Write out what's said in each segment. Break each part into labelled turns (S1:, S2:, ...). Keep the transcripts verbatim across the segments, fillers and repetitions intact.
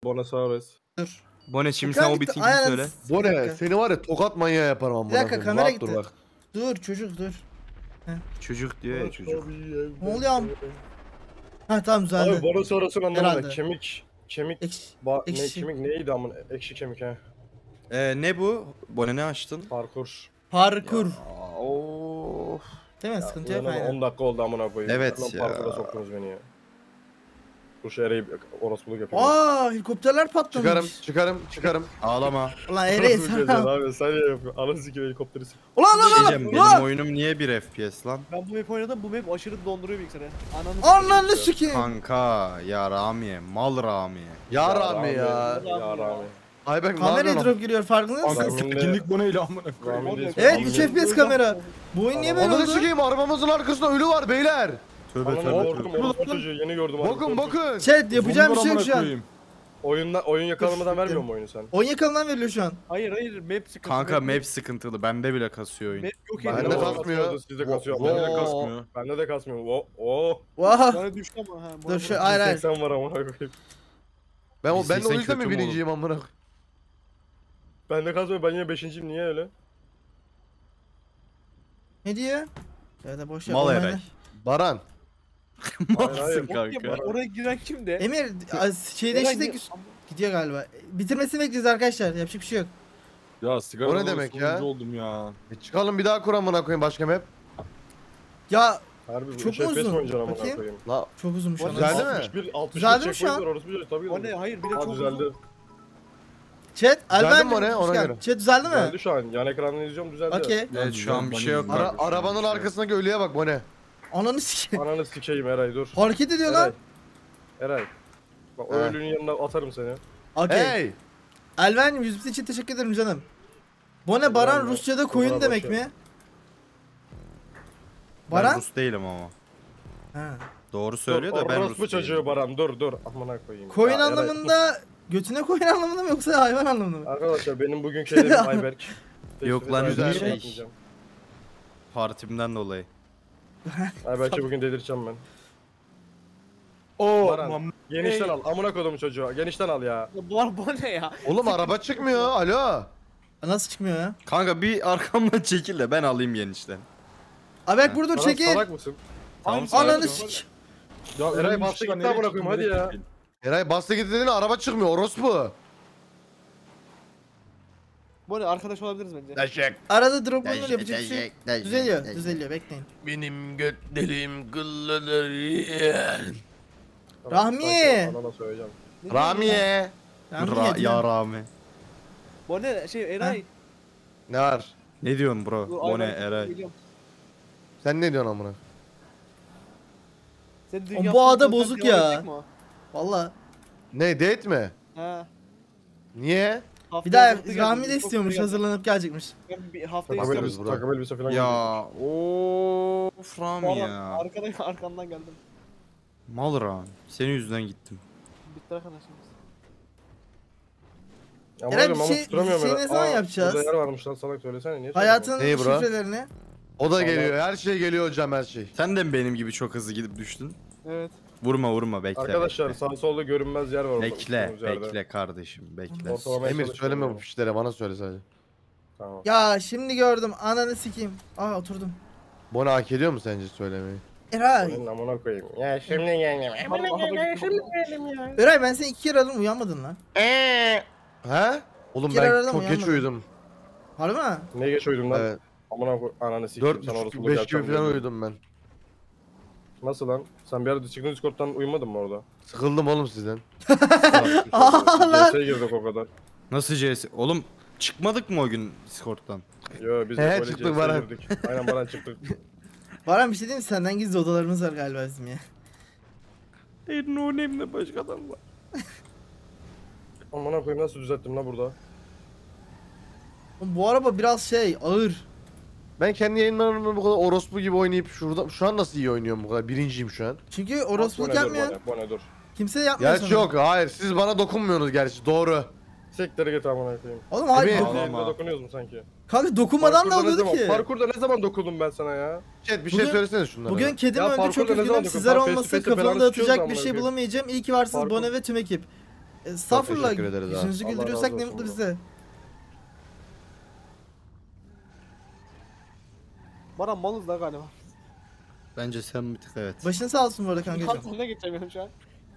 S1: Buenos Aires.
S2: Dur.
S3: Bone şimdi
S2: Furkan
S3: sen o
S2: gitti,
S3: bitinki
S2: aynen.
S3: söyle.
S2: Bir
S4: Bu ne?
S2: dakika.
S4: Seni var ya tokat manyağı yaparım amına.
S2: Bir dakika,
S4: koyayım.
S2: kamera
S4: Rahat
S2: gitti.
S4: dur bak.
S2: Dur çocuk dur.
S3: Çocuk diyor ya çocuk.
S2: Ne oluyor am? Ha tamam düzeldi.
S1: Abi Buenos Aires'ın anlamında
S2: Herhalde.
S1: kemik. Kemik.
S2: Ekşi.
S1: Ba ne
S2: ekşi.
S1: kemik neydi amın? Ekşi kemik ha.
S3: Ee, ne bu? Bone ne açtın?
S1: Parkur.
S2: Parkur.
S3: Aa, of.
S2: Değil mi?
S1: Ya,
S2: Sıkıntı yok
S1: ulan
S2: aynen.
S1: on dakika oldu amına koyayım.
S3: Evet
S1: Lan
S3: ya.
S1: Parkura soktunuz beni ya. Dur şu ereği orospuluk yapayım.
S2: Aa helikopterler patlamış.
S4: Çıkarım, çıkarım, çıkarım.
S3: Ağlama.
S2: Ulan Ereği
S1: Orospu
S2: sana.
S1: çocuğu abi sen niye yapıyorsun? Ananı sikeyim helikopteri sik.
S2: Ulan lan lan
S3: Diyeceğim
S2: lan.
S3: benim
S2: Lan.
S3: oyunum niye bir F P S lan?
S5: Ben bu map oynadım, bu map aşırı donduruyor bilgisayarı. Ananı
S2: Ananı sikeyim.
S3: Kanka ya Ramiye, mal Ramiye.
S4: Ya Rami ya.
S1: Ya Rami.
S4: Ayberk ne
S2: Kameraya
S4: yapıyorsun?
S2: drop giriyor farkında mısınız?
S1: Rami'nin de-
S6: Sakinlik bu neyle amına koyayım.
S1: Rami'nin de-
S2: Evet
S1: Rami'nin
S2: üç
S1: de-
S2: F P S kamera. Bu oyun niye böyle
S4: Ananı
S2: oldu?
S4: sikeyim arabamızın arkasında ölü var beyler.
S3: Tövbe
S1: Ananı
S3: tövbe
S1: korktum
S3: tövbe.
S1: orospu çocuğu yeni gördüm. abi.
S4: Bakın bakın.
S2: Chat yapacağım bir
S6: Zombiler
S2: şey yok
S6: amına
S2: şu an.
S6: koyayım.
S1: Oyunla, oyun yakalamadan
S2: Dur,
S1: vermiyor
S2: dur.
S1: mu oyunu sen?
S2: Oyun yakalanan veriliyor şu an.
S5: Hayır hayır, map sıkıntı.
S3: Kanka map sıkıntılı. Bende bile kasıyor oyun.
S5: Map yok
S4: Bende
S5: ediyor.
S4: de
S1: Bende
S4: kasmıyor.
S1: Sizde kasıyor.
S4: Wo-
S1: Bende de
S4: wo-
S1: kasmıyor. Bende de kasmıyor. Wo oh.
S2: Vah.
S5: Bana düştü ama ha.
S2: Dur şu hayır hayır.
S1: seksen var amına koyayım.
S4: Ben o ben de o
S3: seksen
S4: yüzden mi
S3: kötü mü
S4: birinciyim amına koyayım?
S1: Bende kasmıyor. Ben yine beşinciyim. Niye öyle?
S2: Ne diyor? Ya da boş ver.
S3: Mal
S2: oyna.
S3: Eray.
S4: Baran.
S3: Malsın
S1: hayır.
S3: kanka.
S5: Oraya giren kimdi?
S2: Emir az- şeyde
S5: Eren
S2: işte
S5: gir-
S2: gidiyor galiba. Bitirmesini bekliyoruz arkadaşlar. Yapacak bir şey yok.
S6: Ya sigara
S4: O ne
S6: arabası
S4: demek ya?
S6: sonuncu oldum ya.
S4: E çıkalım bir daha kur amına koyayım başka map.
S2: Ya
S1: Harbi bu
S2: Çok
S1: üç F P S
S2: uzun.
S1: mi oynayacaksın amına
S2: Bakayım.
S1: koyayım?
S4: La
S2: çok uzunmuş
S5: O
S2: ama.
S4: güzeldi mi?
S1: altmış bir, altmış bir
S2: Düzeldi mi şu
S1: checkpoint
S2: an?
S1: var, orospu çocuğu, tabii
S5: O
S1: ki.
S5: ne? Hayır bir de
S1: Aa,
S5: çok
S1: düzeldi.
S5: uzun.
S2: Chat
S4: Düzeldi
S2: Alben
S4: mi o ne? Ona
S2: hoş geldin.
S4: göre.
S2: Chat düzeldi mi?
S1: Düzeldi şu an. Yan ekrandan izliyorum düzeldi.
S2: Okey.
S3: Evet şu an bir şey yok.
S4: Ara,
S3: kanka, şu an
S4: arabanın
S3: bir şey yok.
S4: arkasındaki ölüye bak bu ne?
S2: Ananı sikeyim.
S1: Ananı sikeyim Eray dur.
S2: Hareket ediyor
S1: Eray.
S2: lan.
S1: Eray. Bak o
S4: He.
S1: ölünün yanına atarım seni.
S2: Okey.
S4: Hey!
S2: Elven yüz bin için teşekkür ederim canım. Bone Baran
S1: Elven mi?
S2: Rusça'da koyun
S1: Bana
S2: demek
S1: boş
S2: mi?
S1: ver.
S3: Ben
S2: Baran?
S3: Rus değilim ama.
S2: Ha.
S3: Doğru söylüyor
S1: dur,
S3: da ben
S1: orospu
S3: Rus
S1: çocuğu
S3: değilim.
S1: Baran dur dur. Amına koyayım.
S2: Koyun
S1: Ya Eray,
S2: anlamında götüne koyun anlamında mı yoksa hayvan anlamında mı?
S1: Arkadaşlar benim bugünkü hedefim Ayberk.
S3: Yok lan,
S1: Ayberk'i
S4: güzel.
S1: yapmayacağım.
S3: Partimden dolayı.
S1: Ayberk'i bugün delireceğim ben.
S6: Oo.
S1: Baran. Genişten al. Amına koydum çocuğu. Genişten al ya.
S5: Bu var bu ne ya?
S4: Oğlum araba çıkmıyor. Alo.
S2: Nasıl çıkmıyor ya?
S3: Kanka bir arkamdan çekil de ben alayım yenişten.
S2: Abek burada
S1: Baran
S2: çekil.
S1: salak mısın?
S3: Tamam,
S2: Ananı
S3: sakin ol.
S2: sik.
S6: Ya
S1: Eray
S6: ölmüş
S1: bastı
S6: lan,
S1: gitti
S6: nereye
S1: amına koyayım,
S6: çekeyim,
S1: hadi
S6: nereye
S1: ya.
S6: çekeyim?
S4: Eray bastı gitti dediğin araba çıkmıyor orospu.
S5: Bu ne? Arkadaş olabiliriz bence.
S4: Deşek.
S2: Arada drop olur yapacak bir şey. yok. Düzeliyor, düzeliyor bekleyin.
S4: Benim götlerim kıllanır.
S2: Rahmi!
S1: Sanki Anana söyleyeceğim.
S4: Ramiye.
S2: Rahmi
S3: Ra
S2: yedi lan.
S3: ya Rami.
S5: Bu ne? Şey Eray.
S4: Ne var?
S3: Ne diyorsun bro?
S5: Dur,
S3: O ne
S5: Ayberk,
S3: Eray?
S5: geliyorum.
S4: Sen ne diyorsun amına?
S5: Senin dün
S2: O bu
S5: yaptığın
S2: ada
S5: content
S2: bozuk
S5: devam
S2: ya.
S5: edecek mi o?
S2: Valla.
S4: Ne date mi?
S5: Ha.
S4: Niye?
S2: Bir
S5: Haftaya
S2: daha
S5: hazırlıklı
S2: Rahmi
S5: geldim,
S2: de
S5: çok
S2: istiyormuş
S5: iyi geldim.
S2: hazırlanıp gelecekmiş.
S5: Ben bir haftaya
S1: Takım
S4: Haberimiz
S5: istiyorum.
S1: elbise, takım elbise falan
S3: Ya of Rami
S5: Sonra
S3: ya.
S5: Arkadan arkandan geldim.
S3: Mal Rami. Senin yüzünden gittim.
S5: Bitti arkadaşımız.
S1: Ya
S2: Eray,
S1: Eray,
S2: bir
S1: bir
S2: şey-
S1: şey, tutamıyorum
S2: bir şey
S1: ya.
S2: ne zaman
S1: Aa,
S2: yapacağız?
S1: Burada yer varmış lan salak söylesene. Niye
S2: Hayatın
S4: Neyi bro?
S2: şifrelerini.
S4: O da geliyor. Her şey geliyor hocam her şey.
S3: Sen de mi benim gibi çok hızlı gidip düştün?
S5: Evet.
S3: Vurma vurma bekle.
S1: Arkadaşlar
S3: bekle.
S1: sağ solda görünmez yer var orada.
S3: Bekle,
S1: üstümüz yerde.
S3: bekle kardeşim, bekle.
S1: Ortalamaya
S4: Emir
S1: çalışıyorum
S4: söyleme
S1: yani.
S4: bu fişlere bana söyle sadece.
S1: Tamam.
S2: Ya şimdi gördüm ananı sikeyim. Aa oturdum.
S4: Bunu hak ediyor mu sence söylemeyi?
S2: Eray.
S1: Senin amına koyayım. Ya şimdi geldim.
S2: Eray ben seni iki kere aradım uyanmadın lan.
S4: He? Oğlum
S2: Bir kere
S4: ben
S2: aradım,
S4: çok geç
S2: uyanmadım.
S4: uyudum.
S2: Harbi mi?
S1: Ne geç uyudun lan?
S4: Evet.
S1: Amına koy ananı sikeyim
S4: dört
S1: sana orası
S4: buçuk beş gibi falan uyudum ben.
S1: Nasıl lan? Sen bir arada çıktın Discord'dan uyumadın mı orada?
S4: Sıkıldım oğlum sizden.
S2: Aa,
S1: C S'ye girdik o kadar.
S3: Nasıl C S? Oğlum çıkmadık mı o gün Discord'dan?
S1: Yo biz de
S4: He,
S1: böyle
S4: çıktık
S1: C S'ye
S4: Baran.
S1: girdik. Aynen Baran çıktık.
S2: Baran bir şey diyeyim mi? Senden gizli odalarımız var galiba bizim ya.
S3: Hayır no name'le başka adam var.
S1: Amına koyayım nasıl düzelttim lan burada?
S2: Oğlum bu araba biraz şey ağır.
S4: Ben kendi yayınlarımda bu kadar orospu gibi oynayıp şurada şu an nasıl iyi oynuyorum bu kadar? Birinciyim şu an.
S2: Çünkü
S1: Bu ne
S2: orospuluk
S1: dur,
S2: yapmıyor.
S1: bu ne, bu ne dur.
S2: Kimse yapmıyor
S4: Gerçi
S2: sana.
S4: yok hayır siz bana dokunmuyorsunuz gerçi doğru.
S1: Siktir git amına koyayım.
S2: Oğlum hayır.
S4: Emir.
S2: doku-
S3: Ağlama.
S1: Elinde dokunuyoruz mu sanki?
S2: Kanka dokunmadan da
S1: Parkurda ne
S2: alıyordu
S1: zaman-
S2: ki.
S1: Parkurda ne zaman dokundum ben sana ya?
S4: Chat bir
S2: Bugün-
S4: şey söylesene şunlara.
S2: Bugün kedim
S1: Ya
S2: öldü
S1: parkurda
S2: çok
S1: ne zaman
S2: üzgünüm.
S1: dokun?
S2: Sizler
S1: Tam face to
S2: olmasa
S1: face'e
S2: kafamda
S1: belanı
S2: atacak
S1: sıkıyoruz
S2: bir
S1: amına
S2: şey
S1: koyayım.
S2: bulamayacağım. İyi ki varsınız
S1: Parkur-
S2: Bone ve tüm ekip. Estağfurullah.
S4: teşekkür ederiz abi.
S2: Yüzünüzü
S1: Allah
S2: güldürüyorsak
S1: razı
S2: ne
S1: olsun
S2: mutlu
S1: bro.
S2: bize.
S5: Baran malız da galiba.
S3: Bence sen bir tık evet.
S2: Başın sağ olsun bu arada kankacığım.
S5: Altına geçemiyorum şu an.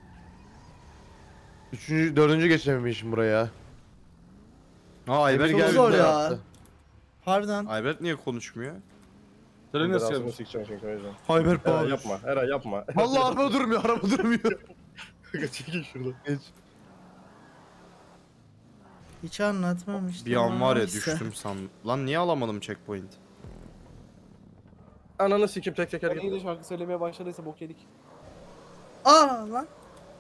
S4: Üçüncü, dördüncü geçememişim buraya.
S3: Ha Ayberk
S4: Emir
S2: Çok
S3: geldi.
S2: zor
S4: ne
S2: ya.
S4: yaptı?
S2: Harbiden.
S3: Ayberk niye konuşmuyor?
S6: Sen nasıl
S1: Ağzını
S6: geldin?
S1: sikeceğim çünkü o yüzden.
S3: Ayberk
S1: Eray yapma. Eray yapma.
S4: Vallahi araba durmuyor, araba durmuyor.
S1: Kanka çekil şuradan.
S4: Geç.
S2: Hiç anlatmamıştım.
S3: Bir an var ya
S2: oysa.
S3: düştüm sandım. Lan niye alamadım checkpoint?
S1: Ananı sikim tek teker
S5: Ben iyi de
S1: git.
S5: şarkı söylemeye başladıysa bok yedik.
S2: Aa lan.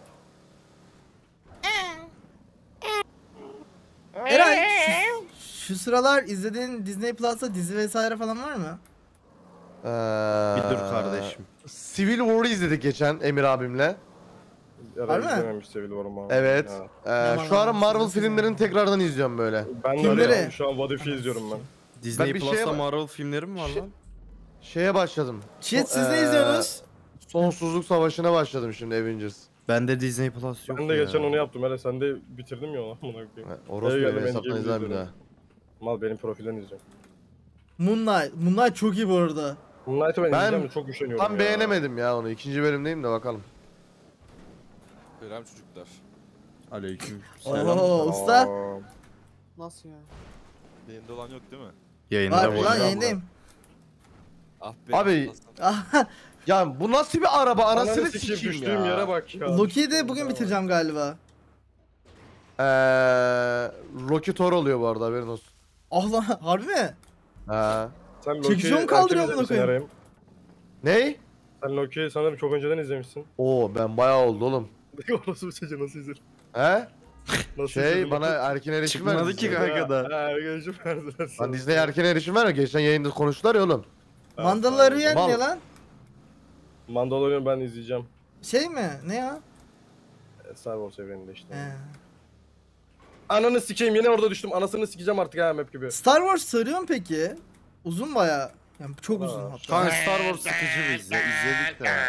S2: Eray şu, şu sıralar izlediğin Disney Plus'ta dizi vesaire falan var mı?
S4: Ee,
S3: Bir dur kardeşim.
S4: Civil War'ı izledik geçen Emir abimle.
S1: Eray
S2: Harbi mi?
S1: izlememiş Civil War'u abi.
S4: Evet.
S1: Ya.
S4: Ee,
S2: Yaman
S4: şu ara
S2: adam,
S4: Marvel
S2: siz
S4: filmlerini
S2: izleyin.
S4: tekrardan izliyorum böyle.
S1: Ben de
S2: Kimleri?
S1: arıyorum. Şu an What If'i izliyorum ben.
S3: Disney
S4: Ben bir şeye
S3: Plus'ta
S4: bak-
S3: Marvel filmleri mi var
S4: Şey-
S3: lan?
S4: Şeye başladım.
S2: Shit siz
S4: Ee,
S2: ne izliyorsunuz?
S4: Sonsuzluk Savaşı'na başladım şimdi Avengers.
S3: Bende Disney Plus yok
S1: Ben de
S3: ya.
S1: geçen onu yaptım. Eray sen de bitirdin mi onu? Amına koyayım.
S4: Ha, Orospu
S1: geldim,
S4: benim
S1: ben
S4: hesaptan
S1: Game'de
S4: izlerim bir daha.
S1: izliyorum. Mal benim profilden izliyorum.
S2: Moonlight. Moonlight çok iyi bu arada.
S1: Moonlight'ı ben,
S4: Ben
S1: izleyeceğim de çok üşeniyorum
S4: Tam
S1: ya.
S4: beğenemedim ya onu. İkinci bölümdeyim de bakalım.
S6: Selam çocuklar.
S3: Aleyküm.
S2: Oo usta.
S1: Aa,
S5: Nasıl ya?
S6: Yayında olan yok değil mi?
S3: Yayında
S2: Var
S3: var.
S2: lan yayındayım.
S6: Ah be.
S4: Abi-
S2: Ah,
S4: Ya bu nasıl bir araba? Anasını
S1: Ananı sikeyim
S4: sikeyim
S1: düştüğüm
S4: ya.
S1: yere bak ya.
S2: Loki'yi de bugün bitireceğim galiba.
S4: Eee Rocky Thor oluyor bu arada haberin olsun.
S2: Ah lan harbi mi?
S4: Ha.
S1: Sen
S2: Çekişiyor
S1: Loki'yi
S2: mu kaldırıyor
S1: erken
S2: amına
S1: izlemişsin
S2: koyayım?
S1: Eray'ım.
S4: Ney?
S1: Sen Loki'yi sanırım çok önceden izlemişsin.
S4: Oo ben bayağı oldu oğlum.
S1: Orası bir çocuğu nasıl izledin?
S4: He?
S1: Nasıl
S4: Şey
S1: izledin?
S4: bana erken erişim
S3: Çıkmadı
S4: verdi.
S3: ki
S4: Disney.
S3: kanka da.
S1: Ha, arkadaşım verdiler sana.
S4: Lan Disney erken erişim vermiyor. Geçen yayında konuştular ya oğlum.
S1: Ha,
S2: Mandalorian
S4: Mal.
S2: ne lan?
S1: Mandalorian ben izleyeceğim.
S2: Şey mi? Ne ya?
S1: Star Wars evreninde işte.
S2: He.
S1: Ananı sikeyim yine orada düştüm. Anasını sikeceğim artık ha map gibi.
S2: Star Wars sarıyor mu peki? Uzun baya. Yani çok uzun
S1: Aa,
S2: hatta.
S3: Kanka Star Wars sıkıcı bir izle. İzledik de.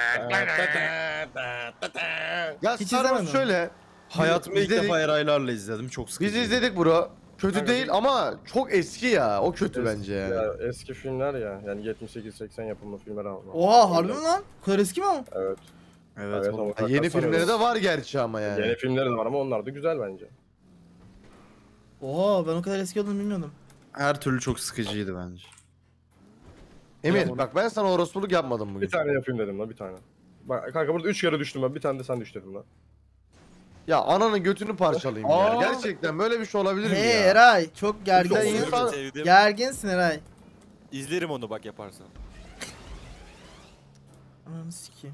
S4: Ya
S2: Hiç
S4: Star Wars
S2: izlemedim.
S4: şöyle.
S3: Hayatımda ilk
S4: İzledik.
S3: defa Eraylarla izledim. Çok sıkıcı.
S4: Biz izledik bro. Kötü
S1: Kanka,
S4: değil ama çok eski ya. O kötü
S1: Eski-
S4: bence yani.
S1: Ya, eski filmler ya. Yani yetmiş sekiz seksen yapımlı filmler ama.
S2: Oha harbi mi lan? Bu kadar eski mi o?
S1: Evet.
S3: Evet,
S1: Evet,
S3: oğlum.
S1: ama-
S4: Ha, yeni
S1: Bakarsan
S4: filmleri
S1: öyle.
S4: de var gerçi ama yani.
S1: Yeni filmleri de var ama onlar da güzel bence.
S2: Oha ben o kadar eski olduğunu bilmiyordum.
S3: Her türlü çok sıkıcıydı bence.
S4: Emir bak ben sana orospuluk yapmadım bugün.
S1: Bir tane yapayım dedim lan bir tane. Bak kanka burada üç kere düştüm ben. Bir tane de sen düş dedim lan.
S4: Ya ananın götünü parçalayayım ya.
S3: Aa.
S4: Gerçekten böyle bir şey olabilir mi
S2: Hey
S4: ya?
S2: Eray çok gerginsin.
S4: Sen insan-
S6: Sevdim.
S2: Gerginsin Eray.
S6: İzlerim onu bak yaparsan.
S2: Ananı sikeyim.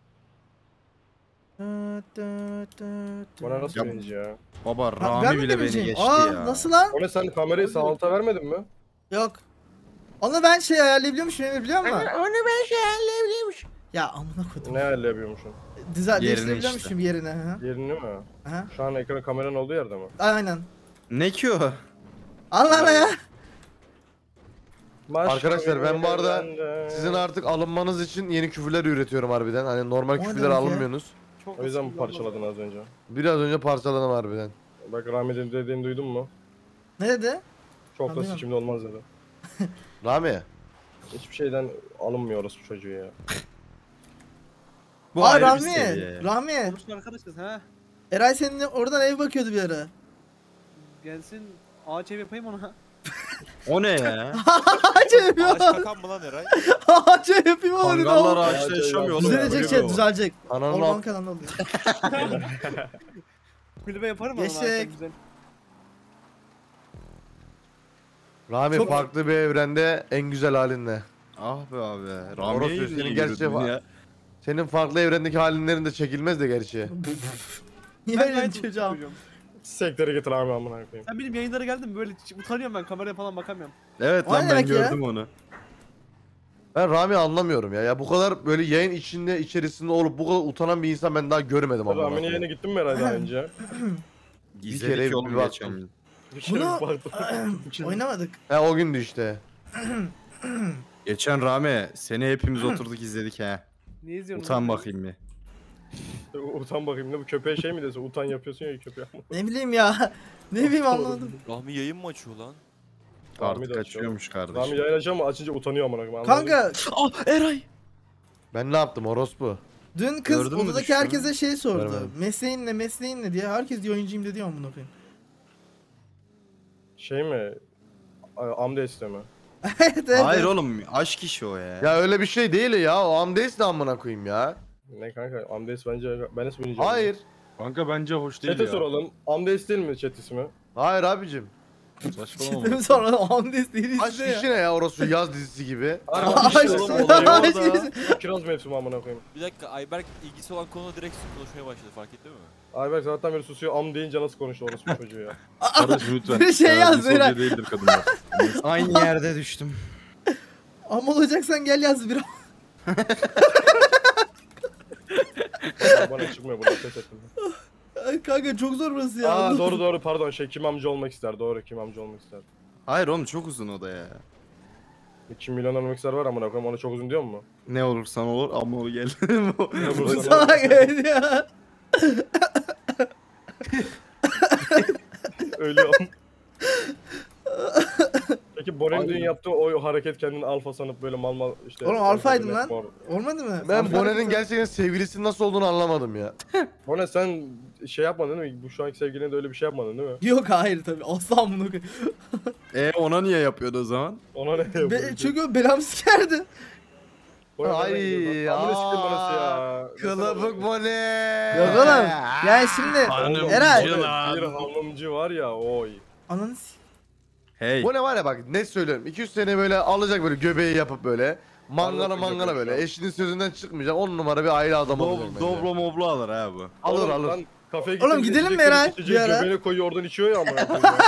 S1: Bana nasıl
S3: Yap.
S1: birinci ya?
S3: Baba
S2: Ha,
S3: Rami
S2: ben mi
S3: bile beni
S2: birinci?
S3: geçti
S2: Aa,
S3: ya.
S2: nasıl lan?
S1: O ne sen kamerayı sağ alta vermedin mi?
S2: Yok. Onu ben şey ayarlayabiliyormuşum Emir biliyor musun? Onu ben şey ayarlayabiliyormuşum. Ya amına koydum.
S1: Ne halleyebiliyormuşsun?
S2: Düzel
S3: Yerini
S2: değiştirebiliyormuşum yerini. Hı.
S1: Yerini mi?
S2: Hı.
S1: Şu an ekran kameranın olduğu yerde mi?
S2: Aynen.
S3: Ne ki o?
S2: Allah Allah ya.
S4: Arkadaşlar, ben bu arada
S1: Maşallah.
S4: Sizin artık alınmanız için yeni küfürler üretiyorum harbiden. Hani normal
S2: O ne
S4: küfürler
S2: demek ya?
S4: alınmıyorsunuz.
S5: Çok
S1: O yüzden
S5: eski
S1: mi parçaladın az önce?
S4: Biraz önce parçaladım harbiden.
S1: Bak Rami'nin dediğini duydun mu?
S2: Ne dedi?
S1: Çok da
S2: Anlıyorum.
S1: sikimli olmaz dedi.
S4: Rami.
S1: Hiçbir şeyden alınmıyoruz bu çocuğu ya.
S3: Bu
S2: Aa
S3: ayrı bir
S2: Rahmi.
S3: seviye.
S2: Rahmi.
S5: Konuşma arkadaşız ha.
S2: Eray senin oradan ev bakıyordu bir ara.
S5: Gelsin ağaç ev yapayım ona.
S3: O ne ya?
S2: Ağaç ev yapıyor.
S6: Ağaç kakan mı lan Eray?
S2: Ağaç ev yapıyor onu
S3: Kangallar
S2: da.
S3: ağaçta yaşamıyor oğlum.
S2: Düzelecek
S3: Öyle
S2: şey
S3: mi o?
S2: düzelecek.
S4: Ananın
S2: Orman
S4: alt...
S2: kanalında oluyor.
S5: Kulübe yaparım ona.
S2: Geçecek.
S5: ağaçtan güzel.
S4: Rami
S2: Çok-
S4: farklı bir evrende en güzel halinle.
S3: Ah be abi.
S4: Orası
S3: Rami'ye
S4: senin
S3: yüzüne
S4: gerçeği
S3: yürüdün
S4: var.
S3: ya.
S4: Senin farklı evrendeki halinlerin de çekilmez de gerçi.
S2: Niye
S5: Ben
S2: öyle
S5: gayet
S2: çocuğum?
S5: çocuğum.
S1: Sektere getir abi amına koyayım.
S5: Sen benim yayınlara geldin mi? Böyle utanıyorum ben kameraya falan bakamıyorum.
S3: Evet
S2: O
S3: lan
S2: ne
S3: ben
S2: demek ya?
S3: gördüm onu.
S4: Ben Rami anlamıyorum ya. Ya bu kadar böyle yayın içinde içerisinde olup bu kadar utanan bir insan ben daha görmedim ama.
S1: Rami'nin yayına gittin mi herhalde daha önce?
S3: İzledik
S4: kere
S3: yolum
S4: bir baktım.
S3: geçen gün.
S1: Bir kere
S2: Bunu-
S1: bir baktım.
S2: Oynamadık.
S4: He o gündü işte.
S3: Geçen Rami seni hepimiz oturduk izledik he.
S5: Niye izliyorsun?
S3: Utan
S5: lan?
S3: bakayım bir.
S1: Utan bakayım ne bu köpeğe şey mi desin? Utan yapıyorsun ya köpeğe.
S2: Ne bileyim ya. Ne bileyim anlamadım.
S6: Rahmi yayın mı açıyor lan?
S1: Rami
S3: Artık
S1: de
S3: açıyormuş
S1: Rami
S3: kardeşim.
S1: yayın açıyor ama açınca utanıyor amına koyayım. anladın mı?
S2: Kanka
S3: Ah Eray.
S4: Ben ne yaptım orospu?
S2: dün kız
S3: Gördün mü
S2: odadaki
S3: düştüğünü?
S2: herkese şey sordu.
S4: Görmedim.
S2: Mesleğin ne mesleğin ne diye. Herkes diyor oyuncuyum dedi amına koyayım.
S1: Şey mi? A- Amdes'te mi?
S2: Evet evet.
S3: Hayır
S2: evet.
S3: oğlum aşk işi o ya.
S4: Ya öyle bir şey değil ya. O amdeyiz de amına koyayım ya.
S1: Ne kanka? Amdes bence ben nasıl oynayacağım?
S4: Hayır.
S7: Kanka bence hoş değil
S1: Chat'e
S7: ya.
S1: soralım. Amdes değil mi chat ismi?
S4: Hayır abicim.
S7: Saçmalama.
S2: Dedim sonra Amdes değil
S4: Aşk
S2: işte ya.
S4: işi ne ya orası yaz dizisi gibi.
S2: Aşk
S1: Aşk
S2: işi.
S1: olayı
S2: Aşk
S1: orada.
S2: işi.
S1: Kiraz mevsimi amına koyayım.
S6: Bir dakika Ayberk ilgisi olan konuda direkt konuşmaya başladı fark ettin mi?
S1: Ayberk zaten beri susuyor. Am deyince nasıl konuştu orası çocuğu ya.
S7: Kardeşim lütfen.
S2: Bir şey
S7: Ee,
S2: yaz,
S7: misogyn
S2: Eray.
S7: değildir kadınlar.
S3: Aynı yerde düştüm.
S2: Ama olacaksan gel yaz bir.
S1: Ya bana çıkmıyor buradan ses ettim.
S2: Ay kanka çok zor burası ya.
S1: Aa doğru doğru pardon şey Kim amca olmak ister. Doğru Kim amca olmak ister.
S3: Hayır oğlum çok uzun o da ya.
S1: Kim milyon olmak ister var amına koyayım onu çok uzun diyor mu?
S3: Ne olursan olur ama o gel.
S1: Ne
S2: Bu
S1: olursa
S2: salak evet ya.
S1: Ölüyorum. Peki Bone'nin dün yaptığı o hareket kendini alfa sanıp böyle mal mal işte.
S2: Oğlum alfaydın lan.
S1: Mor.
S2: Olmadı mı?
S4: Ben
S2: Alfa-
S4: Bone'nin gerçekten sevgilisinin nasıl olduğunu anlamadım ya.
S1: Bone sen şey yapmadın değil mi? Bu şu anki sevgiline de öyle bir şey yapmadın değil mi?
S2: Yok hayır tabii asla bunu.
S3: E ona niye yapıyordu o zaman?
S1: Ona ne yapıyorsun?
S2: Be çünkü o belam sikerdi.
S1: Bone nereden
S4: Ay,
S1: gidiyor lan? Amına sikeyim Bone'si ya.
S4: Kılıbık Bone.
S2: Yok oğlum. Yani şimdi
S1: Oğlum,
S2: Eray.
S1: Bone Bir hamamcı var ya oy.
S2: ananı s-
S3: Hey.
S4: Bu ne var ya bak net söylüyorum. iki üç sene böyle alacak böyle göbeği yapıp böyle. Mangala
S1: Anlatacak
S4: mangala
S1: öyle
S4: böyle.
S1: şu an.
S4: Eşinin sözünden çıkmayacak. On numara bir aile adam olacak
S3: Dov,
S4: bence.
S3: dobro moblo alır ha bu.
S4: Alır
S1: Oğlum,
S4: alır.
S1: lan kafeye
S2: Oğlum,
S1: gittim,
S2: gidelim mi
S1: içecekleri
S2: Eray?
S1: içeceği
S2: Bir ara.
S1: Göbeğine koyuyor oradan içiyor ya amına koyayım ya.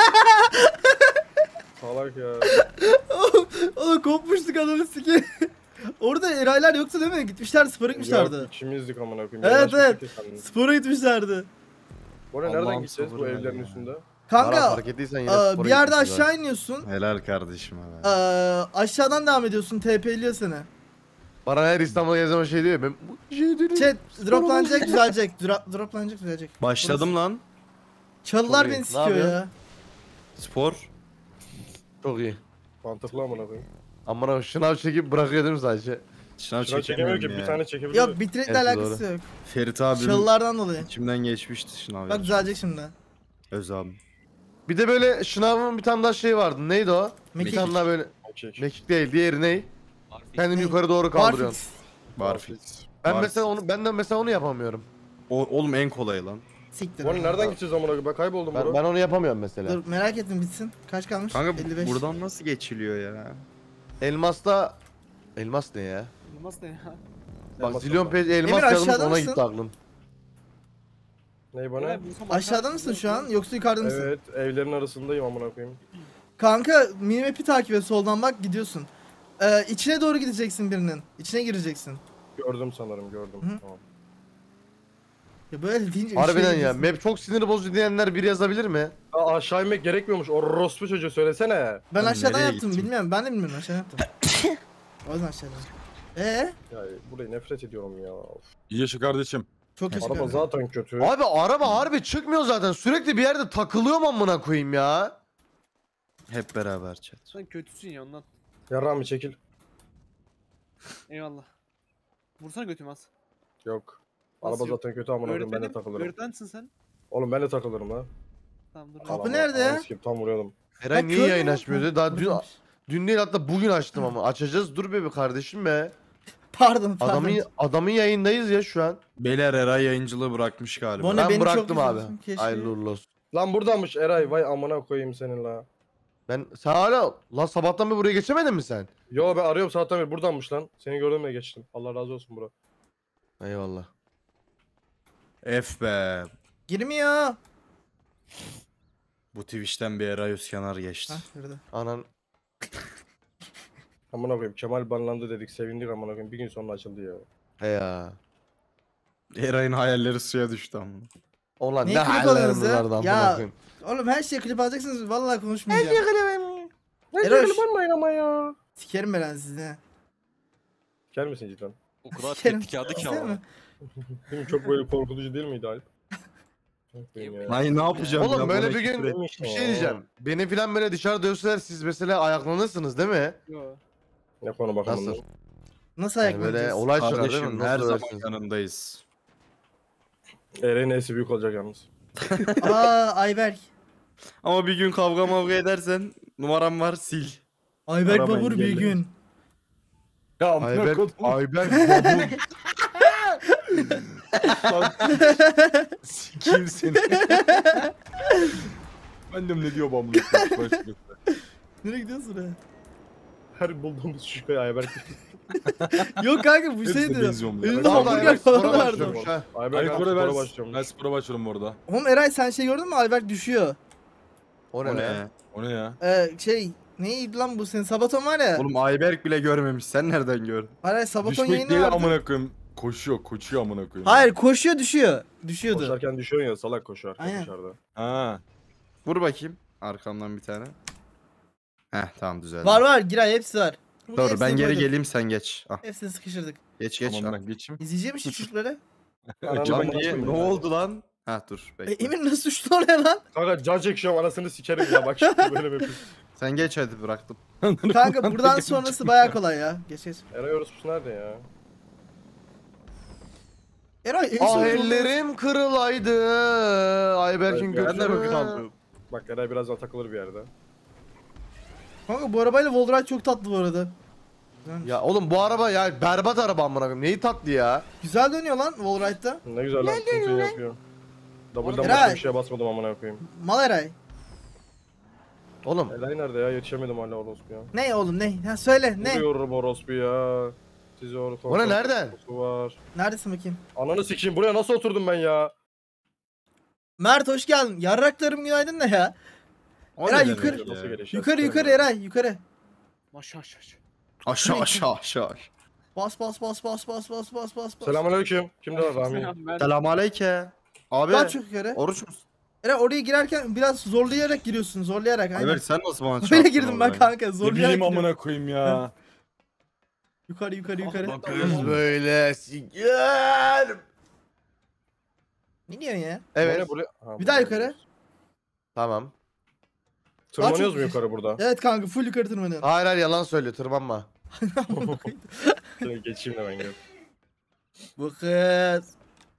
S1: Salak ya.
S2: Oğlum kopmuştuk ananı sikeyim. Orada Eraylar yoktu değil mi? Gitmişler spora gitmişlerdi.
S1: Yok, ikimizdik amına koyayım.
S2: Evet,
S1: Yavaş
S2: evet.
S1: gittik sandım.
S2: Spora gitmişlerdi.
S1: Bone nereden
S3: Allah'ım
S1: gideceğiz bu
S3: sabır ver
S1: evlerin
S3: ya.
S1: üstünde?
S4: Bana
S2: Kanka
S4: fark ettiysen yine
S2: aa,
S4: spora
S2: bir yerde
S4: gitmişsin
S2: aşağı iniyorsun.
S3: Helal kardeşim be.
S2: Aa, aşağıdan devam ediyorsun. T P'liyor seni.
S4: zaten. Bana her İstanbul'a geldiğim zaman şey diyor. Ben bu şey diyorum.
S2: Chat droplanacak düzelecek. Dro- droplanacak düzelecek.
S3: Başladım lan.
S2: Çalılar
S4: Çok iyi.
S2: beni
S4: Ne
S2: sikiyor
S4: yapıyorsun?
S2: ya.
S3: Spor.
S4: Çok iyi.
S1: Mantıklı amına koyayım.
S4: Amına şınav çekip bırakıyor değil mi sadece?
S3: Şınav
S1: Şuna çekemiyor
S3: çekemiyorum
S1: ki
S3: ya.
S1: bir tane çekebiliyor.
S2: Ya bitretle
S4: Evet,
S2: alakası yok.
S3: Ferit abi
S2: Çalılardan dolayı.
S3: içimden geçmişti şınav.
S2: Bak düzelecek şimdi.
S3: Öz abi.
S4: Bir de böyle şınavın bir tane daha şey vardı. Neydi o?
S2: Mekik.
S4: Bir tane daha böyle.
S1: Çek.
S4: Mekik değil. Diğeri ne? Kendini
S2: Ne?
S4: yukarı doğru kaldırıyorsun.
S2: Barfix.
S3: Barfix.
S4: Ben
S3: Barfix.
S4: mesela onu ben de mesela onu yapamıyorum.
S3: O, oğlum en kolayı lan.
S2: Siktir.
S1: Bone nereden gideceğiz amına koyayım? Ben kayboldum
S4: Ben,
S1: bro.
S4: ben onu yapamıyorum mesela.
S2: Dur merak ettim bitsin. Kaç kalmış?
S3: Kanka
S2: elli beş.
S3: buradan nasıl geçiliyor ya?
S4: Elmas'ta Elmas ne ya?
S5: Olmaz ne ya?
S4: Bak
S1: Elmas
S4: zilyon
S1: olma.
S4: page elmas
S2: Emir,
S4: yazmış
S2: aşağıda
S4: ona
S2: mısın?
S4: gitti aklım.
S1: Ney Bone?
S5: Eray, bulsam
S2: Aşağıda
S5: bakar
S2: mısın
S5: mısın?
S2: şu an yoksa yukarıda mısın?
S1: Evet evlerin arasındayım amına koyayım.
S2: Kanka minimap'i takip et soldan bak gidiyorsun. Ee, içine doğru gideceksin birinin. İçine gireceksin.
S1: Gördüm sanırım gördüm.
S2: Hı.
S1: Tamam.
S2: Ya böyle deyince bir
S4: Harbiden
S2: şey
S4: ya.
S2: gidiyorsun.
S4: Map çok sinir bozucu diyenler biri yazabilir mi?
S1: Aa, aşağı inmek gerekmiyormuş. O rospu çocuğu söylesene.
S2: Ben
S3: Oğlum,
S2: aşağıdan
S3: nereye
S2: yaptım
S3: gittin?
S2: bilmiyorum. Ben de bilmiyorum aşağıdan yaptım. O yüzden aşağıdan. Ee,
S1: Ya burayı nefret ediyorum ya. Of.
S7: İyi yaşa kardeşim.
S2: çok teşekkür
S1: Araba
S2: ederim.
S1: zaten kötü.
S4: Abi araba harbi çıkmıyor zaten. Sürekli bir yerde takılıyorum amına koyayım ya.
S3: Hep beraber chat.
S5: Sen kötüsün ya ondan.
S1: Yarrağımı çekil.
S5: Eyvallah. Vursana götüm az.
S1: Yok.
S5: Nasıl
S1: Araba
S5: yok?
S1: zaten kötü amına koyayım ben de
S5: Öğretmenim.
S1: takılırım.
S5: Öğretmensin sen.
S1: Oğlum ben de takılırım ha.
S5: Tamam dur.
S2: Kapı
S1: Allah,
S2: nerede ya?
S1: ananı sikeyim, tam vuruyordum.
S4: Eray
S2: Bak,
S4: niye
S2: kör
S4: yayın
S2: mü?
S4: açmıyordu? Daha dün
S2: Buradaymış.
S4: dün değil hatta bugün açtım ama. Açacağız dur be bir kardeşim be.
S2: Pardon pardon.
S4: Adamın adamın yayındayız ya şu an.
S3: Beyler Eray yayıncılığı bırakmış galiba.
S2: Bu ne?
S4: Ben
S2: beni çok
S4: bıraktım abi.
S2: üzüldüm, keşke.
S4: Hayırlı uğurlu olsun.
S1: Lan buradanmış Eray vay amına koyayım senin la.
S4: Ben sen hala lan sabahtan beri buraya geçemedin mi sen?
S1: Yo ben arıyorum sabahtan beri buradanmış lan. Seni gördüm ya geçtim. Allah razı olsun bro.
S4: Eyvallah.
S3: F be.
S2: Girmiyor.
S3: Bu Twitch'ten bir Eray Özkenar geçti.
S2: Hah şurada.
S4: Anan
S1: Amına koyayım Kemal banlandı dedik sevindik amına koyayım bir gün sonra açıldı ya.
S4: he ya.
S3: Eray'ın hayalleri suya düştü ama.
S4: Ulan
S2: Niye
S4: ne
S2: klip
S4: hallerimiz
S2: alıyorsunuz ya?
S4: vardı amına
S2: Ya,
S4: koyayım.
S2: Oğlum her şeye klip alacaksınız vallahi konuşmayacağım.
S1: Ne
S2: Eroş.
S1: güzel banmayın ama ya.
S2: Sikerim ben sizi.
S1: Gel misin cidden?
S6: O kadar
S2: Sikerim.
S6: tepki aldı ki
S2: Değil mi?
S6: ama.
S1: Değil mi? Çok böyle korkutucu değil miydi Alp? Çok değil ya.
S3: Ay ne yapacağım
S4: Oğlum
S3: ya,
S4: böyle
S3: buna
S4: bir gün
S3: küfür et.
S1: Demiş
S4: bir
S1: ya.
S4: şey diyeceğim. Beni falan böyle dışarı dövseler siz mesela ayaklanırsınız değil mi?
S5: Yo.
S1: Ne konu bakımından?
S4: Nasıl?
S2: Nasıl
S4: Yani böyle
S2: ayaklanacağız?
S4: olay çıkar değil mi?
S3: Kardeşim
S4: Nasıl
S3: her zaman
S4: döversiniz?
S3: yanındayız.
S1: Eren'in esi büyük olacak yalnız.
S2: Aa Ayberk.
S3: Ama bir gün kavga mavga edersen numaram var, sil.
S2: Ayberk
S1: Aramayın,
S2: Babur bir
S1: gelin.
S2: gün.
S1: Ya amına
S4: Ayberk,
S1: kodum.
S4: Ayberk babum.
S7: Sikeyim seni. Annem ne diyor bambu?
S2: Nereye gidiyorsun be?
S1: Her bulduğumuz şüphe Ayberk.
S2: Yok kanka bu
S7: Hepsine
S2: şeydi.
S7: benziyorum ya.
S2: Önünde
S4: Tamam,
S2: hamburger
S4: Ayberk
S2: falan
S4: spora
S2: vardı.
S4: başlıyormuş ha.
S1: Ayberk
S7: Hayır
S1: abi
S7: spora
S1: spora
S7: ben,
S1: başlıyormuş.
S7: ben spora başladım orada.
S2: Oğlum Eray sen şey gördün mü? Ayberk düşüyor.
S4: O
S3: O
S4: ne
S3: ne?
S4: be?
S7: O ne ya?
S2: Ee, şey neydi lan bu senin Sabaton var ya.
S3: Oğlum Ayberk bile görmemiş. Sen nereden gördün?
S2: Hayır Sabaton
S7: Düşmek
S2: yayını
S7: değil
S2: vardı.
S7: amına koyayım. Koşuyor, koşuyor amına koyayım.
S2: Hayır koşuyor düşüyor. Düşüyordu.
S1: Koşarken düşüyorsun ya salak koşarken
S2: Aynen.
S1: dışarıda.
S7: Ha.
S3: Vur bakayım. Arkamdan bir tane. Heh tamam düzeldi.
S2: Var var Giray hepsi var. Bunu
S3: Doğru ben
S2: hepsini
S3: geri
S2: koyduk.
S3: geleyim sen geç. Ah,
S2: Hepsini sıkıştırdık.
S3: geç geç.
S7: Tamam
S3: ah.
S7: ben geçeyim.
S2: İzleyeceğim işte çocukları.
S7: Önce
S3: Lan
S7: ben
S3: niye?
S7: geçeyim.
S3: Ne oldu lan? Ha dur
S2: E,
S3: bekle.
S2: Emir nasıl düştü oraya lan?
S1: Kanka can çekişiyorum anasını sikerim ya bak şimdi böyle bir yapayım.
S3: Sen geç hadi bıraktım.
S2: Kanka buradan sonrası baya kolay ya. Geç geç.
S1: Eray orospusu nerede ya?
S2: Eray en
S4: Ah
S2: son
S4: ellerim kırılaydı. Ayberk'in
S1: Ben de
S4: gözü.
S1: bakın aldım. Bak Eray birazdan takılır bir yerde.
S2: Kanka bu arabayla Wallride çok tatlı bu arada. Güzelmiş.
S4: Ya oğlum bu araba ya berbat araba amına koyayım. Neyi tatlı ya?
S2: Güzel dönüyor lan Wallride'da.
S1: Ne güzel lan tüm yapıyor. Double'dan
S2: Eray.
S1: başka bir şeye basmadım amına koyayım.
S2: Mal Eray.
S4: Oğlum
S1: Eray nerede ya? Yetişemedim hala orospu ya.
S2: Ne oğlum ne? Ha söyle ne?
S1: Vuruyorum orospu ya. Sizi orospu.
S4: bu ne nereden?
S1: var.
S2: Neredesin bakayım?
S1: Ananı sikeyim buraya nasıl oturdum ben ya?
S2: Mert hoş geldin. Yarraklarım günaydın da ya.
S3: O
S2: Eray
S3: ne
S2: yukarı-
S3: demek
S1: Nasıl
S3: ya?
S1: gelişer?
S2: Yukarı
S1: Sikerim
S2: yukarı
S1: ya.
S2: Eray yukarı.
S5: Aşağı aşağı aşağı.
S3: Aşağı aşağı aşağı.
S2: Bas bas bas bas bas bas bas bas bas.
S1: Selamünaleyküm. Kimde var Rami?
S5: Selam, ben-
S3: Selam aleyke. Abi
S2: Daha çok yukarı.
S3: oruç musun?
S2: Eray oraya girerken biraz zorlayarak giriyorsun. Zorlayarak. Aynen.
S3: Ayberk sen nasıl bana çarptın
S2: Öyle girdim ben
S3: orada?
S2: kanka.
S7: Ne
S2: Zorlayarak
S7: bileyim
S2: giriyorum.
S7: amına koyayım ya.
S2: Yukarı yukarı yukarı.
S4: Kız böyle sikerim.
S2: Ne diyorsun ya?
S4: Evet.
S1: Böyle buraya... Ha,
S2: Bir daha
S1: buradan
S2: yukarı.
S1: gidiyoruz.
S4: Tamam.
S1: Tırmanıyoruz
S2: Daha
S1: mu
S2: çok-
S1: yukarı burada?
S2: Evet kanka full yukarı tırmanıyorsun.
S4: Hayır hayır yalan söylüyor tırmanma.
S1: Şöyle geçeyim de ben gel.
S2: Bu kız.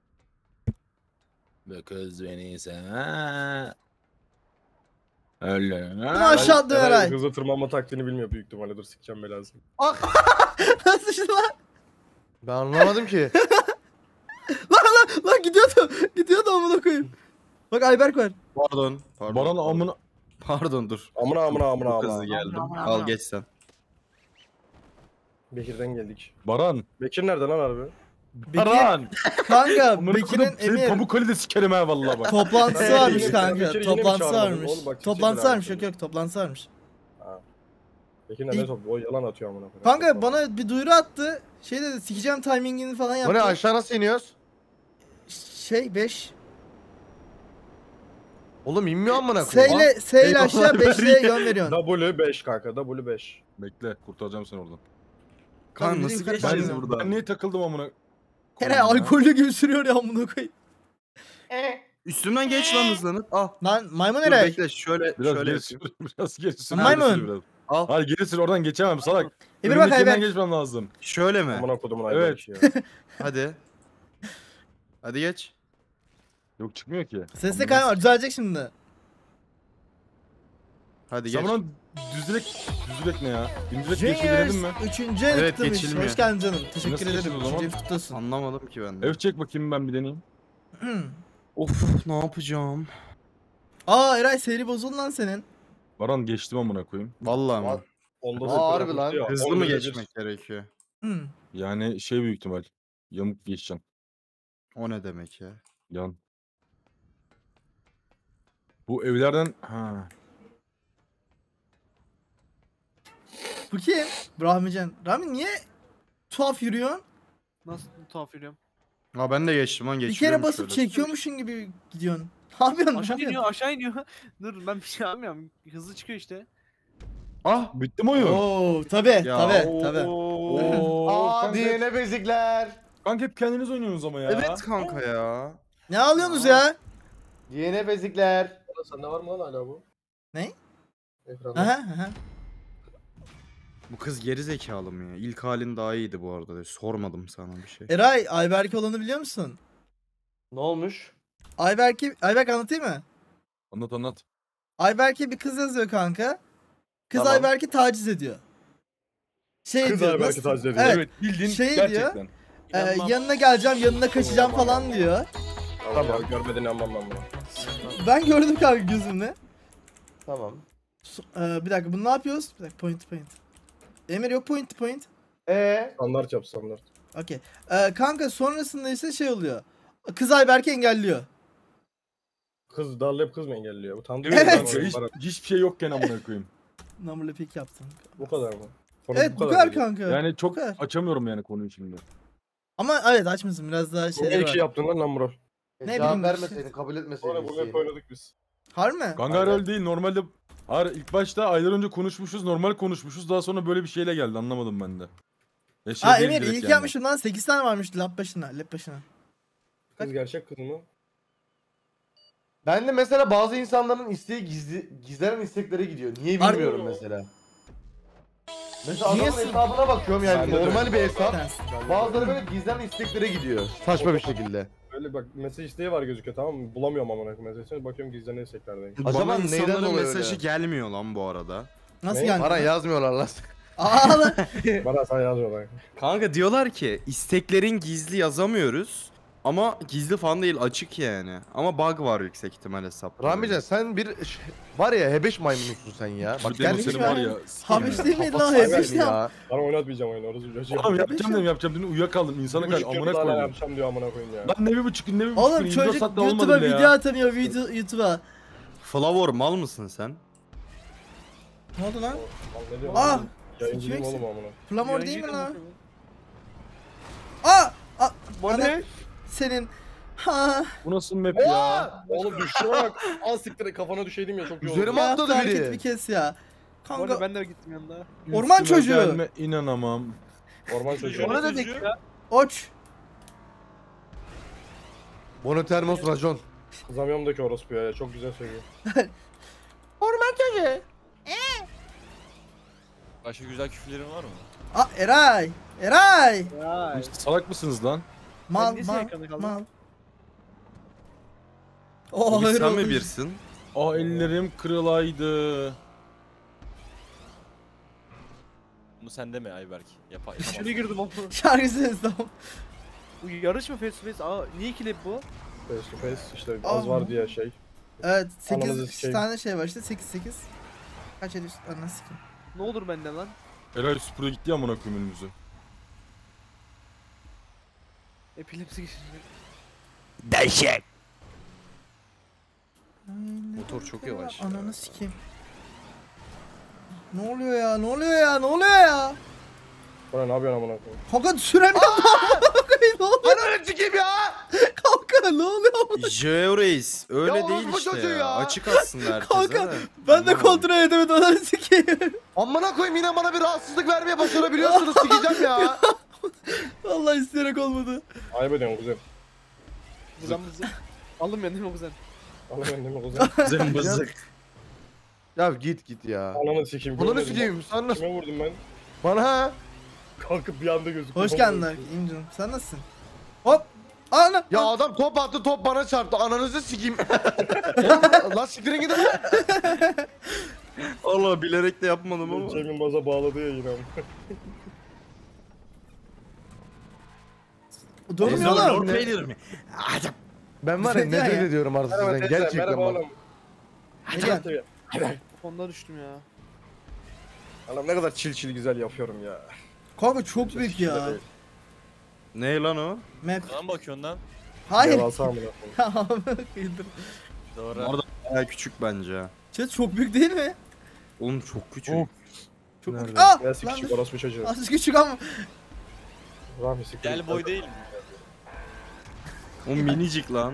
S7: Be kız beni sen. Öyle.
S2: Bunu aşağı atlıyor
S1: Eray
S2: Eray.
S1: hızlı tırmanma taktiğini bilmiyor büyük ihtimalle. Dur sikeceğim belasını.
S2: Nasıl işte lan?
S4: Ben anlamadım ki.
S2: Lan lan lan gidiyordu. Gidiyordu amına koyayım. Bak Ayberk var.
S3: Pardon. Pardon.
S7: Bana
S3: pardon.
S7: amına.
S3: Pardon dur.
S1: Amına amına amına
S3: Çok hızlı
S1: amına.
S3: geldim.
S5: Amına,
S3: Al
S5: amına.
S3: geç sen.
S1: Bekir'den geldik.
S7: Baran.
S1: Bekir nerede lan harbi?
S2: Bekir,
S7: Baran.
S2: kanka
S7: Amına
S2: Bekir'in
S7: koyayım, senin
S2: Emir
S7: Pamukkale'de sikerim ha vallahi bak.
S2: toplantısı
S1: Ben-
S2: varmış
S1: Bekir'i-
S2: kanka.
S1: Bekir'i yine mi
S2: Toplantısı
S1: çağırmadın?
S2: varmış.
S1: Oğlum bak,
S2: Toplantısı
S1: çekil
S2: varmış.
S1: abi.
S2: Yok yok toplantısı varmış.
S1: Bekir nerede top? O yalan atıyor amına koyayım.
S2: Kanka bana bir duyuru attı. Şey dedi sikeceğim timingini falan
S4: Bu
S2: yaptı.
S4: ne aşağı nasıl iniyoruz?
S2: Şey beş.
S4: Oğlum inmiyor amına
S2: S
S4: koyayım.
S2: ile S ile aşağı
S3: Eyvallah,
S2: beş ile
S3: ver
S2: yön veriyorsun.
S1: W beş kanka W beş.
S7: Bekle kurtaracağım seni oradan.
S2: Tamam,
S3: Kan nasıl
S2: yukarı
S3: geçeceğiz
S2: çıkacağım.
S3: buradan?
S7: Ben niye takıldım amına?
S2: Eray alkollü gibi sürüyor ya amına koyayım.
S3: Üstümden geç lan hızlanıp. Al.
S2: Lan maymun
S3: Dur
S2: Eray.
S3: bekle şöyle
S7: Biraz
S3: şöyle
S7: geri sür.
S3: yapayım.
S7: Biraz geri sür.
S2: Maymun.
S7: geri sür biraz.
S3: Al.
S7: Hayır geri sür oradan geçemem salak.
S2: Emir bak
S7: Önündekinden
S2: Ayberk.
S7: geçmem lazım.
S3: Şöyle mi?
S1: Amına kodumun
S7: Evet.
S1: Ayberk ya.
S3: Hadi. Hadi geç.
S7: Yok çıkmıyor ki.
S2: Sesle kayma var. Düzelecek şimdi.
S3: Hadi
S7: Sen
S3: geç.
S7: buna düzülek, düzülek ne ya? Düzülek geçmeyi
S2: Juniors
S7: denedin mi?
S2: üçüncü
S3: Evet,
S2: evet, kutlamış.
S3: geçilmiyor.
S2: Hoş geldin canım. Teşekkür
S7: Nasıl
S2: ederim.
S7: geçiyor o zaman?
S2: Üçüncü kutlu olsun.
S3: Anlamadım ki ben de.
S7: Ev çek bakayım ben bir deneyeyim.
S3: Of ne yapacağım?
S2: Aa Eray seri bozuldu lan senin.
S7: Baran geçtim amına koyayım.
S3: Vallahi mi?
S4: Aa,
S1: Onda
S4: Aa,
S1: sıfır
S4: harbi
S1: yapmıştı
S4: lan.
S1: ya.
S3: Hızlı
S1: on
S3: mı
S1: derece-
S3: geçmek gerekiyor?
S2: Hı.
S7: Yani şey büyük ihtimal. Yamuk geçeceğim.
S3: O ne demek ya?
S7: Yan. Bu evlerden... Ha.
S2: Bu kim? Rahmican. Rahmi niye tuhaf yürüyorsun?
S5: Nasıl tuhaf yürüyorum?
S3: Ha ben de geçtim lan
S2: Bir
S3: geçiyorum
S2: kere basıp
S3: şöyle.
S2: çekiyormuşsun gibi gidiyorsun. Ne yapıyorsun? Ne
S5: Aşağı
S2: yapıyorsun?
S5: iniyor aşağı iniyor. Dur ben bir şey yapmıyorum. Hızlı çıkıyor işte.
S7: Ah bitti mi oyun?
S2: Oo tabi
S3: Ya,
S2: tabi tabi.
S7: Oo,
S4: Aa
S7: kanka.
S4: diyene bezikler.
S7: Kanka hep kendiniz oynuyorsunuz ama ya.
S3: Evet kanka ya.
S2: Ne alıyorsunuz ya?
S4: D N F ezikler.
S1: Sende var mı lan hala bu?
S2: Ne?
S1: Ekranda.
S2: Aha aha.
S3: Bu kız geri zekalı mı ya? İlk halin daha iyiydi bu arada. Sormadım sana bir şey.
S2: Eray, Ayberk olanı biliyor musun?
S4: Ne olmuş?
S2: Ayberk'i, Ayberk anlatayım mı?
S7: Anlat anlat.
S2: Ayberk'e bir kız yazıyor kanka. Kız
S4: Tamam.
S2: Ayberk'i taciz ediyor. Şey
S1: Kız
S2: diyor,
S1: Ayberk'i
S2: nasıl-
S1: taciz ediyor.
S2: Evet.
S7: Evet bildiğin
S2: Şey diyor.
S7: gerçekten.
S2: Ee,
S6: İnanmam.
S2: yanına geleceğim, yanına kaçacağım falan diyor.
S1: Tamam. Ya, görmeden inanmam ben buna.
S2: Ben gördüm kanka gözümle.
S4: Tamam.
S2: Ee, bir dakika bunu ne yapıyoruz? Bir dakika point to point. Emir yok point to point.
S4: Ee,
S1: Standart yap standart.
S2: Okey. Ee, kanka sonrasında ise şey oluyor. Kız Ayberk'i engelliyor.
S1: Kız darlayıp kız mı engelliyor? Utandı
S2: Evet.
S7: Kanka, hiç, hiçbir şey yokken amına koyayım.
S2: Number'la pek yaptım.
S1: Bu kadar mı? Konu
S2: Evet bu kadar
S1: mıydı?
S2: kanka.
S7: Yani çok
S2: kadar.
S7: açamıyorum yani konuyu şimdi.
S2: Ama evet açmışsın biraz daha
S1: Ne
S2: şeyler
S1: iki
S2: var.
S1: yaptın lan lan Murat?
S2: Ne
S4: ne
S2: bileyim,
S4: cevap
S2: bir
S4: vermeseydin,
S2: şey-
S4: kabul
S1: Sonra
S4: etmeseydin.
S1: bunu hep
S4: isteğini.
S1: oynadık biz.
S2: Har mı?
S7: Kanka
S1: Aynen.
S7: öyle değil. Normalde Hayır, ilk başta aylar önce konuşmuşuz. Normal konuşmuşuz. Daha sonra böyle bir şeyle geldi. Anlamadım ben de. Ya şey
S2: Aa
S7: değil
S2: Emir
S7: direkt
S2: ilk
S7: yani.
S2: yapmışım lan sekiz tane varmış lap başına, lap başına.
S1: Kız gerçek kız mı?
S4: Ben de mesela bazı insanların isteği gizli, gizlenen isteklere gidiyor. Niye
S2: Harbi
S4: bilmiyorum
S1: mi?
S4: mesela. Mesela adamın
S2: Niye?
S4: hesabına bakıyorum yani
S1: Ben de
S4: normal bir
S2: Bir
S4: hesap.
S2: tanesi.
S4: Bazıları böyle gizlenen isteklere gidiyor. Saçma bir şekilde.
S1: Böyle bak mesaj isteği var gözüküyor tamam mı? Bulamıyorum amına koyayım mesajını. Bakıyorum gizlenen isteklerdeyim.
S4: Acaba
S3: Bana
S4: neyden
S3: insanların
S4: dolayı
S3: mesajı
S4: öyle?
S3: gelmiyor lan bu arada.
S2: Nasıl
S1: Ne?
S2: yani?
S4: Bana yazmıyorlar lan.
S2: Aa lan.
S1: Bana sen yazıyorlar.
S3: Kanka diyorlar ki isteklerin gizli yazamıyoruz. Ama gizli falan değil, açık yani. Ama bug var yüksek ihtimal hesapta.
S4: Ramican sen bir ş- var ya hebeş maymunusun sen ya. Bak
S7: Bak gel
S4: gerçekten
S7: seni var ya.
S2: Habeş değil miydi lan?
S4: kafası
S2: Habeş
S4: hayvan
S2: değil.
S4: ya.
S1: Bana oynatmayacağım oyunu orası çocuğum.
S7: Oğlum yapacağım dedim yapacağım dedim uyuyakaldım. İnsana
S1: Bir
S7: kal
S1: buçuk
S7: amına
S1: yılda hala
S7: koydum.
S1: yapacağım diyor amına koyayım ya.
S7: Lan ne bir buçuk gün ne bir buçuk gün.
S2: Oğlum
S7: yirmi dört
S2: çocuk
S7: saatte olmadı
S2: YouTube'a
S7: bile ya.
S2: video atamıyor video YouTube'a.
S3: Flavor mal mısın sen?
S2: Ne oldu lan?
S1: Lan ne diyorsun?
S2: Ah!
S1: Yayıncı değil mi
S2: Sikiyeksin.
S1: oğlum amına?
S2: Flamor değil mi
S5: Yayıncıyla
S2: lan?
S5: mı?
S2: Aa! Aa!
S5: Bu
S2: Ana-
S5: ne?
S2: Senin. Ha.
S7: Bu nasıl map ya?
S1: Oğlum düştü bak. Al siktir kafana düşeydim ya çok iyi oldu.
S4: Üzerime
S2: Ya
S4: atladı
S2: hareket
S4: biri.
S2: bir kes ya.
S5: Bu arada
S2: Kanka
S5: ben de gittim yanında.
S2: Orman
S7: Üstüme
S2: çocuğu.
S7: gelme, inanamam.
S1: Orman çocuğu.
S5: Ona da dedik ya.
S2: oç.
S4: Monotermos racon.
S1: Zamyom'daki orospu ya çok güzel söylüyor.
S6: Başka güzel küfürlerin var mı?
S2: Aa Eray. Eray.
S5: Vay.
S7: Salak mısınız lan?
S2: Mal
S5: niye
S2: mal
S5: yakında kaldım?
S2: mal. Oh,
S3: Bugün
S2: hayır
S3: sen mi
S2: oldu.
S3: birsin?
S7: Ah ellerim kırılaydı.
S6: Bunu sen deme Ayberk. Yapa,
S5: İçeri
S6: yapamazsın.
S5: girdim ama.
S2: Şarkı sesi tamam.
S5: Bu yarış mı face to face? Aa niye ikili bu?
S1: Face to face işte
S2: Aa.
S1: az var diye şey.
S2: Evet
S1: Ananızı
S2: sekiz
S1: sikeyim.
S2: tane şey var işte sekiz sekiz. Kaç ediyorsun? Ananı sikeyim.
S5: Ne olur benden lan?
S7: Eray Supra gitti ya amına koyayım önümüze.
S5: Epilepsi geçirecek.
S3: Dehşet. Motor çok yavaş ya.
S2: Ananı sikeyim. Ne oluyor ya? Ne oluyor ya? Ne oluyor ya?
S1: Bana ne yapıyorsun amına koyayım?
S2: Kanka süremiyorum. ne oluyor?
S4: Ananı sikeyim ya.
S2: Kanka ne oluyor?
S3: Jeo Reis öyle
S4: Ya
S3: değil
S4: orospu
S3: işte
S4: çocuğu
S3: ya.
S4: ya.
S3: Açık aslında herkese
S2: Kanka
S3: de.
S2: ben de
S3: Anlamadım.
S2: kontrol edemedim ananı sikeyim.
S4: Amına koyayım yine bana bir rahatsızlık vermeye başarabiliyorsunuz sikeceğim ya.
S2: Vallahi isteyerek olmadı.
S1: Ayıp ediyorsun kuzen.
S5: Kuzen bizi. Alın beni mi kuzen?
S1: Alın kendimi kuzen.
S3: Zımbızık.
S4: Ya git git ya.
S1: Ananı sikeyim.
S4: Ananı
S1: görmedim.
S4: sikeyim sen nasıl?
S1: Kime vurdum ben?
S4: Bana.
S1: Kalkıp bir anda gözüküyor.
S2: Hoş geldin Ark. İyiyim canım. Sen nasılsın? Hop. Ana.
S4: Ya adam top attı top bana çarptı ananızı sikeyim. Lan siktirin gidin lan.
S3: Allah bilerek de yapmadım ama.
S1: Cem Yılmaz'a bağladı ya yine.
S2: Durmuyor
S3: Lord
S2: lan.
S3: Vader mi?
S4: Ben var ya
S2: Ya,
S4: nefret
S2: ya.
S4: ediyorum artık
S1: Merhaba
S4: sizden
S1: teyze,
S4: gerçekten
S1: merhaba
S4: bak.
S1: oğlum.
S2: Ne diyorsun?
S5: Fonda düştüm ya.
S1: Anam ne kadar çil çil güzel yapıyorum ya.
S2: Kanka çok büyük ya.
S1: Değil.
S3: Ne lan o?
S2: Map.
S6: Sana mı bakıyorsun lan?
S2: Hayır.
S1: Devasa amına koyayım.
S2: Kıydım.
S6: Doğru.
S3: Orada bayağı küçük bence.
S2: Chat çok büyük değil mi?
S3: Oğlum çok küçük.
S7: Of.
S2: Çok
S7: Nerede?
S2: büyük. Aa!
S1: Neyse
S2: Lan
S1: küçük orospu çocuğu.
S2: az küçük ama.
S1: Rahmi siktir.
S6: Gel boy değil mi?
S3: O minicik lan.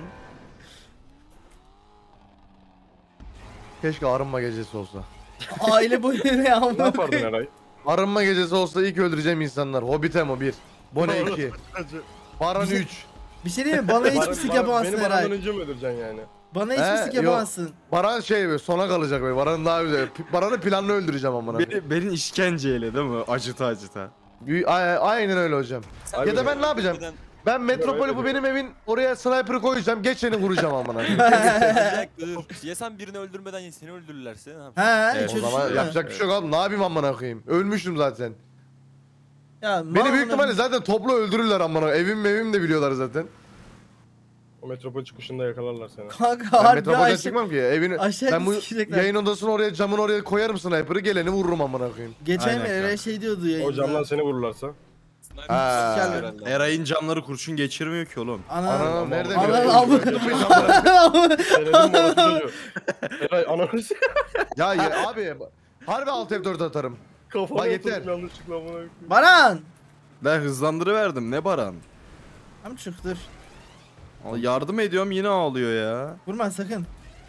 S4: Keşke arınma gecesi olsa.
S2: Aile boyu ne ya?
S1: Ne yapardın Eray?
S4: Arınma gecesi olsa ilk öldüreceğim insanlar. Hobbit'e mi bir? Bone iki. Baran
S2: Bize-
S4: üç.
S2: Bir şey diyeyim mi? Bana hiç
S1: Baran-
S2: pislik
S1: Baran-
S2: yapamazsın
S1: Beni Baran'dan
S2: Eray.
S1: önce mi öldüreceksin yani?
S2: Bana hiç
S4: He,
S2: pislik
S4: yok.
S2: yapamazsın.
S4: Baran şey böyle sona kalacak böyle. Baran'ın daha güzel. P- Baran'ı planlı öldüreceğim amına.
S3: Beni, beni işkenceyle değil mi? Acıta acıta.
S4: Büyü- a- Aynen öyle hocam.
S1: Abi
S4: Ya da ben ne yapacağım?
S6: Neden-
S4: Ben Metropoli bu
S1: öyle
S4: benim evin oraya sniper'ı koyacağım. Geçeni vuracağım amına.
S6: Bir dakika, dur. Ya sen birini öldürmeden ya seni öldürürlerse ne yapacaksın?
S2: He,
S3: Evet,
S2: hiç
S4: O
S2: öyle
S4: zaman
S2: düşünme.
S4: yapacak bir şey yok abi. Ne yapayım amına koyayım? Ölmüştüm zaten.
S2: Ya,
S4: Beni
S2: mal
S4: büyük
S2: bunu-
S4: ihtimalle zaten toplu öldürürler amına. Evim evim de biliyorlar zaten.
S1: O metropol çıkışında yakalarlar seni.
S2: Kanka
S4: Ben
S2: harbi
S4: Metropol'den
S2: aşağı.
S4: çıkmam ki. Evini
S2: aşağı
S4: ben bu
S2: sikecekler.
S4: yayın odasını oraya camın oraya koyarım sniper'ı. Geleni vururum amına koyayım.
S2: Geçen
S3: Aynen
S2: mi Eray
S3: kanka.
S2: şey diyordu
S1: O
S2: yayında.
S1: camdan seni vururlarsa.
S4: Ha.
S2: Sikerler.
S3: Eray'ın camları kurşun geçirmiyor ki oğlum.
S2: Ana.
S4: Anam nerede
S2: Anam,
S4: biliyorsun?
S2: amına-
S1: Söyledim mi orası çocuğu? Eray ananı s-
S4: Ya, ya abi harbi alt F dört atarım.
S1: Kafama
S4: Bak yeter.
S1: oturdum yanlışlıkla amına koyayım.
S2: Baran.
S3: Ben hızlandırıverdim ne Baran.
S2: Tamam çıktır.
S3: Al, yardım ediyorum yine ağlıyor ya.
S2: Vurma sakın.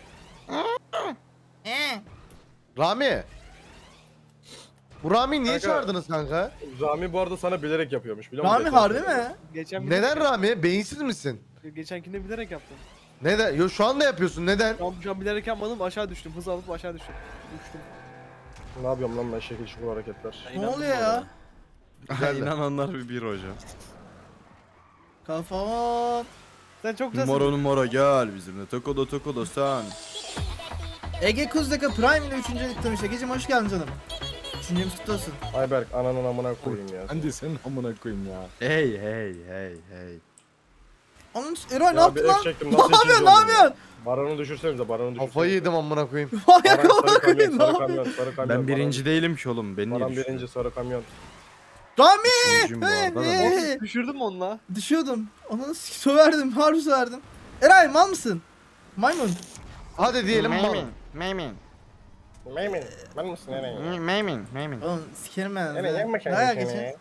S4: Rami. Bu Rami'yi niye
S1: Kanka.
S4: çağırdınız kanka?
S1: Rami bu arada sana bilerek yapıyormuş biliyor musun?
S2: Rami
S1: Geçen
S2: harbi
S1: sene.
S2: mi?
S5: Geçen
S4: Neden Rami? Beyinsiz misin?
S5: Geçenkinde bilerek yaptım.
S4: Neden? Yo şu anda yapıyorsun. Neden?
S5: Şu an, şu an bilerek yapmadım, aşağı düştüm. Hız alıp aşağı düştüm. Düştüm.
S1: Ne yapıyorum lan ben şekil şukul hareketler.
S6: Ben
S2: Ne
S6: inandım
S2: oluyor
S6: bu
S2: ya?
S6: arada.
S4: Güzel de.
S3: İnananlar bir bir hocam.
S2: Kafam.
S5: Sen çok güzelsin.
S3: Numara numara gel bizimle tokoda tokoda sen.
S2: Ege Kuzdaka Prime ile üçüncü demiş. Egeciğim hoş geldin canım. Üçüncümüz kutlu olsun.
S1: Ayberk ananın amına koyayım ya.
S7: Ben de senin amına koyayım ya.
S3: Hey hey hey hey.
S2: Onun Eray ne
S1: Ya bir
S2: yaptın lan?
S1: F çektim,
S2: Ne
S1: nasıl
S2: yapıyorsun?
S1: ikinci
S2: Ne
S1: oldum ya?
S2: yapıyorsun?
S1: Baran'ı düşürsenize Baran'ı düşürsenize.
S4: Kafayı yedim amına koyayım.
S2: Manyak
S1: Baran
S2: amına
S1: sarı kamyon,
S2: koyayım ne
S1: sarı
S2: yapıyorsun?
S1: kamyon, sarı kamyon.
S3: Ben birinci değilim ki oğlum. Beni
S1: Baran,
S3: niye
S1: Baran
S3: düşürdün?
S1: birinci sarı kamyon.
S2: Rami!
S3: Üçüncüyüm bu arada da.
S2: Hey,
S5: Düşürdün mü onunla?
S2: düşüyordum. Onu söverdim. Harbi söverdim. Eray mal mısın? Maymun.
S4: Hadi diyelim mal.
S3: Maymin. Maymin.
S1: Meymin, ben misin Eray?
S3: Maymin. Maymin.
S2: Oğlum sikerim ben.
S1: Eray yapma
S2: Dayak
S1: kendini
S2: geçin.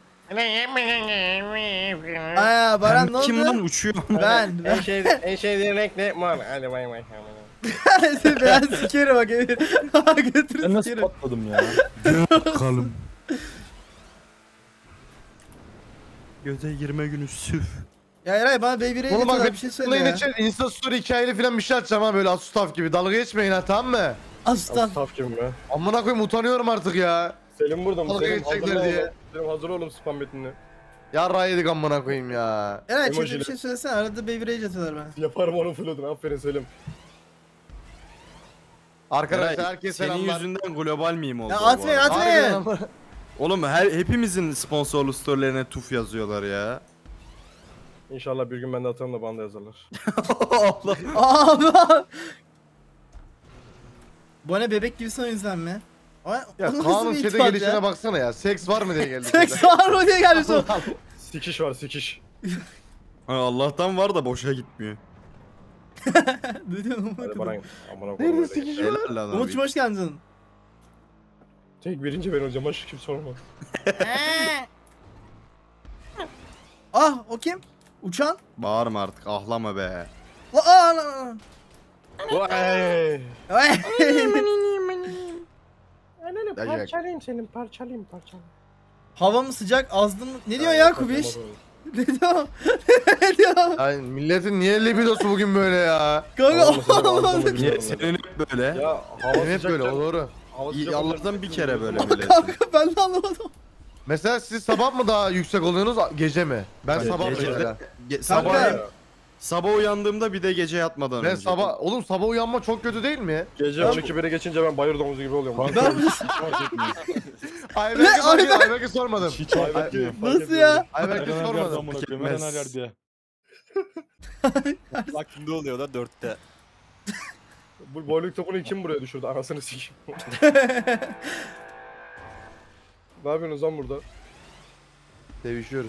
S1: seni.
S2: Aya Baran ne oldu?
S3: Kim lan uçuyor?
S2: Ben.
S1: En
S2: Ben.
S1: şey, en şey direkt ne? Man, hadi bay bay.
S2: ben sikerim bak Emir. Götürü
S7: Ben nasıl
S2: sikerim.
S7: patladım ya?
S3: Bakalım. Göze girme günü süf.
S2: Ya Eray bana Baby Ray'e
S4: Oğlum bak
S2: bir
S4: ben
S2: şey
S4: şey
S2: söyle ya.
S4: için Insta story hikayeli falan bir şey atacağım ha böyle Asustaf gibi. Dalga geçmeyin ha tamam mı?
S2: Aslan.
S1: Saf kim be?
S4: Amına koyayım utanıyorum artık ya.
S1: Selim burada mı?
S4: Dalga
S1: Selim
S4: geçecekler
S1: hazırla
S4: diye.
S1: oğlum. Selim hazır oğlum spam metnini.
S4: Yarrağı yedik amına koyayım ya.
S2: Eray çete
S1: Emojiler.
S2: bir şey söylesene. Arada Baby Rage atıyorlar bana.
S1: Yaparım onu fullodun. Aferin Selim.
S4: Arkadaşlar
S3: Eray,
S4: herkese
S3: senin
S4: selamlar.
S3: yüzünden global meme oldu.
S2: Ya
S3: bu
S2: atmayın,
S3: arada.
S2: atmayın.
S4: Harbiden ama.
S3: Oğlum her hepimizin sponsorlu storylerine tuf yazıyorlar ya.
S1: İnşallah bir gün ben de atarım da bana da yazarlar.
S3: Allah.
S2: Aa, bu ne bebek gibisin o yüzden mi? O,
S4: Ya
S2: o nasıl
S4: Kaan'ın
S2: bir
S4: chat'e
S2: itibat
S4: gelişine
S2: ya?
S4: baksana ya. Seks var mı diye geldi.
S2: Seks var mı diye gelmiş o.
S1: Sikiş var sikiş.
S3: Ha, Allah'tan var da boşa gitmiyor.
S2: Ne diyorsun
S1: Hadi
S2: Umut?
S1: bana amına koyayım.
S4: Nerede sikiş var?
S3: Helal lan
S2: Umut'cum
S3: abi.
S2: hoş geldin canım.
S1: Tek birinci ben hocam başka kim sorma.
S2: Ah o kim? Uçan?
S3: Bağırma artık ahlama be.
S2: Aa, aa, aa.
S1: Vay.
S2: Ay.
S1: Ananı
S4: Ya,
S1: parçalayayım senin parçalayayım parçalayayım.
S2: Hava mı sıcak azdı mı? Ne diyor ya Kubiş? Ne diyor? Ne diyor?
S4: Ay milletin niye libidosu bugün böyle ya?
S2: Kanka
S1: Oğlum, senin ağzını
S2: olmadı.
S3: Niye
S1: bilmiyorum
S3: senin hep böyle?
S1: Ya hava
S4: Benim hep
S1: sıcak
S4: böyle
S1: can-
S4: o doğru.
S1: hava
S3: İyi,
S1: sıcak
S3: Allah'tan
S1: olacak.
S3: bir kere böyle milletin.
S2: Kanka ben de anlamadım.
S4: Mesela siz sabah mı daha yüksek oluyorsunuz gece mi? Ben
S3: Hayır,
S4: sabah
S3: gece.
S4: mesela.
S3: Ge-
S2: Kanka.
S3: sabah sabah uyandığımda bir de gece yatmadan
S4: Ben
S3: önce.
S4: sabah oğlum sabah uyanma çok kötü değil mi?
S1: Gece on iki bire geçince ben bayır domuzu gibi oluyorum.
S7: Kanka hiç fark etmiyor.
S4: Ayberk'e
S2: Ne?
S4: sormadım.
S2: Ayberk-
S4: Ayberk'e sormadım.
S7: Hiç fark
S1: Ayberk
S7: etmiyor.
S1: gibi fark
S2: Nasıl
S1: etmiyor.
S2: ya?
S4: Ayberk'e
S7: Her an her yerde
S4: sormadım.
S7: amına koyayım. Her an her yerde.
S6: Vaktimde oluyor da dörtte.
S1: Bu boyluk topunu kim buraya düşürdü? Anasını sikeyim. Ne yapıyorsunuz lan burada?
S4: Sevişiyoruz.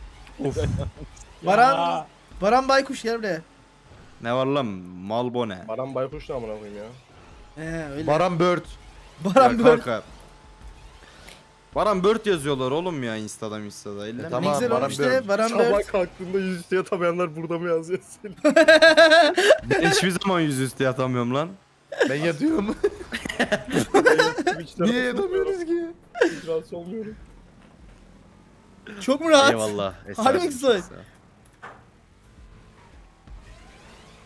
S2: Baran, Baran Baykuş gel buraya.
S3: Ne var lan Malbone.
S1: Baran Baykuş ne amına koyayım ya?
S2: Ee öyle.
S4: Baran Bird.
S2: Baran
S3: Ya
S2: böyle.
S3: kanka. Baran Bird yazıyorlar oğlum ya Insta'da Insta'da. Elle
S4: E,
S3: mi?
S4: tamam.
S2: Ne güzel
S4: Baran
S2: olmuş işte
S4: Bird.
S2: Baran
S1: Sabah
S2: Bird.
S1: kalktığında yüzüstü yatamayanlar burada mı yazıyor Selim?
S3: Ben hiçbir zaman yüzüstü yatamıyorum lan.
S4: Ben yatıyorum.
S1: Twitch'ten
S4: Niye yatamıyoruz ki?
S1: Hiç rahatsız olmuyorum.
S2: Çok mu rahat?
S3: Eyvallah.
S2: Harbi mi Soy?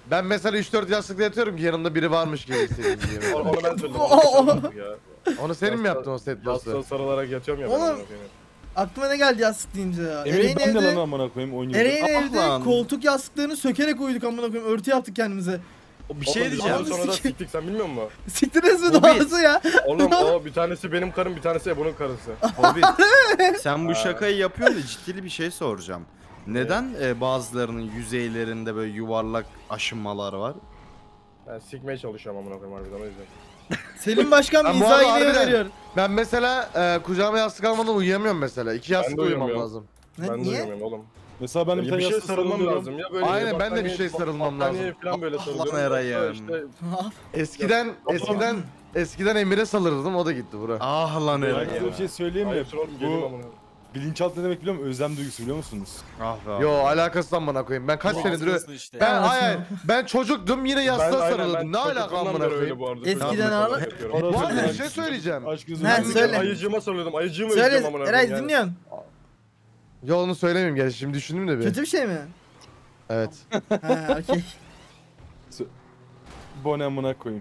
S4: Ben mesela üç dört yastıkta yatıyorum ki yanımda biri varmış gibi hissediyorum diye.
S1: Onu onu ben söyledim.
S2: Oo.
S1: Onu ben ya.
S4: Onu senin mi yaptın o set
S1: Yastığa
S4: boss'u?
S1: sarılarak yatıyorum ya. ben
S2: Oğlum.
S1: amına koyayım.
S2: Aklıma ne geldi yastık deyince ya.
S7: Emre
S2: Ereğin
S7: ben de lan
S2: evde,
S7: amına koyayım oynuyorum.
S2: Ereğin
S3: Ah
S2: evde
S3: lan.
S2: koltuk yastıklarını sökerek uyuduk amına koyayım. Örtü yaptık kendimize.
S3: O bir şey
S1: Oğlum,
S3: diyeceğim.
S1: ondan sonra da
S2: Sikeyim.
S1: siktik sen bilmiyor musun?
S2: Siktiniz mi
S3: Hobbit.
S2: doğası ya?
S1: Oğlum o bir tanesi benim karım bir tanesi Ebru'nun karısı.
S3: Hobbit. Sen bu şakayı yapıyorsun da ciddili bir şey soracağım. Neden e, bazılarının yüzeylerinde böyle yuvarlak aşınmalar var?
S1: Ben sikmeye çalışıyorum amına koyayım harbiden o yüzden.
S2: Selim Başkan
S4: Ben bu
S2: mizah
S4: arada
S2: yine
S4: harbiden-
S2: veriyor.
S4: Ben mesela e, kucağıma yastık almadan uyuyamıyorum mesela. İki yastık
S1: de
S4: uyumam
S1: uyuyamıyorum.
S4: lazım.
S2: Ne,
S1: Ben de
S2: niye?
S1: uyumuyorum oğlum.
S7: Mesela ben bir
S1: Ya
S7: tane
S1: bir şey
S7: yastık
S1: sarılmam
S7: sarılmıyorum.
S1: lazım ya böyle.
S4: Aynen, ben de bir
S1: battaniye-
S4: şey sarılmam
S1: battaniye
S4: lazım.
S1: falan böyle
S3: Ah lan
S1: sarılıyorum.
S3: Eray'ım.
S1: İşte
S4: Eskiden eskiden eskiden Emir'e salırdım, o da gitti bura.
S3: Ah lan
S7: Ben
S3: Eray.
S7: size bir şey söyleyeyim mi?
S1: ayıpsın oğlum gelin
S7: Bu
S1: amına.
S7: bilinçaltı ne demek biliyor musun? Özlem duygusu biliyor musunuz?
S3: Ah be.
S4: Yo alakası lan bana koyayım. Ben kaç
S6: Bu
S4: senedir ö-
S6: haklısın işte.
S4: ben
S2: Ya,
S4: hayır ben çocuktum yine yastığa
S1: aynen,
S4: sarılıyordum. Ne alaka
S1: çocukluğumdan
S4: amına
S1: beri öyle
S4: koyayım?
S1: bu arada.
S2: Eskiden
S1: Çocukluğumdan
S2: abi-
S1: beri yapıyorum.
S4: Bu arada bir
S7: Aşk-
S4: şey söyleyeceğim.
S7: Aşk gözü.
S2: Ha,
S1: Ben
S2: söyle.
S1: ayıcığıma sarılıyordum. Ayıcığımı
S2: Söyle
S1: özlüyorum amına
S2: Eray
S1: koyayım yani.
S2: dinliyorum.
S4: Yo onu söylemeyeyim gerçi, şimdi düşündüm de bir.
S2: Kötü bir şey mi?
S4: Evet.
S2: Ha okey.
S7: Bu ne amına koyayım.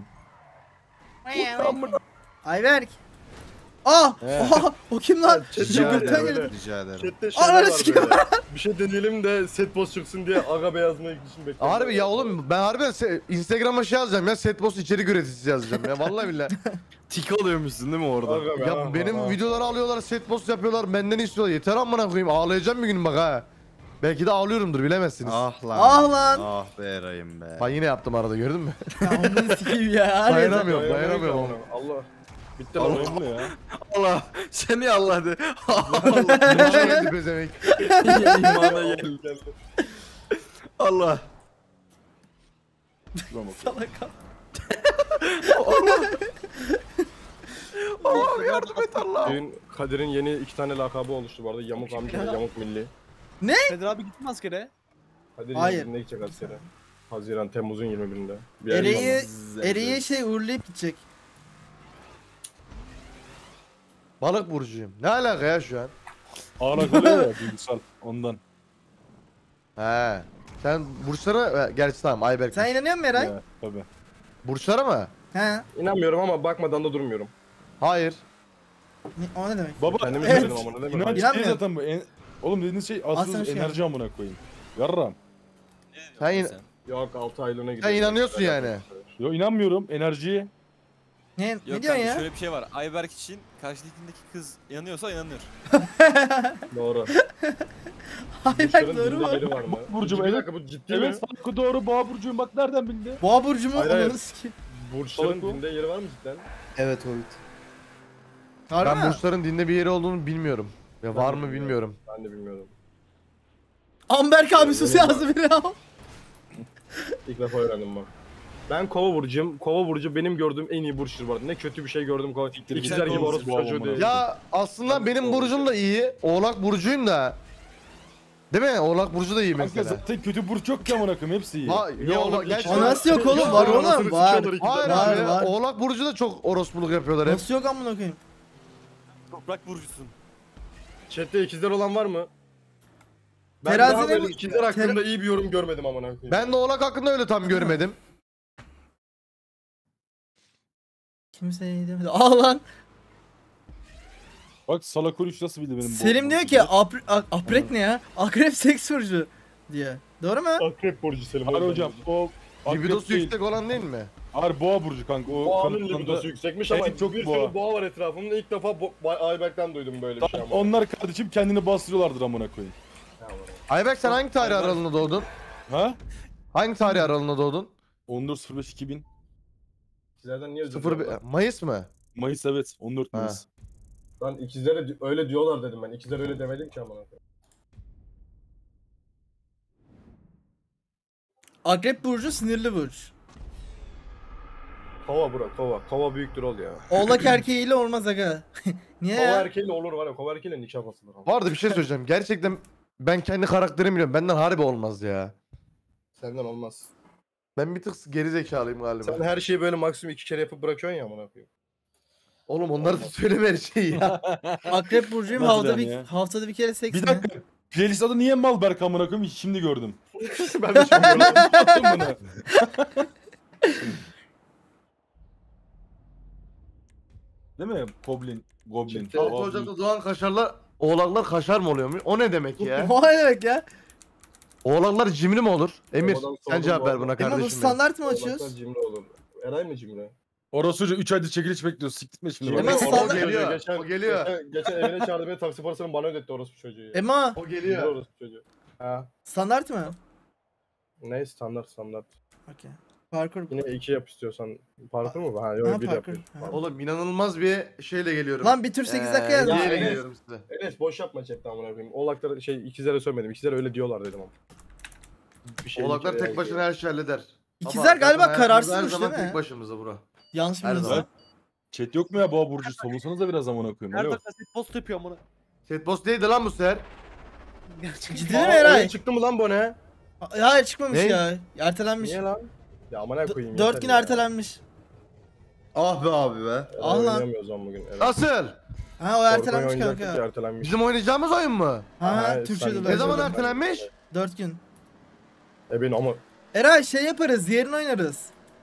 S2: Ayberk. Aa!
S7: He.
S2: Oha! O kim lan?
S3: Rica
S2: Gökten
S3: ederim.
S2: geldi.
S3: Rica ederim.
S1: Chat'te
S2: Ananı
S1: şeyler var
S2: sikeyim.
S1: böyle. Bir şey deneyelim de set boss çıksın diye aga beyazma için bekliyorum.
S4: Harbi ya oğlum, ben harbiden se- Instagram'a şey yazacağım ya, set boss içerik üreticisi yazacağım ya vallahi billahi.
S3: Tik alıyormuşsun değil mi orada?
S1: Aga be,
S4: Ya
S1: aha,
S4: benim
S1: aha.
S4: videoları alıyorlar, set boss yapıyorlar, benden istiyorlar. Yeter amına koyayım, ağlayacağım bir gün bak ha. Belki de ağlıyorumdur, bilemezsiniz.
S3: Ah lan.
S2: Ah lan.
S3: Ah be Eray'ım be.
S4: Ha yine yaptım arada, gördün mü?
S2: Ya onu sikeyim ya. Harbiden.
S4: Dayanamıyorum, dayanamıyorum.
S1: amına. Allah. Bitti lan.
S7: Allah'ım bu ne ya?
S3: Allah. Seni Allah de.
S4: Neydi bezemek?
S3: İmana gel. Allah.
S7: Ulan bak.
S2: Salak.
S3: Allah'ım yardım et Allah.
S1: Kadir'in, Kadir'in yeni iki tane lakabı oluştu bu arada. Yamuk amca ve Yamuk Milli.
S5: Kadir abi gitti mi askere?
S1: Kadir
S2: Hayır.
S1: yirmi birinde gidecek askere. Haziran, Temmuz'un yirmi birinde. Bir ay
S2: Ereği,
S1: sonra.
S2: Ereği şey uğurlayıp gidecek.
S4: Balık burcuyum. Ne alaka ya şu an?
S7: Ağlak oluyor ya duygusal ondan.
S4: He. Sen burçlara, gerçi tamam Ayberk.
S2: Sen inanıyor musun Eray?
S7: Ya, tabii.
S4: Burçlara mı?
S2: He.
S1: İnanmıyorum ama bakmadan da durmuyorum.
S4: Hayır.
S2: Ne- O ne demek?
S7: Baba
S1: Kendimi
S2: Evet.
S1: söyledim ama ne demek?
S7: inanç değil
S2: İnanmıyorum.
S7: zaten bu. En... Oğlum dediğiniz şey
S2: Al sana
S7: asıl
S2: şey
S7: enerji amına koyayım. Yarram.
S4: Sen
S6: Sen,
S4: yine-
S6: sen.
S1: Yok altı aylığına gidiyorum.
S4: inanıyorsun yani.
S7: Yo inanmıyorum enerjiye.
S2: Ne,
S6: Yok
S2: ne diyorsun
S6: kanka,
S2: ya?
S6: şöyle bir şey var. Ayberk için karşıdakindeki kız inanıyorsa inanır.
S1: Doğru.
S2: Ayberk
S1: Burçların
S2: doğru
S1: dinde
S2: mu?
S1: yeri var mı?
S7: Burcu,
S1: Bir
S7: evet.
S1: dakika bu ciddi
S7: Evet
S1: mi?
S7: Hakkı doğru boğa burcuyum bak nereden bildi?
S2: Boğa burcu mu?
S1: Hayır, hayır.
S2: Ananı sikeyim.
S1: Burçların
S7: Salak bu.
S1: dinde yeri var mı cidden?
S3: Evet Hobbit.
S2: Harbi
S4: Ben
S2: mi?
S4: burçların dinde bir yeri olduğunu bilmiyorum. Ya
S1: Ben
S4: var
S1: de
S4: mı
S1: bilmiyorum.
S4: bilmiyorum.
S1: Ben de bilmiyordum.
S2: Amberk abi sus
S1: Benim
S2: yazdı biri al.
S1: İlk defa öğrendim bak. Ben kova burcuyum. Kova burcu benim gördüğüm en iyi burçtur bu arada. Ne kötü bir şey gördüm kova.
S7: Siktir
S1: İkizler
S7: git.
S1: gibi
S7: Kova
S1: orospu
S7: burcu
S1: çocuğu
S7: amına.
S1: değil.
S4: Ya aslında benim burcum da iyi. Oğlak burcuyum da. Değil mi? Oğlak burcu da iyi
S7: Kanka
S4: mesela.
S7: zaten kötü burç yok ki amına koyayım hepsi iyi.
S4: Ha,
S1: Ya
S4: ya
S1: oğlum,
S4: oğlak gerçi.
S1: iki-
S2: Anası yok oğlum, var oğlum,
S1: Anasını
S2: var.
S1: sikiyorlar ikizler.
S4: Hayır
S2: Var,
S4: abi.
S2: var.
S4: Oğlak burcu da çok orospuluk yapıyorlar hep.
S2: Nasıl yok amına koyayım?
S6: Toprak burcusun.
S1: Chat'te ikizler olan var mı? Ben
S2: Terazide
S1: daha böyle
S2: mi-
S1: ikizler hakkında iyi bir yorum görmedim amına koyayım.
S4: Ben de oğlak hakkında öyle tam görmedim.
S2: Kimse iyi demedi. Aa lan.
S7: Bak salak oruç nasıl bildi benim
S2: Selim diyor ki apre, a- aprek ne ya? Akrep seks burcu diyor. Doğru mu?
S1: Akrep burcu Selim.
S7: Hayır hocam o
S4: Libidosu
S7: akrep değil.
S4: yüksek olan değil mi?
S7: Hayır boğa burcu kanka o
S1: Boğanın
S7: kanıtlandı.
S1: libidosu yüksekmiş
S7: En
S1: ama
S7: çok
S1: bir
S7: boğa.
S1: sürü boğa var etrafımda. İlk defa bo- Bay- Ayberk'ten duydum böyle bir şey
S7: Tamam,
S1: ama.
S7: onlar kardeşim kendini bastırıyorlardır amına koyayım.
S4: Ayberk sen hangi tarih aralığında doğdun?
S7: Ha?
S4: Hangi tarih aralığında doğdun?
S7: on dört sıfır beş iki bin
S1: İkizlerden niye özür
S4: sıfır
S1: diliyorum?
S4: Mayıs mı?
S7: Mayıs evet on dört
S4: Ha.
S7: Mayıs.
S1: Ben ikizlere di- öyle diyorlar dedim ben. İkizler öyle demedim ki amına koyayım.
S2: Akrep burcu sinirli burç.
S1: Kova bura kova. Kova büyüktür ol ya.
S2: Oğlak erkeğiyle olmaz aga. Niye
S1: Kova
S2: ya?
S1: erkeğiyle olur var ya. Kova erkeğiyle nikah basılır. ama.
S4: Bu arada bir şey söyleyeceğim. Gerçekten ben kendi karakterimi biliyorum. Benden harbi olmaz ya.
S1: Senden olmaz.
S4: Ben bir tık geri zekalıyım galiba.
S1: Sen her şeyi böyle maksimum iki kere yapıp bırakıyorsun ya amına koyayım.
S4: Oğlum onları da söyleme her şeyi ya.
S2: Akrep burcuyum
S7: Nasıl
S2: haftada
S7: yani
S2: bir
S7: ya?
S2: haftada bir kere seks
S7: Bir
S2: mi?
S7: dakika Playlist adı niye Malberk amına koyayım hiç şimdi gördüm.
S1: Ben de şimdi
S7: Yaptım bunu. Değil mi? Goblin. Goblin.
S1: Çifte-
S4: Altı
S7: Goblin.
S4: Ocak'ta doğan kaşarlar, oğlaklar kaşar mı oluyormuş? O ne demek ya?
S2: O ne demek ya?
S4: Oğlaklar cimri mi olur? Emir
S1: Babadan
S4: sen
S1: sordum
S4: cevap
S1: bu
S4: ver
S1: arada.
S4: buna
S2: Ama bu
S4: kardeşim. benim.
S2: standart mı
S1: Oğlaklar
S2: açıyoruz?
S1: cimri olur. Eray mı cimri?
S7: Orası çocuğu üç aydır çekiliş bekliyoruz. Siktirtme şimdi.
S1: Cimri
S2: Ama
S7: bak.
S1: orospu
S2: standart-
S1: çocuğu.
S4: geliyor,
S1: Geçen,
S4: o geliyor.
S1: Geçen, geçen evine çağırdı beni, taksi parasını bana ödetti orospu çocuğu ya.
S2: Ema
S4: O
S1: Cimri
S4: geliyor.
S1: orospu çocuğu. Ha.
S2: standart mı?
S1: Ne standart standart.
S2: Okey. Parkur.
S1: Yine iki yap istiyorsan. Parkur mu? Ha yok
S2: Ha,
S1: bir
S2: parkur.
S1: yapıyoruz.
S2: Ha.
S4: Oğlum inanılmaz bir şeyle geliyorum.
S2: Lan bir tur sekiz dakika
S4: Ee,
S2: yazmış.
S1: ya,
S4: hediyeyle
S1: evet.
S4: geliyorum size.
S1: Enes boş yapma chatten amına koyayım. Oğlaklara şey ikizlere söylemedim. İkizlere öyle diyorlar dedim ama. Bir şey
S4: Oğlaklar
S1: iki-
S4: tek başına her şeyi halleder.
S2: İkizler
S4: Ama
S2: galiba
S4: zaten hayatımızda
S2: kararsızmış
S4: her zaman
S2: değil mi?
S4: tek başımıza bura.
S2: Yanlış mı
S4: Her
S2: biliyorsun?
S4: zaman.
S7: Chat yok mu ya Boğa Burcu? Solusanız da biraz amına koyayım.
S5: Her
S7: Alo.
S5: dakika set post yapıyor amına.
S4: Set boss değildi lan bu sefer.
S5: Gerçekten.
S2: Ciddi mi
S1: Aa,
S2: Eray?
S1: oyun çıktı mı lan bu ne?
S2: Ya hayır çıkmamış
S4: Ne?
S2: ya. Ertelenmiş.
S1: Niye lan? Ya amına koyayım.
S2: D- Dört
S1: yeter
S2: gün
S1: ya.
S2: ertelenmiş.
S3: Ah be abi be.
S1: Eray
S2: Ah lan.
S1: oynayamıyoruz lan bugün. Evet.
S4: Nasıl?
S2: Ha o
S1: Korkun
S2: ertelenmiş
S1: oynayacaktık
S2: kanka.
S1: ya, ertelenmiş.
S4: Bizim oynayacağımız oyun mu?
S2: Ha
S1: Ha,
S2: Türkçe'de
S1: sen-
S2: de.
S4: Ne zaman
S1: ben-
S4: ertelenmiş?
S2: Dört gün.
S1: E benim ama.
S2: Eray şey yaparız. Diğerini oynarız.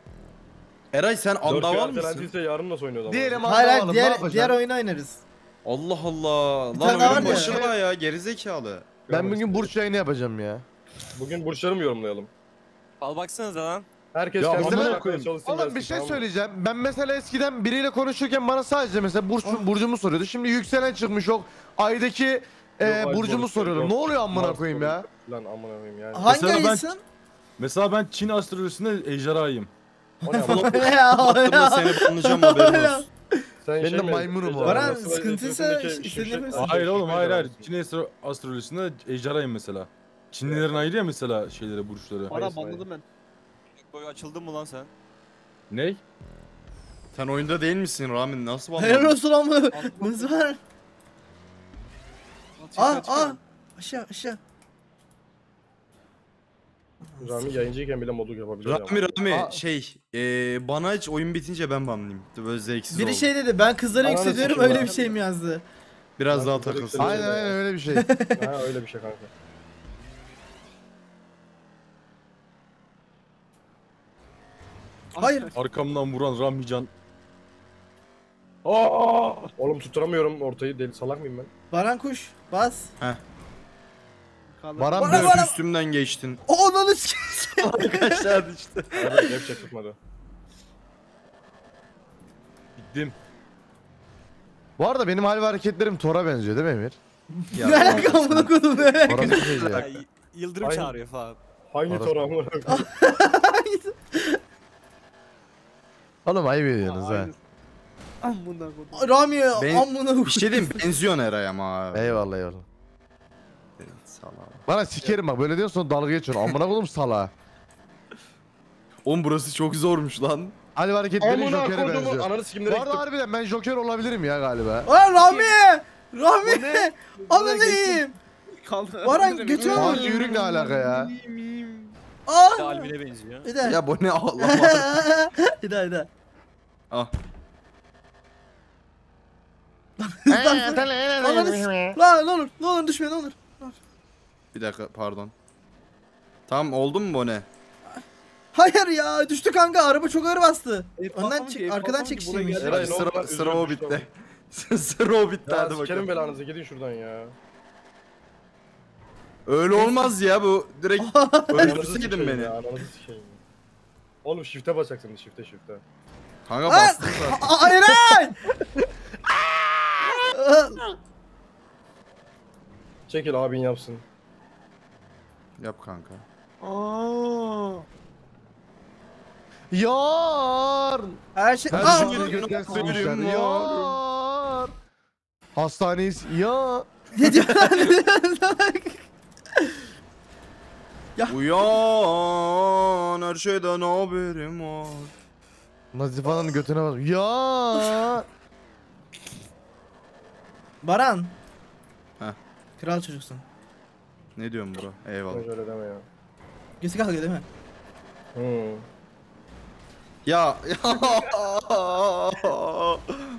S3: Eray sen
S1: Dört gün
S3: andaval mısın?
S1: ertelendiyse yarın nasıl oynuyoruz ama?
S4: Diyelim
S2: Hayır hayır
S4: anlamadım, ne
S2: diğer,
S4: yapacaksın?
S2: diğer oyunu oynarız.
S3: Allah Allah.
S2: Bir
S3: Lan
S2: tane daha
S3: oyunun
S2: var ya.
S3: başında ya gerizekalı.
S4: Ben bugün burç yayını yapacağım ya.
S1: Bugün burçları mı yorumlayalım?
S6: Al baksanıza lan.
S1: Herkes
S7: Ya
S1: kendine
S7: amına
S1: bakmaya
S7: koyayım.
S1: çalışsın
S4: Oğlum
S1: gelsin,
S4: bir şey
S1: tamam mı?
S4: söyleyeceğim. Ben mesela eskiden biriyle konuşurken bana sadece mesela burç, burcumu soruyordu. Şimdi yükselen çıkmış yok. Aydaki e,
S1: Yok, ay
S4: burcumu
S1: burç,
S4: soruyorum.
S1: yok.
S4: Ne oluyor amına
S1: Mars
S4: koyayım ya?
S1: Lan amına koyayım yani.
S2: Hangi
S7: Mesela ben-
S2: ayısın?
S7: Mesela ben Çin astrolojisinde ejderhayım.
S1: O ne amına?
S2: Ya
S3: Baktığımda seni banlayacağım haberin olsun.
S1: Sen
S4: Ben de
S1: mi-
S4: maymunum o.
S1: Ejderha
S2: Baran,
S1: nasıl
S2: sıkıntıysa
S1: üstündeki
S2: istediğini
S1: şişe-
S2: yapıyorsun.
S7: Hayır oğlum hayır hayır.
S1: Ejderha.
S7: Çin astro- astrolojisinde ejderhayım mesela. Çinlilerin ayrı ya mesela şeyleri, burçları.
S5: Bana
S1: Hayır,
S5: banladım ben.
S6: Boy açıldın mı lan sen?
S7: Ney?
S3: Sen oyunda değil misin Ramin? Nasıl
S2: Helal
S3: banladın?
S2: olsun ama. Nasıl var? Aa
S5: Aa
S2: aa. Aşağı aşağı.
S1: Rami yayıncıyken bile modluk yapabiliyor.
S3: Rami Rami
S4: Aa.
S3: şey eee bana hiç oyun bitince ben banlayayım. Böyle zevksiz
S2: Biri
S3: oldu.
S2: şey dedi ben kızları
S1: Ananı
S2: yükseliyorum
S1: sikeyim
S2: öyle
S1: ya.
S2: bir şey mi yazdı?
S3: Biraz
S1: Ben
S3: daha
S1: kızları
S3: takılsın.
S1: yükseliyorum.
S4: Aynen aynen öyle bir şey.
S1: Ha öyle bir şey kanka.
S2: Hayır.
S7: Arkamdan vuran Ramican. Aa!
S1: Oğlum tutturamıyorum ortayı, deli salak mıyım ben?
S2: Baran kuş bas.
S4: Baran
S2: Bana-
S4: böyle
S2: bana-
S3: Üstümden geçtin.
S2: O lan üç kez.
S3: Aşağı düştü.
S1: Evet yapacak tutmadı.
S7: Gittim.
S4: Bu arada benim hal ve hareketlerim Thor'a benziyor değil mi Emir?
S2: Ne alaka amına kodum ne alaka?
S4: Orası bir şey
S6: Ya,
S4: ya.
S6: y- Yıldırım
S1: Aynen.
S6: çağırıyor falan.
S1: Hangi
S4: Orası-
S1: tora amına koyayım?
S4: Oğlum ayıp ediyorsunuz ha.
S5: Amına kodum.
S2: Rami
S3: Ben-
S2: amına
S3: Bir şey diyeyim mi? Benziyorsun Eray ama abi.
S4: Eyvallah eyvallah.
S3: Salam.
S4: Bana sikerim bak böyle diyorsun sonra dalga geçiyorsun. Amına koydum sala.
S3: Oğlum burası çok zormuş lan.
S4: Hal ve hareketleri
S1: Amına
S4: Joker'e
S1: koyduğumun
S4: benziyor.
S1: ananı sikimlere
S4: Bu arada
S1: gittim.
S4: harbiden ben Joker olabilirim ya galiba.
S2: Aa Rami! Rami! Ananı yiyeyim.
S5: Kaldı.
S2: Baran, götür
S4: Aa
S2: oğlum.
S4: yürük ne alaka ya?
S2: Aa!
S6: Kalbine benziyor.
S2: Bir daha.
S3: Ya bu ne Allah Allah.
S2: Bir daha bir daha.
S3: Ah.
S2: Ananı s- Lan ne olur ne olur düşme ne olur.
S3: Bir dakika pardon. Tamam oldu mu bu ne?
S2: Hayır ya düştü kanka araba çok ağır bastı.
S5: E,
S2: Önden
S5: patlamış
S2: çık
S5: ki,
S2: arkadan
S5: patlamış
S2: çek
S5: ki, buraya
S2: işiymiş.
S5: geldi.
S1: Eray, ne oldu
S3: sıra,
S1: lan?
S3: sıra o
S1: Üzülmüş
S3: bitti. sıra o bitti
S1: Ya
S3: hadi
S1: sikerim
S3: bakalım.
S1: belanızı, gidin şuradan ya.
S3: Öyle olmaz ya bu direkt
S1: Ananızı
S3: öldürseydin
S1: sikeyim
S3: beni.
S1: ya, ananızı sikeyim. Oğlum shift'e basacaksın, shift'e shift'e.
S3: Kanka
S2: Aa!
S3: bastın zaten.
S2: Aa Eray!
S1: Çekil abin yapsın.
S3: Yap kanka.
S5: Aa.
S4: Yar.
S2: Her şey...
S4: Her
S2: Aa!
S4: şey
S3: Aa!
S4: gökten
S3: Benim
S4: sıçmışlar.
S3: var.
S4: Yar. Hastaneyiz. Ya.
S2: Ne diyor lan? Ne diyor lan?
S3: Uyan her şeyden haberim var.
S4: Nazifa'nın götüne bas. Ya.
S2: Baran.
S3: Heh.
S2: Kral çocuksun.
S3: Ne diyorsun bro? Eyvallah.
S1: Hiç öyle deme ya.
S2: Göğsü kalkıyor değil mi?
S1: Hmm.
S3: Ya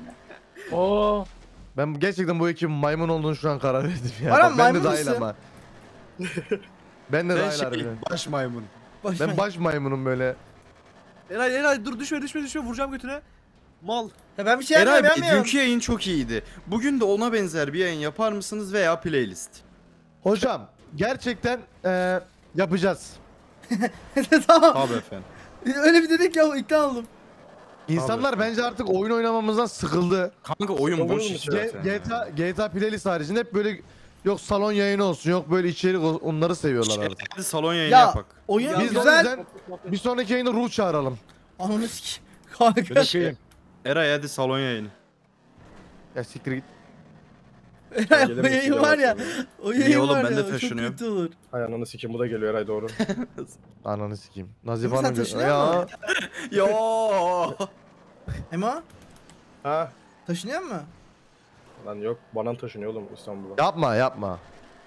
S1: Aa.
S4: Ben gerçekten bu ekibin maymun olduğunu şu an karar verdim ya.
S2: Baran,
S4: Bak, ben de
S2: maymun
S4: dahil
S2: musun?
S4: ama. Ben de
S3: Ben
S4: dahil
S3: şey,
S4: harbiden.
S3: baş maymun.
S2: Baş
S4: Ben baş maymunum böyle.
S5: Eray Eray dur düşme düşme düşme vuracağım götüne. Mal.
S2: Ya ben bir şey
S3: Eray Bey
S2: yapmıyorum.
S3: dünkü yayın çok iyiydi. Bugün de ona benzer bir yayın yapar mısınız veya playlist?
S4: Hocam gerçekten eee yapacağız.
S2: Tamam.
S3: Tabii efendim.
S2: Öyle bir dedik ya ikna oldum.
S4: İnsanlar
S3: Abi.
S4: bence artık oyun oynamamızdan sıkıldı.
S3: Kanka oyun
S1: Olur
S3: boş
S1: mu
S3: iş
S1: şey?
S4: G-
S3: zaten.
S4: GTA G T A playlist haricinde hep böyle yok salon yayını olsun yok böyle içerik ol- onları seviyorlar
S3: Şey,
S4: artık.
S3: hadi salon yayını
S2: Ya
S3: yapak.
S2: oyun
S5: Ya
S4: Biz de o
S2: güzel.
S4: yüzden bir sonraki yayında Ruh çağıralım.
S2: Ananı sikeyim. Kanka.
S7: Şey,
S3: Eray hadi salon yayını.
S4: Ya siktir git.
S2: Eray, o
S1: Gelemeyiz,
S2: yayın var ya.
S1: gelemeyiz.
S2: O
S3: Niye
S2: yayın
S3: oğlum,
S2: var
S3: ben
S2: ya.
S3: de
S2: o Çok
S3: taşınıyorum.
S2: kötü olur.
S1: Hay ananı sikeyim bu da geliyor Eray doğru.
S4: Ananı sikeyim. Nazif
S2: Yoksa
S4: Hanım
S2: taşınıyor
S4: ya.
S2: mu?
S3: Yo.
S2: Emo
S1: Ha?
S2: taşınıyor mu?
S1: Lan yok banan taşınıyor oğlum İstanbul'a.
S4: Yapma yapma.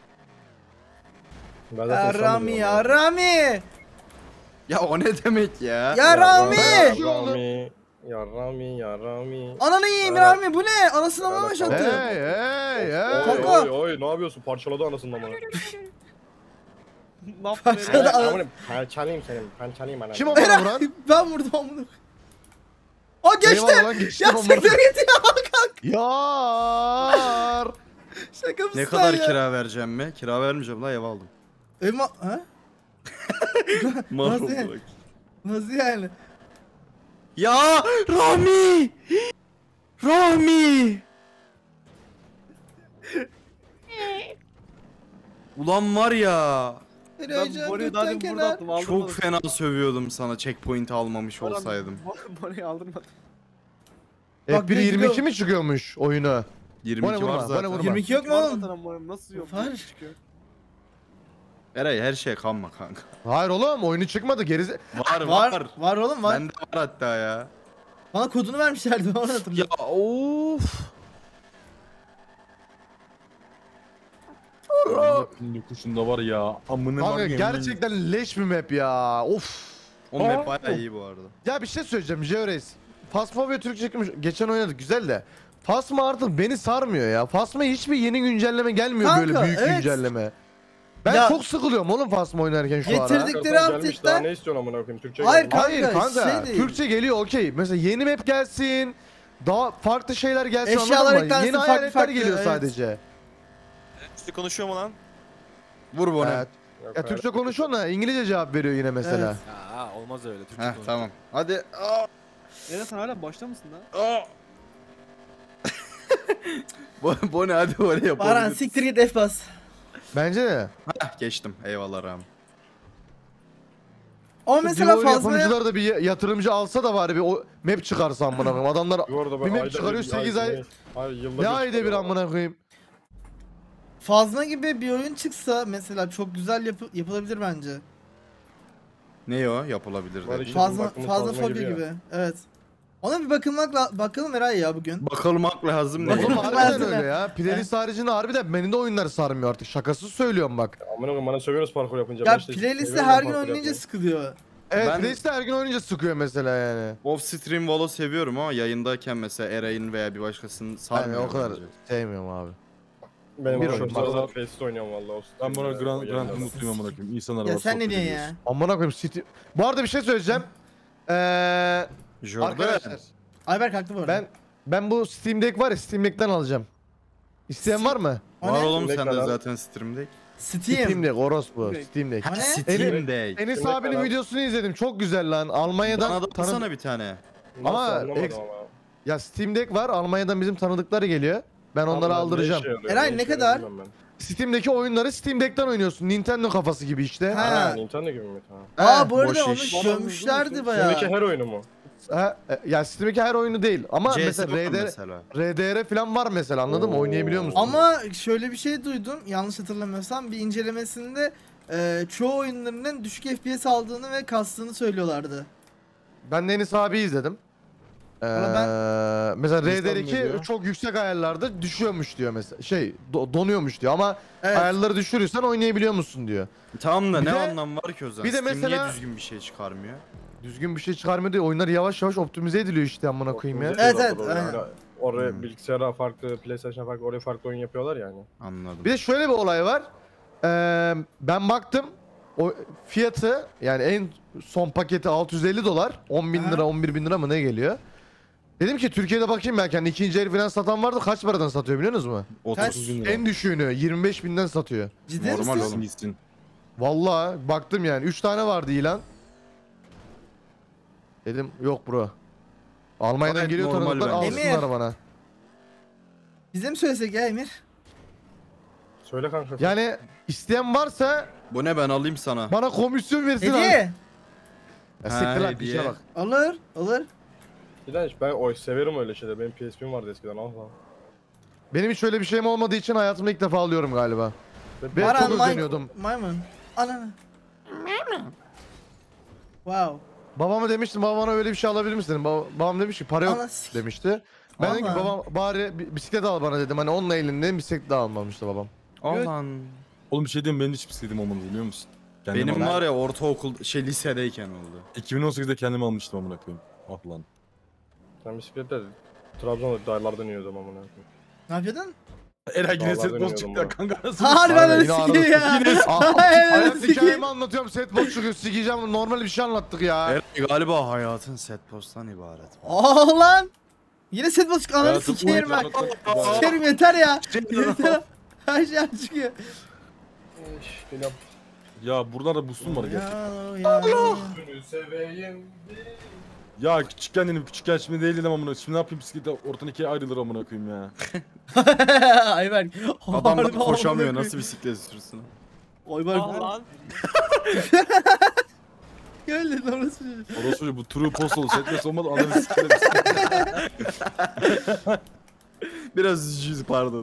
S1: Ben zaten
S2: Ya
S1: İstanbul'dayım
S2: Rami
S1: ya.
S2: ya Rami.
S3: Ya o ne demek ya?
S2: Ya Rami.
S1: Ya Rami. Ya Rami ya Rami.
S2: Ananı yiyeyim
S1: Evet.
S2: Rami bu ne? Anasını mı
S1: Evet,
S2: başlattı?
S4: Hey hey hey.
S1: Oy
S2: Kanka.
S1: oy oy ne yapıyorsun parçaladı anasını ama.
S5: Ne yaptın
S2: Başladı.
S5: Eray?
S2: Ana-
S1: Amına parçalayayım senin parçalayayım ana.
S4: Kim o bana vuran?
S2: Ben vurdum amına. Aa geçti.
S4: Eyvallah lan, geçti
S2: Ya
S4: bomba.
S2: siktir git ya.
S4: Yar.
S2: Şaka mısın
S3: Ne
S2: sen
S3: kadar
S2: ya?
S3: kira vereceğim mi? Kira vermeyeceğim la ev aldım.
S2: Emo ha?
S3: Mahvoldu
S2: yani?
S3: bak.
S2: Nasıl yani?
S3: Ya Rami! Rami! Ulan var ya.
S2: Beni
S5: Ben
S2: önce
S5: Boru'yu daha
S2: götten
S5: demin burada
S2: kenar.
S5: attım aldırmadım.
S3: Çok fena sövüyordum sana checkpoint almamış
S5: Boran-
S3: olsaydım.
S5: Bo- Boru'yu aldırmadım.
S2: Bak,
S4: F bir
S2: ne
S4: yirmi iki
S2: gidiyor?
S4: mi çıkıyormuş oyunu?
S3: yirmi iki
S4: Bana vurma,
S3: var
S4: bana
S3: zaten.
S4: vurma.
S2: yirmi iki yok mu
S5: Var
S2: oğlum?
S5: zaten ama nasıl yok?
S2: Var.
S5: Çıkıyor.
S3: Eray her şeye kanma kanka.
S4: Hayır oğlum oyunu çıkmadı gerize.
S3: Var
S2: Var.
S3: var.
S2: Var oğlum var.
S3: Bende var hatta ya.
S2: Bana kodunu vermişlerdi ben onu
S3: Ya
S2: hatırlıyorum.
S3: of.
S7: Kuşunda var ya. Amına
S4: Kanka
S7: var ya.
S4: gerçekten leş bir map ya. Of.
S3: O map bayağı iyi bu arada.
S4: Ya bir şey söyleyeceğim Jeoreis. Phasmophobia Türkçe çıkmış. Geçen oynadık güzel de. Phasma artık beni sarmıyor ya. Phasma hiçbir yeni güncelleme gelmiyor
S2: Kanka,
S4: böyle büyük
S2: evet.
S4: güncelleme. Ben
S2: Ya-
S4: çok sıkılıyorum oğlum Phasma oynarken şu ara.
S2: Getirdik. Dedikleri
S1: Hakikaten gelmiş,
S2: update'ler-
S1: daha ne istiyorsun amına koyayım Türkçe
S2: Hayır,
S1: gelmiş.
S4: Hayır
S2: Kanka,
S4: kanka.
S2: şey değil.
S4: Türkçe geliyor okey. Mesela yeni map gelsin. Daha farklı şeyler gelsin
S2: Eşyalar
S4: anladın mı?
S2: eklensin,
S4: Yeni
S2: farklı
S4: hayaletler
S2: farklı,
S4: geliyor
S2: evet.
S4: sadece.
S6: İşte konuşuyor mu lan?
S3: Vur bunu.
S4: Evet.
S1: Yok,
S4: Ya
S1: hayır.
S4: Türkçe konuşuyor da İngilizce cevap veriyor yine mesela.
S2: Evet.
S6: Ya olmaz öyle Türkçe
S3: Heh
S6: konuş.
S3: tamam. Hadi. Aa,
S5: Eray sen hala başta mısın lan?
S3: aa. Bu, bu ne hadi oraya
S2: Baran
S3: yapalım.
S2: siktir git F bas.
S4: Bence de.
S3: Heh, geçtim. Eyvallah Rami.
S2: O
S4: Şu
S2: mesela
S4: Divo
S2: fazla
S4: yapımcılar da bir yatırımcı alsa da var bir o map çıkarsa amına koyayım. Adamlar
S1: Bu arada ben
S4: bir map
S1: ayda
S4: çıkarıyor,
S1: bir-
S4: sekiz ay-
S1: Ay yılda
S4: ne ayda bir
S1: çıkarıyor.
S4: amına koyayım.
S2: fazla gibi bir oyun çıksa mesela çok güzel yapı- yapılabilir bence.
S3: Ne o? Yapılabilir
S1: Var
S3: dedi.
S1: işte.
S2: Fazla
S1: baktığımız
S2: fazla
S1: fazla
S2: fobi
S1: gibi
S2: gibi,
S1: ya.
S2: Evet. Ona bir bakılmak la- bakalım Eray ya bugün.
S3: Bakılmak lazım
S2: Bakalım.
S3: değil.
S4: Oğlum
S2: Ben
S4: harbiden
S2: sana-
S4: öyle ya. Playlist haricinde harbiden beni de oyunlar sarmıyor artık. Şakasız söylüyorum bak.
S1: Amına koyayım bana sövüyorsunuz parkur yapınca.
S2: Ya
S1: ben işte
S2: playlist'te
S1: seviyorum
S2: her gün
S1: parkur
S2: oynayınca
S1: yapmayı.
S2: sıkılıyor.
S4: Evet
S3: Ben-
S4: playlist'te her gün oynayınca sıkıyor mesela yani.
S3: Off stream Valo seviyorum ama yayındayken mesela Eray'ın veya bir başkasının
S4: Yani
S3: sarmıyor.
S4: o kadar
S3: bence.
S4: sevmiyorum abi.
S1: Benim
S4: Bir
S1: bir
S4: oyun
S1: oyun
S4: var.
S1: var. Face'te oynuyorum valla. o
S7: Ben buna
S1: stream'de,
S7: Grand
S1: o
S7: Grand
S1: yayında.
S7: mutluyum amına koyayım. İnsanlar
S2: Ya
S7: var,
S2: sen ne
S7: sohbet
S2: diyorsun
S7: ediyoruz.
S2: ya?
S4: Amına koyayım City. Bu arada bir şey söyleyeceğim. Eee
S3: Jordan.
S4: arkadaşlar
S2: Ayber kalktı bu arada.
S4: ben ben bu Steam Deck var ya Steam Deck'ten alacağım. İsteyen var mı?
S2: O
S3: Var
S2: ne?
S3: oğlum
S1: Steam
S3: sende
S1: Deck
S3: zaten stream'de.
S2: Steam.
S4: Steam Deck orospu.
S5: Steam Deck.
S4: Steam Deck.
S2: O ne?
S3: Steam'de.
S4: Enis
S1: Steam
S4: abinin
S1: Deck
S4: videosunu izledim. Çok güzel lan. Almanya'dan
S3: Bana da
S4: tanı-
S3: atsana bir tane.
S1: Nasıl
S4: Ama
S1: anlamadım
S4: ex-
S1: ama.
S4: Ya Steam Deck var. Almanya'dan bizim tanıdıkları geliyor. Ben onları
S1: Abi,
S4: aldıracağım.
S1: ne işe yarıyor,
S2: Eray,
S1: ne
S2: ne
S1: işe
S2: kadar?
S1: yarıyor bilmiyorum
S4: Steam'deki oyunları Steam Deck'ten oynuyorsun. Nintendo kafası gibi işte.
S1: ben.
S2: Ha.
S1: Ha, Nintendo gibi mi? Tamam.
S2: Aa
S4: He,
S2: bu arada
S3: boş
S2: onu
S3: iş.
S2: gömmüşlerdi bayağı.
S1: Şimdiki her oyunu mu?
S4: Ha, e, ya Steam'deki her oyunu değil. Ama
S3: C S
S4: mesela
S3: var
S4: R D R,
S3: mesela.
S4: R D R falan var mesela anladın mı?
S1: Oo.
S4: Oynayabiliyor musun?
S2: Ama şöyle bir şey duydum yanlış hatırlamıyorsam bir incelemesinde e, çoğu oyunlarının düşük F P S aldığını ve kastığını söylüyorlardı.
S4: Ben de Enis abi izledim. Ee,
S2: Ama
S4: mesela
S7: Enis abi
S4: R D R
S7: ne
S4: iki
S7: diyor?
S4: çok yüksek ayarlarda düşüyormuş diyor mesela. Şey do- donuyormuş diyor ama
S2: Evet.
S4: ayarları düşürürsen oynayabiliyor musun diyor.
S3: Tamam da
S4: Bir
S3: ne
S4: de-
S3: anlam var ki o zaman?
S4: bir de
S3: Steam
S4: mesela-
S3: niye düzgün bir şey çıkarmıyor?
S4: Düzgün bir şey çıkarmıyor diyor. Oyunlar yavaş yavaş optimize ediliyor işte amına koyayım ya.
S2: Evet, evet,
S1: Oraya-
S2: aynen.
S1: Oraya
S3: Hmm.
S1: bilgisayara farklı, PlayStation'a farklı, oraya farklı oyun yapıyorlar yani.
S3: Anladım.
S4: Bir de şöyle bir olay var. Ee, ben baktım o fiyatı yani en son paketi altı yüz elli dolar. on bin
S2: Aha.
S4: lira on bir bin lira mı ne geliyor? Dedim ki Türkiye'de bakayım belki hani ikinci el falan satan vardı, kaç paradan satıyor biliyor musunuz mu?
S7: otuz bin lira.
S4: En düşüğünü yirmi beş binden satıyor.
S2: Ciddi
S3: Normal
S2: misin?
S3: oğlum.
S7: Gitsin.
S4: Vallahi baktım yani üç tane vardı ilan. Dedim yok bro. Almanya'dan
S3: Gayet
S4: geliyor
S3: normal
S4: tanıdıklar,
S3: bence.
S4: alsınlar
S2: Emir.
S4: bana.
S2: Bize mi söylesek ya Emir?
S1: Söyle kanka.
S4: Yani isteyen varsa
S3: Bu ne, ben alayım sana.
S4: bana komisyon versin abi.
S2: Hediye.
S4: Ya
S3: Ha,
S4: siktir lan
S3: hediye.
S4: işe bak.
S2: Olur. Olur.
S1: İlaç ben oy severim öyle şeyler. Benim P S P'm vardı eskiden. Allah.
S4: Benim hiç öyle bir şeyim olmadığı için hayatımda ilk defa alıyorum galiba. Ve
S2: Baran
S4: çok
S2: May-
S4: özeniyordum.
S2: Maymun. Ananı. Wow.
S4: Babama demiştim, baba bana öyle bir şey alabilir misin dedim. Baba- babam demiş ki para yok
S2: Ana sik-
S4: demişti. Ben dedim ki
S2: Vallahi.
S4: babam bari bi- bisiklet al bana dedim. Hani onunla elinde bisiklet de almamıştı babam.
S3: Allah'ın.
S7: Oğlum bir şey diyeyim, benim hiç bisikletim olmadı biliyor musun? Kendim
S3: Benim
S7: aldım.
S3: var ya ortaokul şey lisedeyken oldu.
S7: iki bin on sekizde kendim almıştım amına koyayım. Ah lan.
S1: Sen bisikletle Trabzon'da dağlardan iniyordum amına koyayım.
S2: Ne yapıyordun?
S7: Eray yine
S1: Vallahi
S7: set boz
S1: deniyordum
S7: çıktı ya
S1: bunu.
S7: kanka, nasıl?
S2: Harbi
S4: Aynen,
S2: ananı
S4: yine
S2: sikeyim
S4: arada
S2: ya.
S4: Yine
S2: Ay,
S4: hayat
S2: sikeyim.
S4: hikayemi anlatıyorum, set boş çıkıyor, sikeceğim, normal bir şey anlattık ya.
S3: Eray galiba hayatın set posttan ibaret.
S2: Oh lan. Yine set bozuk ananı
S7: Hayatım
S2: sikerim bak.
S7: uyutmadan-
S2: Sikerim yeter ya. Yeter. Her şey çıkıyor.
S1: Bilmem.
S7: Ya buralarda busum var gerçekten.
S2: Ya, ya.
S1: Seni seveyim.
S7: Ya küçükken dedim, küçükken şimdi değil dedim amına. Şimdi ne yapayım, bisiklete ortadan ikiye ayrılır amına koyayım ya.
S2: Ayberk.
S3: Adam da
S2: harbi
S3: koşamıyor,
S2: amına
S3: nasıl bisiklet sürsün?
S2: koyayım. Ayberk.
S6: Ah lan.
S2: Gel lan orası.
S7: Orası bu true postal setles olmadı, ananı sikerim.
S3: Biraz üzücüyüz, pardon.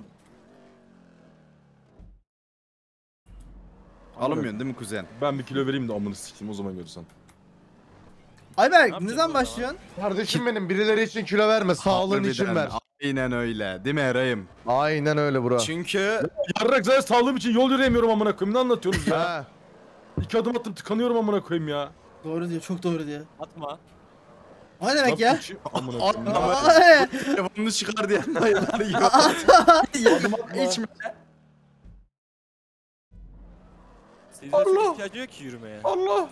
S3: Alamıyorsun değil mi kuzen?
S7: Ben bir kilo vereyim de amını sikeyim, o zaman görürsen.
S2: Ayberk
S6: yapacağız
S2: ne
S6: o
S2: zaman
S6: zaman?
S2: başlıyorsun?
S4: Kardeşim benim, birileri için kilo verme, sağlığın için
S3: Harbiden,
S4: ver.
S3: Aynen öyle. Değil mi Eray'ım?
S4: Aynen öyle bro.
S3: Çünkü
S7: Yarrak zaten sağlığım için yol yürüyemiyorum amına koyayım, ne anlatıyorsunuz ya?
S4: Ha.
S7: İki adım attım tıkanıyorum amına koyayım ya.
S2: Doğru diyor, çok doğru diyor.
S6: Atma.
S2: O ne demek ya?
S7: Nasıl içi- Amına koyayım.
S3: Atma.
S2: Ay,
S3: telefonunu çıkar diye hayırlar yiyor. İçme.
S6: Senin zaten ihtiyacı yok ki yürümeye.
S3: Allah.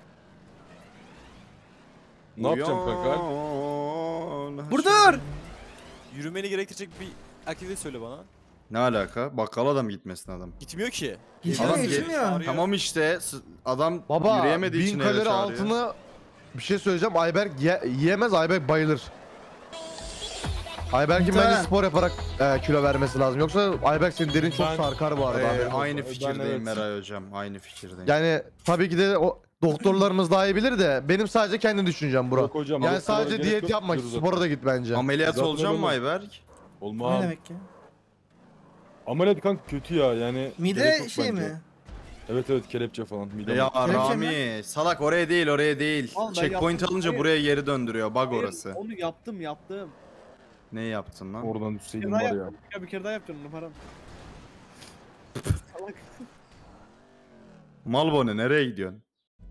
S7: Ne yapacağım kanka?
S2: Dur dur.
S6: Yürümeni gerektirecek bir aktivite söyle bana.
S3: Ne alaka? Bakkal adam gitmesin adam.
S6: Gitmiyor ki.
S2: Geçmiyor
S3: Adam
S2: geçmiyor.
S6: Arıyor.
S3: Tamam işte s- adam
S4: Baba
S3: yürüyemediği
S4: bin
S3: için eve
S4: kalori
S3: çağırıyor.
S4: altını bir şey söyleyeceğim. Ayberk ye- yiyemez, Ayberk bayılır. Ayberk'in bence
S2: Muhtemelen.
S4: spor yaparak e, kilo vermesi lazım. Yoksa Ayberk senin derin çok
S7: Ben-
S4: sarkar bu arada.
S3: Ee,
S4: haberin olsun.
S3: aynı
S7: Ben
S3: fikirdeyim
S7: evet.
S3: Eray hocam. Aynı fikirdeyim.
S4: Yani tabii ki de o doktorlarımız daha iyi bilir de benim sadece kendi düşüncem bro.
S7: Yok hocam,
S4: Yani
S7: doktorlara
S4: sadece
S7: gerek
S4: diyet
S7: yok,
S4: yapma,
S7: gidiyoruz
S4: spora da git bence.
S3: Ameliyat
S7: Zaten
S3: olacak mı
S7: olmaz.
S3: Ayberk?
S2: O ne
S7: Olmaz.
S2: demek ya?
S7: Ameliyat kanka kötü ya yani. gerek
S2: Mide
S7: yok
S2: şey
S7: bence.
S2: mi?
S7: Evet evet, kelepçe falan. Mide
S3: Ya
S2: Kelepçe
S3: Rami salak, oraya değil oraya değil.
S5: Oğlum ben
S3: Checkpoint
S5: yaptım.
S3: alınca
S5: Hayır.
S3: buraya geri döndürüyor. Bug
S5: Hayır,
S3: orası.
S5: Onu yaptım yaptım.
S3: Ne yaptın lan?
S7: Oradan
S5: Bir
S7: düşseydim
S5: kere daha
S7: var ya.
S5: yaptım. Ya bir kere daha yapacağım onu param. Salak.
S3: Malbone nereye gidiyorsun?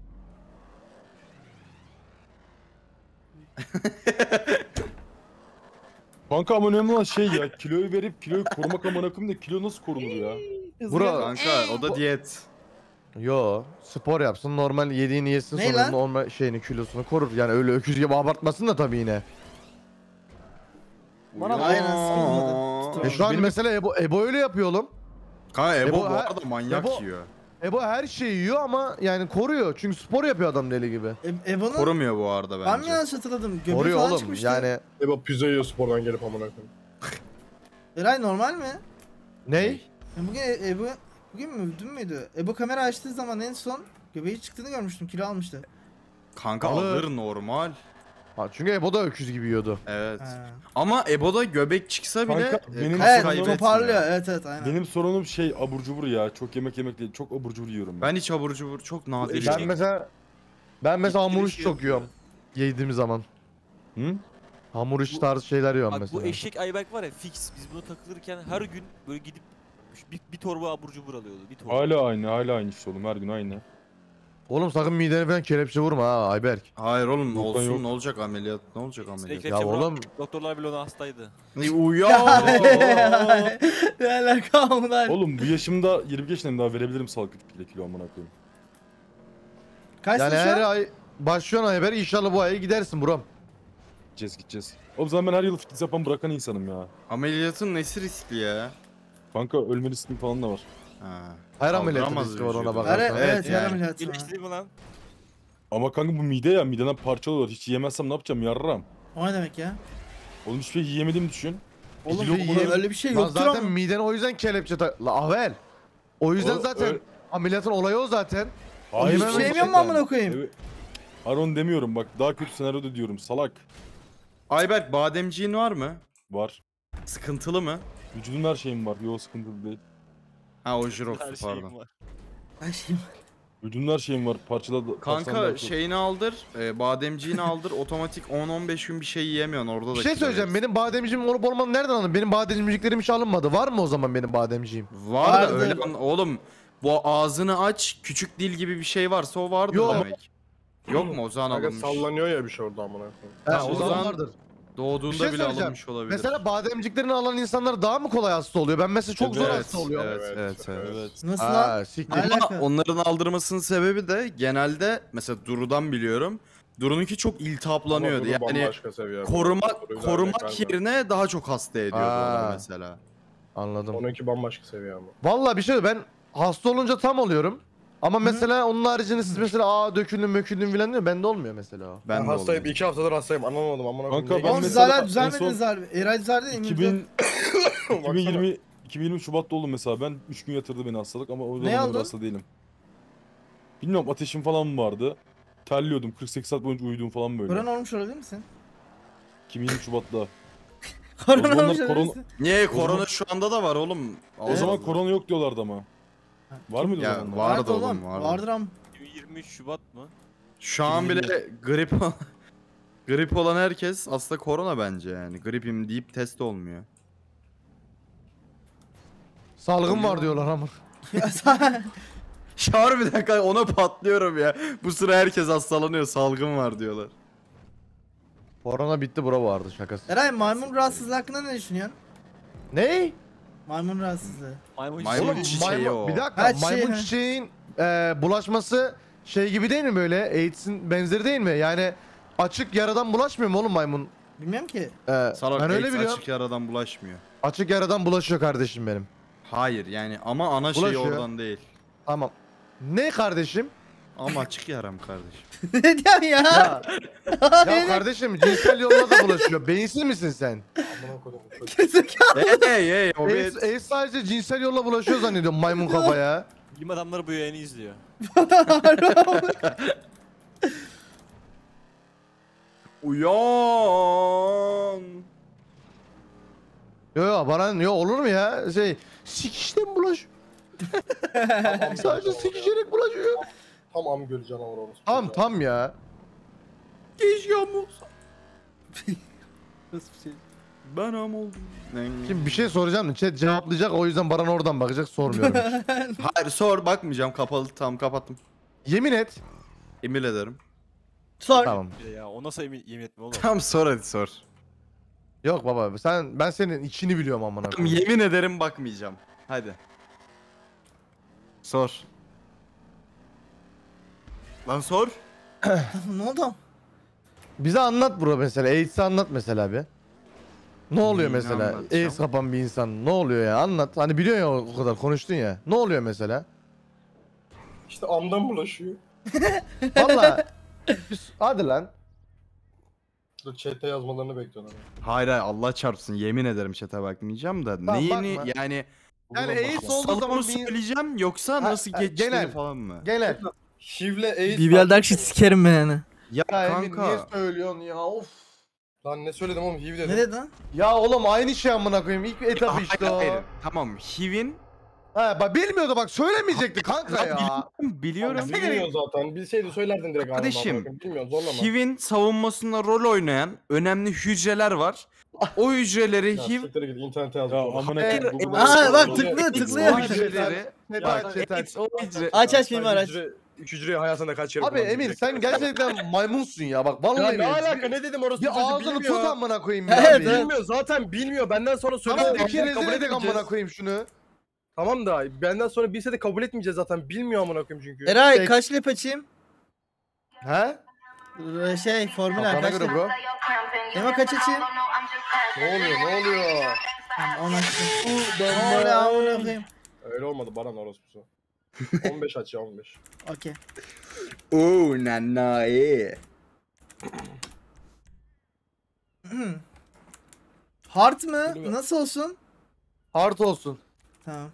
S7: Kanka ama önemli olan şey ya, kiloyu verip kiloyu korumak amına koyayım da kilo nasıl korunur ya?
S5: Hızlı
S4: Bro,
S5: gel.
S3: Kanka o da diyet.
S4: Yo, spor yapsın, normal yediğini yesin,
S2: Ne
S4: sonra
S2: lan?
S4: normal şeyini, kilosunu korur. Yani öyle öküz gibi abartmasın da tabii yine.
S5: Bana
S2: Aynen, sıkılmadı.
S4: E şu an
S7: Benim-
S4: mesela Ebo, Ebo öyle yapıyor oğlum.
S3: Kanka Ebo,
S4: Ebo
S3: bu
S4: her-
S3: arada manyak
S4: Ebo-
S3: yiyor.
S4: Ebo her şeyi yiyor ama yani koruyor. Çünkü spor yapıyor adam deli gibi.
S2: E, Ebo'nun
S3: Korumuyor bu arada
S2: ben mi
S3: bence.
S2: yanlış hatırladım? Göbeği
S4: Koruyor
S2: falan
S4: oğlum.
S2: çıkmıştı.
S4: Yani
S1: Ebo pizza yiyor spordan gelip amına koyayım.
S2: Eray normal mi?
S4: ney?
S2: Ya bugün E- Ebo bugün mü dün müydü? Ebo kamera açtığı zaman en son göbeği çıktığını görmüştüm. Kilo almıştı.
S3: Kanka
S4: Alır.
S3: alır normal.
S4: Ha, çünkü Ebo da öküz gibi yiyordu.
S3: Evet.
S2: Ha.
S3: Ama Ebo'da göbek çıksa bile
S7: Kanka,
S3: e,
S7: benim
S3: kas
S2: Evet
S3: kaybetmiyor.
S2: toparlıyor. Evet evet aynen.
S7: Benim sorunum şey abur cubur ya. Çok yemek yemek değil. Çok abur cubur yiyorum ben.
S3: Ben hiç abur cubur çok nadir
S6: eşek-
S4: Ben
S3: yiyorum.
S4: mesela ben mesela
S6: Etkili
S4: hamur
S6: bir
S4: işi
S6: şey
S4: çok
S6: yapıyor.
S4: yiyorum. Yediğim zaman.
S7: Hı?
S4: Hamur işi
S6: Bu-
S4: tarzı şeyler yiyorum
S6: Bak
S4: mesela.
S6: bu eşek Ayberk var ya fix. Biz bunu takılırken her gün böyle gidip bir, bir torba abur cubur alıyordu. Bir torba.
S7: Hala aynı, hala aynı işte oğlum, her gün aynı.
S4: Oğlum sakın midene falan kelepçe vurma ha Ayberk.
S3: Hayır oğlum
S7: Yok,
S3: olsun
S7: yok.
S3: ne olacak ameliyat ne olacak ameliyat.
S6: Sürekli
S4: Ya oğlum.
S6: Doktorlar bile ona hastaydı.
S3: Uyan.
S2: Ne alaka bunlar?
S7: Oğlum bu yaşımda yirmi yaşındayım daha verebilirim sağlıklı kilo kilo amına koyayım.
S2: Kaçsın
S4: Yani
S2: şu
S4: her
S2: an?
S4: ay başlıyorsun Ayberk inşallah bu ay gidersin buram.
S7: Gideceğiz gideceğiz. Oğlum zaten ben her yıl fitness yapan bırakan insanım ya.
S3: Ameliyatın nesi riskli ya?
S7: Kanka ölme riskim falan da var.
S3: Ha.
S4: Her ameliyatın
S3: Kaldıramaz
S4: riski var ona
S3: vücudu.
S4: bakarsan.
S2: Evet,
S3: Evet,
S2: evet,
S3: yani.
S2: yer ameliyatı var.
S6: İyileşti mi lan?
S7: Ama kanka bu mide ya mideden parçalıyorlar. Hiç yiyemezsem ne yapacağım yarram.
S2: O ne demek ya?
S7: Oğlum hiçbir şey yiyemediğimi düşün.
S2: Oğlum
S4: Kilo
S2: bu-
S4: yiyem-
S2: öyle bir şey
S4: Lan
S2: yoktur
S4: zaten
S2: ama.
S4: miden o yüzden kelepçe tak... La Avel. O yüzden
S7: O-
S4: zaten
S7: öyle-
S4: ameliyatın olayı o zaten.
S7: Hayır,
S2: Hiçbir şey yemiyor mu amına koyayım?
S7: Evet. Aron demiyorum bak daha kötü senaryoda diyorum salak.
S3: Ayberk bademciğin var mı?
S7: Var.
S3: Sıkıntılı mı?
S7: Vücudun her şeyim var. Yo sıkıntı değil.
S3: Ha o
S6: Her
S3: jiroxlu
S6: şeyim
S3: pardon.
S6: var.
S2: Ay şey.
S7: Vücudun her şeyim var. Parçaladı.
S3: Kanka şeyini aldır, e, bademciğini aldır, otomatik on on beş gün bir şey yiyemiyorsun orada da.
S4: Bir şey
S3: kilo
S4: söyleyeceğim.
S3: verirsin.
S4: Benim bademciğim olup olmadığını nereden anladın? Benim bademciklerim hiç alınmadı. Var mı o zaman benim bademciğim?
S3: Var da
S2: Vardır.
S3: öyle an- oğlum bu ağzını aç, küçük dil gibi bir şey varsa o vardır
S4: Yok.
S3: demek. Yok mu o zaman
S1: Kanka
S3: alınmış?
S1: sallanıyor ya bir şey orada amına koyayım.
S4: He,
S3: Ha,
S4: o
S3: o
S4: zaman
S3: zaman-
S4: vardır.
S3: Doğduğunda
S4: Bir şey
S3: bile
S4: söyleyeceğim.
S3: alınmış olabilir.
S4: Mesela bademciklerini alan insanlar daha mı kolay hasta oluyor? Ben mesela çok zor
S7: Evet,
S4: hasta oluyorum.
S3: Evet, evet, evet.
S7: Evet.
S2: Nasıl lan?
S4: Aa, siktir.
S2: Ne alaka?
S3: Ama onların aldırmasının sebebi de genelde mesela Duru'dan biliyorum. Duru'nunki çok iltihaplanıyordu.
S1: Ama bu
S3: Yani
S1: bambaşka seviye.
S3: koruma
S1: Duru'yu da
S3: korumak
S1: örnek verme.
S3: yerine daha çok hasta ediyordu
S4: Aa.
S3: onu mesela.
S4: Anladım.
S1: Onunki bambaşka seviye ama.
S4: Vallahi bir şey ben hasta olunca tam oluyorum. Ama mesela onun haricinde siz mesela aa döküldüm möküldüm filan diyor. Bende olmuyor mesela o.
S3: Ben
S1: Ben
S3: de
S1: hastayım.
S3: oldum.
S1: iki haftadır hastayım. Anlamadım amına koyayım.
S7: Kanka
S1: Niye
S7: ben
S2: Oğlum
S1: geldin?
S2: siz
S7: mesela
S2: hala
S7: en
S2: düzelmediniz
S7: son-
S2: harbi. Eray düzeldi Emir
S7: iki bin,
S1: Baksana.
S7: iki bin yirmi iki bin yirmi Şubat'ta oldum mesela. Ben üç gün yatırdı beni hastalık ama o
S2: Ne
S7: zamanlar
S2: aldın?
S7: hasta değilim. Bilmiyorum ateşim falan vardı. Terliyordum. kırk sekiz saat boyunca uyudum falan böyle.
S2: Korona olmuş olabilir misin?
S7: iki bin yirmi Şubat'ta.
S2: Korona
S7: zamanlar
S2: olmuş olabilir
S7: korona-
S2: misin?
S3: Niye
S7: O zaman-
S3: korona şu anda da var oğlum.
S7: O
S3: Allah
S7: zaman
S3: Allah.
S7: korona yok diyorlardı ama. Var mıydı
S3: Ya,
S7: o zamanlar?
S3: var. Vardı
S2: Vardı
S3: oğlum,
S2: oğlum.
S3: vardı.
S2: Vardır am.
S6: iki bin yirmi üç Şubat mı?
S3: Şu an bile grip grip olan herkes aslında korona bence yani. Gripim deyip test olmuyor.
S4: Salgın var diyorlar ama.
S2: Ya sen-
S3: Şar bir dakika ona patlıyorum ya. Bu sıra herkes hastalanıyor salgın var diyorlar.
S4: Korona bitti bura vardı şakası.
S2: Eray maymun rahatsızlığı hakkında ne düşünüyorsun?
S4: Ne?
S2: Maymun rahatsızlığı.
S6: Maymun,
S3: Maymun
S4: Oğlum
S3: çiçeği
S4: maymun-
S3: o.
S4: bir dakika
S2: Ha, çiçeği,
S4: maymun
S2: ha.
S4: çiçeğin e, bulaşması şey gibi değil mi böyle? AIDS'in benzeri değil mi? Yani açık yaradan bulaşmıyor mu oğlum maymun?
S2: Bilmiyorum ki.
S4: E,
S3: Salak
S4: ben öyle
S3: AIDS
S4: biliyorum.
S3: açık yaradan bulaşmıyor.
S4: Açık yaradan bulaşıyor kardeşim benim.
S3: Hayır yani ama ana şey
S4: Bulaşıyor.
S3: oradan değil.
S4: Tamam. Ne kardeşim?
S3: Ama açık yaram kardeşim.
S2: Ne diyorsun ya?
S4: Ya, ya kardeşim cinsel yolla da bulaşıyor. Beyinsiz misin sen?
S1: Amına koyayım.
S2: Gezekalı.
S3: hey hey hey o bir...
S4: AIDS, AIDS sadece cinsel yolla bulaşıyor zannediyorum maymun kafaya.
S6: Bilim adamları bu yayını izliyor.
S3: Uyan.
S4: Yo yo bana yo olur mu ya? Şey sikişten bulaşıyor. Sadece sikişerek bulaşıyor.
S1: Tam am göl canavarı orası.
S4: Tam tam ya.
S2: Nasıl bir şey?
S3: Ben am oldum.
S4: Şimdi bir şey soracağım. Chat cevaplayacak o yüzden Baran oradan bakacak sormuyorum.
S3: Hayır sor bakmayacağım kapalı tamam kapattım.
S4: Yemin et.
S3: Emin ederim.
S2: Sor.
S4: Tamam.
S6: Bir de Ya o nasıl yemin, yemin etme oğlum?
S3: Tamam sor hadi sor.
S4: Yok baba sen ben senin içini biliyorum amına
S3: Tamam,
S4: koyayım.
S3: yemin ederim bakmayacağım. Hadi. Sor. Lan sor.
S2: Ne oldu?
S4: Bize anlat bro mesela. AIDS'i anlat mesela bir. Ne oluyor
S3: Neyini
S4: mesela?
S3: anlatacağım?
S4: AIDS kapan bir insan ne oluyor ya? Anlat. Hani biliyorsun ya o kadar konuştun ya. Ne oluyor mesela?
S1: İşte amdan bulaşıyor.
S4: Valla. Biz- Hadi lan.
S1: Dur chat'te yazmalarını bekliyorlar.
S3: Hayır hayır Allah çarpsın yemin ederim chat'e bakmayacağım da
S4: Tamam,
S3: neyini
S4: bakma.
S3: yani
S4: Yani AIDS olduğu
S3: salonu
S4: zaman bir...
S3: söyleyeceğim yoksa
S4: Ha,
S3: nasıl
S4: ha,
S3: geçtiğini
S4: genel.
S3: falan mı?
S4: Genel.
S1: H I V'le AIDS...
S2: B B L Dark shit sikerim ben yani.
S3: Ya,
S4: Ya Emin
S3: kanka.
S4: niye söylüyorsun ya of.
S1: Lan ne söyledim oğlum H I V dedim.
S2: Ne dedin lan?
S4: Ya oğlum aynı şey amına koyayım. İlk etap
S3: Hayır,
S4: işte o.
S3: hayır. Tamam H I V'in
S4: Ha bak bilmiyordu bak söylemeyecekti kanka ya.
S3: biliyorum, biliyorum.
S1: Biz bilmiyoruz zaten. Bilseydi söylerdin direkt.
S3: Kardeşim,
S1: amına koyayım. Bilmiyorum zorlama.
S3: H I V'in savunmasında rol oynayan önemli hücreler var. O hücreleri
S1: Ya
S3: H I V
S1: siktir git internete yaz.
S7: Ya amına
S3: Hayır,
S7: koyayım.
S2: Aa bak
S1: Tıklıyor,
S2: tıklıyor
S3: o
S2: tıklıyor.
S3: hücreleri
S4: Chat aç chat aç.
S3: o hücre
S2: Aç aç filmi aç.
S1: Hücre- üç hücreyi hayatında kaç kere
S4: Abi
S1: kullandın
S4: Emir
S1: direkt.
S4: sen gerçekten maymunsun ya bak
S1: Ya
S4: vallahi
S1: ne
S4: Emir.
S1: alaka ne dedim orası
S4: Bir
S1: çocuğu
S4: ağzını tut
S1: bilmiyor.
S4: amına koyayım ya.
S2: Evet,
S4: bir.
S2: evet.
S1: Bilmiyor zaten bilmiyor. Benden sonra
S4: Tamam
S1: söylese
S4: iki
S1: de
S4: rezil
S1: kabul
S4: edek
S1: etmeyeceğiz.
S4: amına koyayım şunu.
S1: Tamam da benden sonra bilse de kabul etmeyeceğiz zaten. Bilmiyor amına koyayım çünkü.
S2: Eray
S4: Tek-
S2: kaç lap açayım?
S4: He?
S2: Ee, Şey formüler
S4: Kafana
S2: kaç
S4: göre
S2: lap?
S4: bro.
S2: Ema kaç açayım?
S4: Ne oluyor ne oluyor?
S2: Tamam on açtım. Ne oluyor amına koyayım?
S1: Öyle olmadı Baran orospusu. on beş aç ya on beş.
S2: Okey.
S3: Oo nanay.
S2: Hard mı?
S1: Bilmiyorum.
S2: Nasıl olsun?
S4: Hard olsun.
S2: Tamam.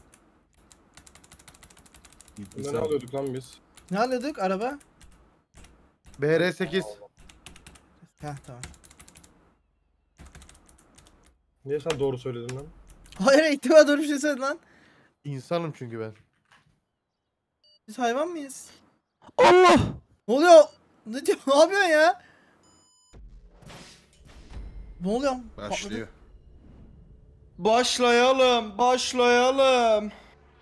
S1: Ne, ne alıyorduk lan biz?
S2: Ne alıyorduk araba?
S4: B R sekiz.
S2: Heh tamam.
S1: Niye sen doğru söyledin lan?
S2: Hayır ilk defa doğru bir şey söyledin lan.
S4: İnsanım çünkü ben.
S2: Biz hayvan mıyız? Allah! Ne oluyor? Ne diyor? Ne yapıyorsun ya? Ne oluyor?
S3: Başlıyor. Başlayalım, başlayalım.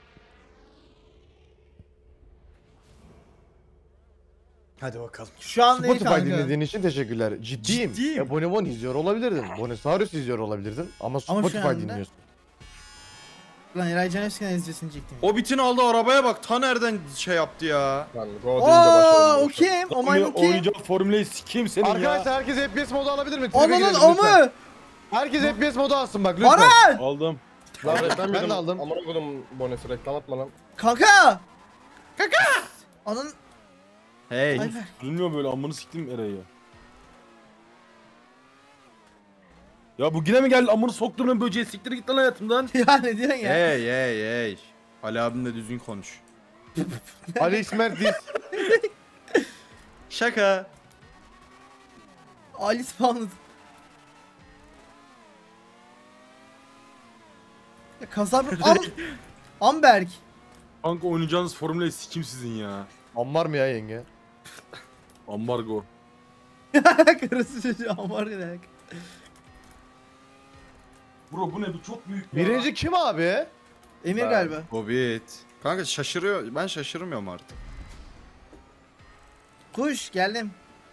S3: Hadi bakalım.
S2: Şu an değil
S4: Spotify
S2: kanka.
S4: dinlediğin için teşekkürler. Ciddiyim.
S3: Ciddiyim.
S4: E, Bonibon izliyor olabilirdin. Bonesaurus izliyor olabilirdin. Ama
S2: Ama şu
S4: Spotify
S2: anda-
S4: dinliyorsun.
S2: Lan Eray Can Özkan'ı izliyorsun diyecektim.
S3: O bitin aldı arabaya bak. Ta nereden şey yaptı ya?
S1: Ben Go deyince
S2: Ooo
S1: başladım.
S2: o kim? O maymun kim?
S7: Oynayacağım Formula'yı sikeyim senin ya.
S4: Arkadaşlar herkes F P S modu alabilir mi? Tribe
S2: Ananın
S4: girelim
S2: o
S4: lütfen.
S2: mu?
S4: Herkes F P S modu alsın bak lütfen.
S2: Baran!
S7: Aldım.
S1: Lan
S4: Ben
S1: reklam
S4: de
S1: yedim.
S4: aldım.
S1: Amına koydum bonesi reklam atma lan.
S2: Kanka! Kaka! Ananın...
S3: Hey.
S2: Ay ver.
S7: Bilmiyorum böyle amını siktim Eray'ı. Ya bu yine mi geldi amını soktum lan böceği siktir git lan hayatımdan.
S2: Ya ne diyorsun ya?
S3: Hey hey hey. Ali abimle düzgün konuş.
S4: Alex Mert diz.
S3: Şaka.
S2: Ali spawnladı. Ya kasap... Am... Amberg.
S7: Kanka oynayacağınız Formula'yı sikeyim sizin ya.
S4: Ammar mı ya yenge?
S7: Ambargo.
S2: Karısı çocuğu Amberg ne demek?
S7: Bro bu ne bu çok büyük ya.
S4: Birinci kim abi?
S2: Emir
S1: Ben-
S2: galiba.
S3: Hobbit. Kanka şaşırıyor. Ben şaşırmıyorum artık.
S2: Kuş geldim.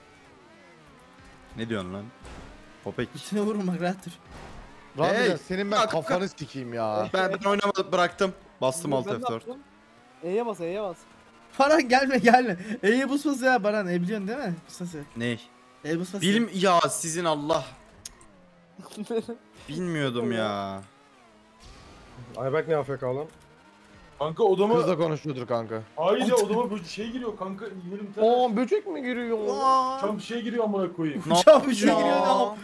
S3: Ne diyorsun lan? Popek.
S2: İçine vurma rahat dur.
S4: Ramazan
S3: Hey!
S4: senin ben
S3: Kalk,
S4: kafanı sikeyim ya.
S3: Ben, ben oynamadım bıraktım. Bastım alt
S5: Ben ne
S3: F dört.
S5: yaptım? E'ye bas E'ye bas.
S2: Baran gelme gelme. E'ye bus bas ya Baran. E biliyorsun değil mi? Busası.
S3: Ne?
S2: E bus bas.
S3: Bilim ya sizin Allah. Bilmiyordum ya.
S1: Ayberk ne A F K lan?
S7: Kanka odama...
S4: Kızla konuşuyordur kanka.
S7: Hayır ya odama böyle şey giriyor kanka. Yerim tane.
S4: Aa böcek mi giriyor?
S2: Aa,
S7: Çam bir şey giriyor amına koyayım.
S3: Ne
S2: Çam bir şey
S3: yapacağım?
S2: giriyor ya.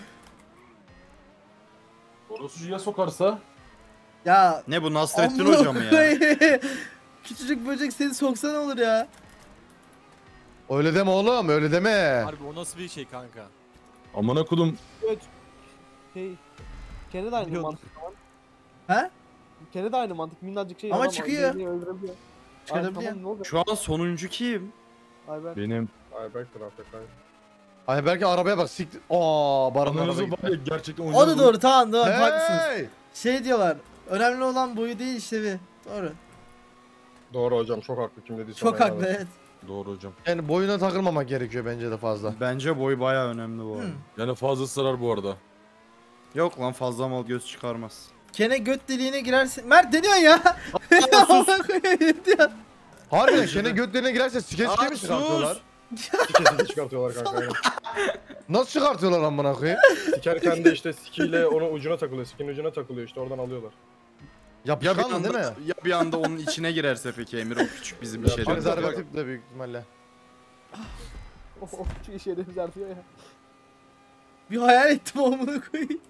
S7: Orası ya sokarsa?
S2: Ya.
S3: Ne bu Nasrettin
S2: amına
S3: Hoca mı ya?
S2: koyayım. Küçücük böcek seni soksa ne olur ya?
S4: Öyle deme oğlum öyle deme.
S6: Harbi o nasıl bir şey kanka?
S7: Amına kodum.
S5: Şey... Kendi de aynı
S2: Biliyordum.
S5: mantık falan.
S2: He?
S5: Kendi de aynı mantık minnacık şey
S2: Ama
S5: adam
S2: çıkıyor.
S5: diye öldürebiliyor.
S2: Çıkarabiliyor.
S5: Ay, tamam, ne olacak?
S3: Şu an sonuncu kim?
S5: Ay ben.
S7: Benim.
S1: Ayberk'tir A F K.
S4: Ay belki arabaya bak siktir. Aa Baran'ın
S7: Ananızı
S4: arabaya
S7: var
S4: gitti.
S7: ya gerçekten
S2: O da
S7: oynayacağız.
S2: doğru tamam doğru haklısınız.
S4: Hey!
S2: Şey diyorlar. Önemli olan boyu değil işlevi. Doğru.
S1: Doğru hocam çok haklı kim dediyse.
S2: Çok
S1: ona
S2: haklı
S1: inanırım.
S2: evet.
S7: Doğru hocam.
S4: Yani boyuna takılmamak gerekiyor bence de fazla.
S3: Bence boy baya önemli bu arada.
S2: Hı.
S7: Yani fazla sarar bu arada.
S3: Yok lan fazla mal göz çıkarmaz.
S2: Kene göt deliğine girersin. Mert ne diyorsun ya?
S3: sus.
S2: Allah koyayım ne diyorsun?
S4: Harbiden senin götlerine girerse skeç
S3: Aa,
S4: mi
S3: sus.
S4: çıkartıyorlar?
S1: Sikesi çıkartıyorlar kanka. aynen.
S4: Nasıl çıkartıyorlar amına koyayım?
S1: Sikerken de işte sikiyle onun ucuna takılıyor. Sikinin ucuna takılıyor işte oradan alıyorlar.
S3: Ya bir
S4: Yapışkan değil
S3: anda
S4: mi?
S3: ya bir anda onun içine girerse peki Emir o küçük bizim
S1: Ya,
S3: şeylerimiz.
S1: Paris
S4: Prezervatif de büyük ihtimalle.
S5: O o küçük işlerimiz artıyor ya.
S2: Bir hayal ettim amına koyayım.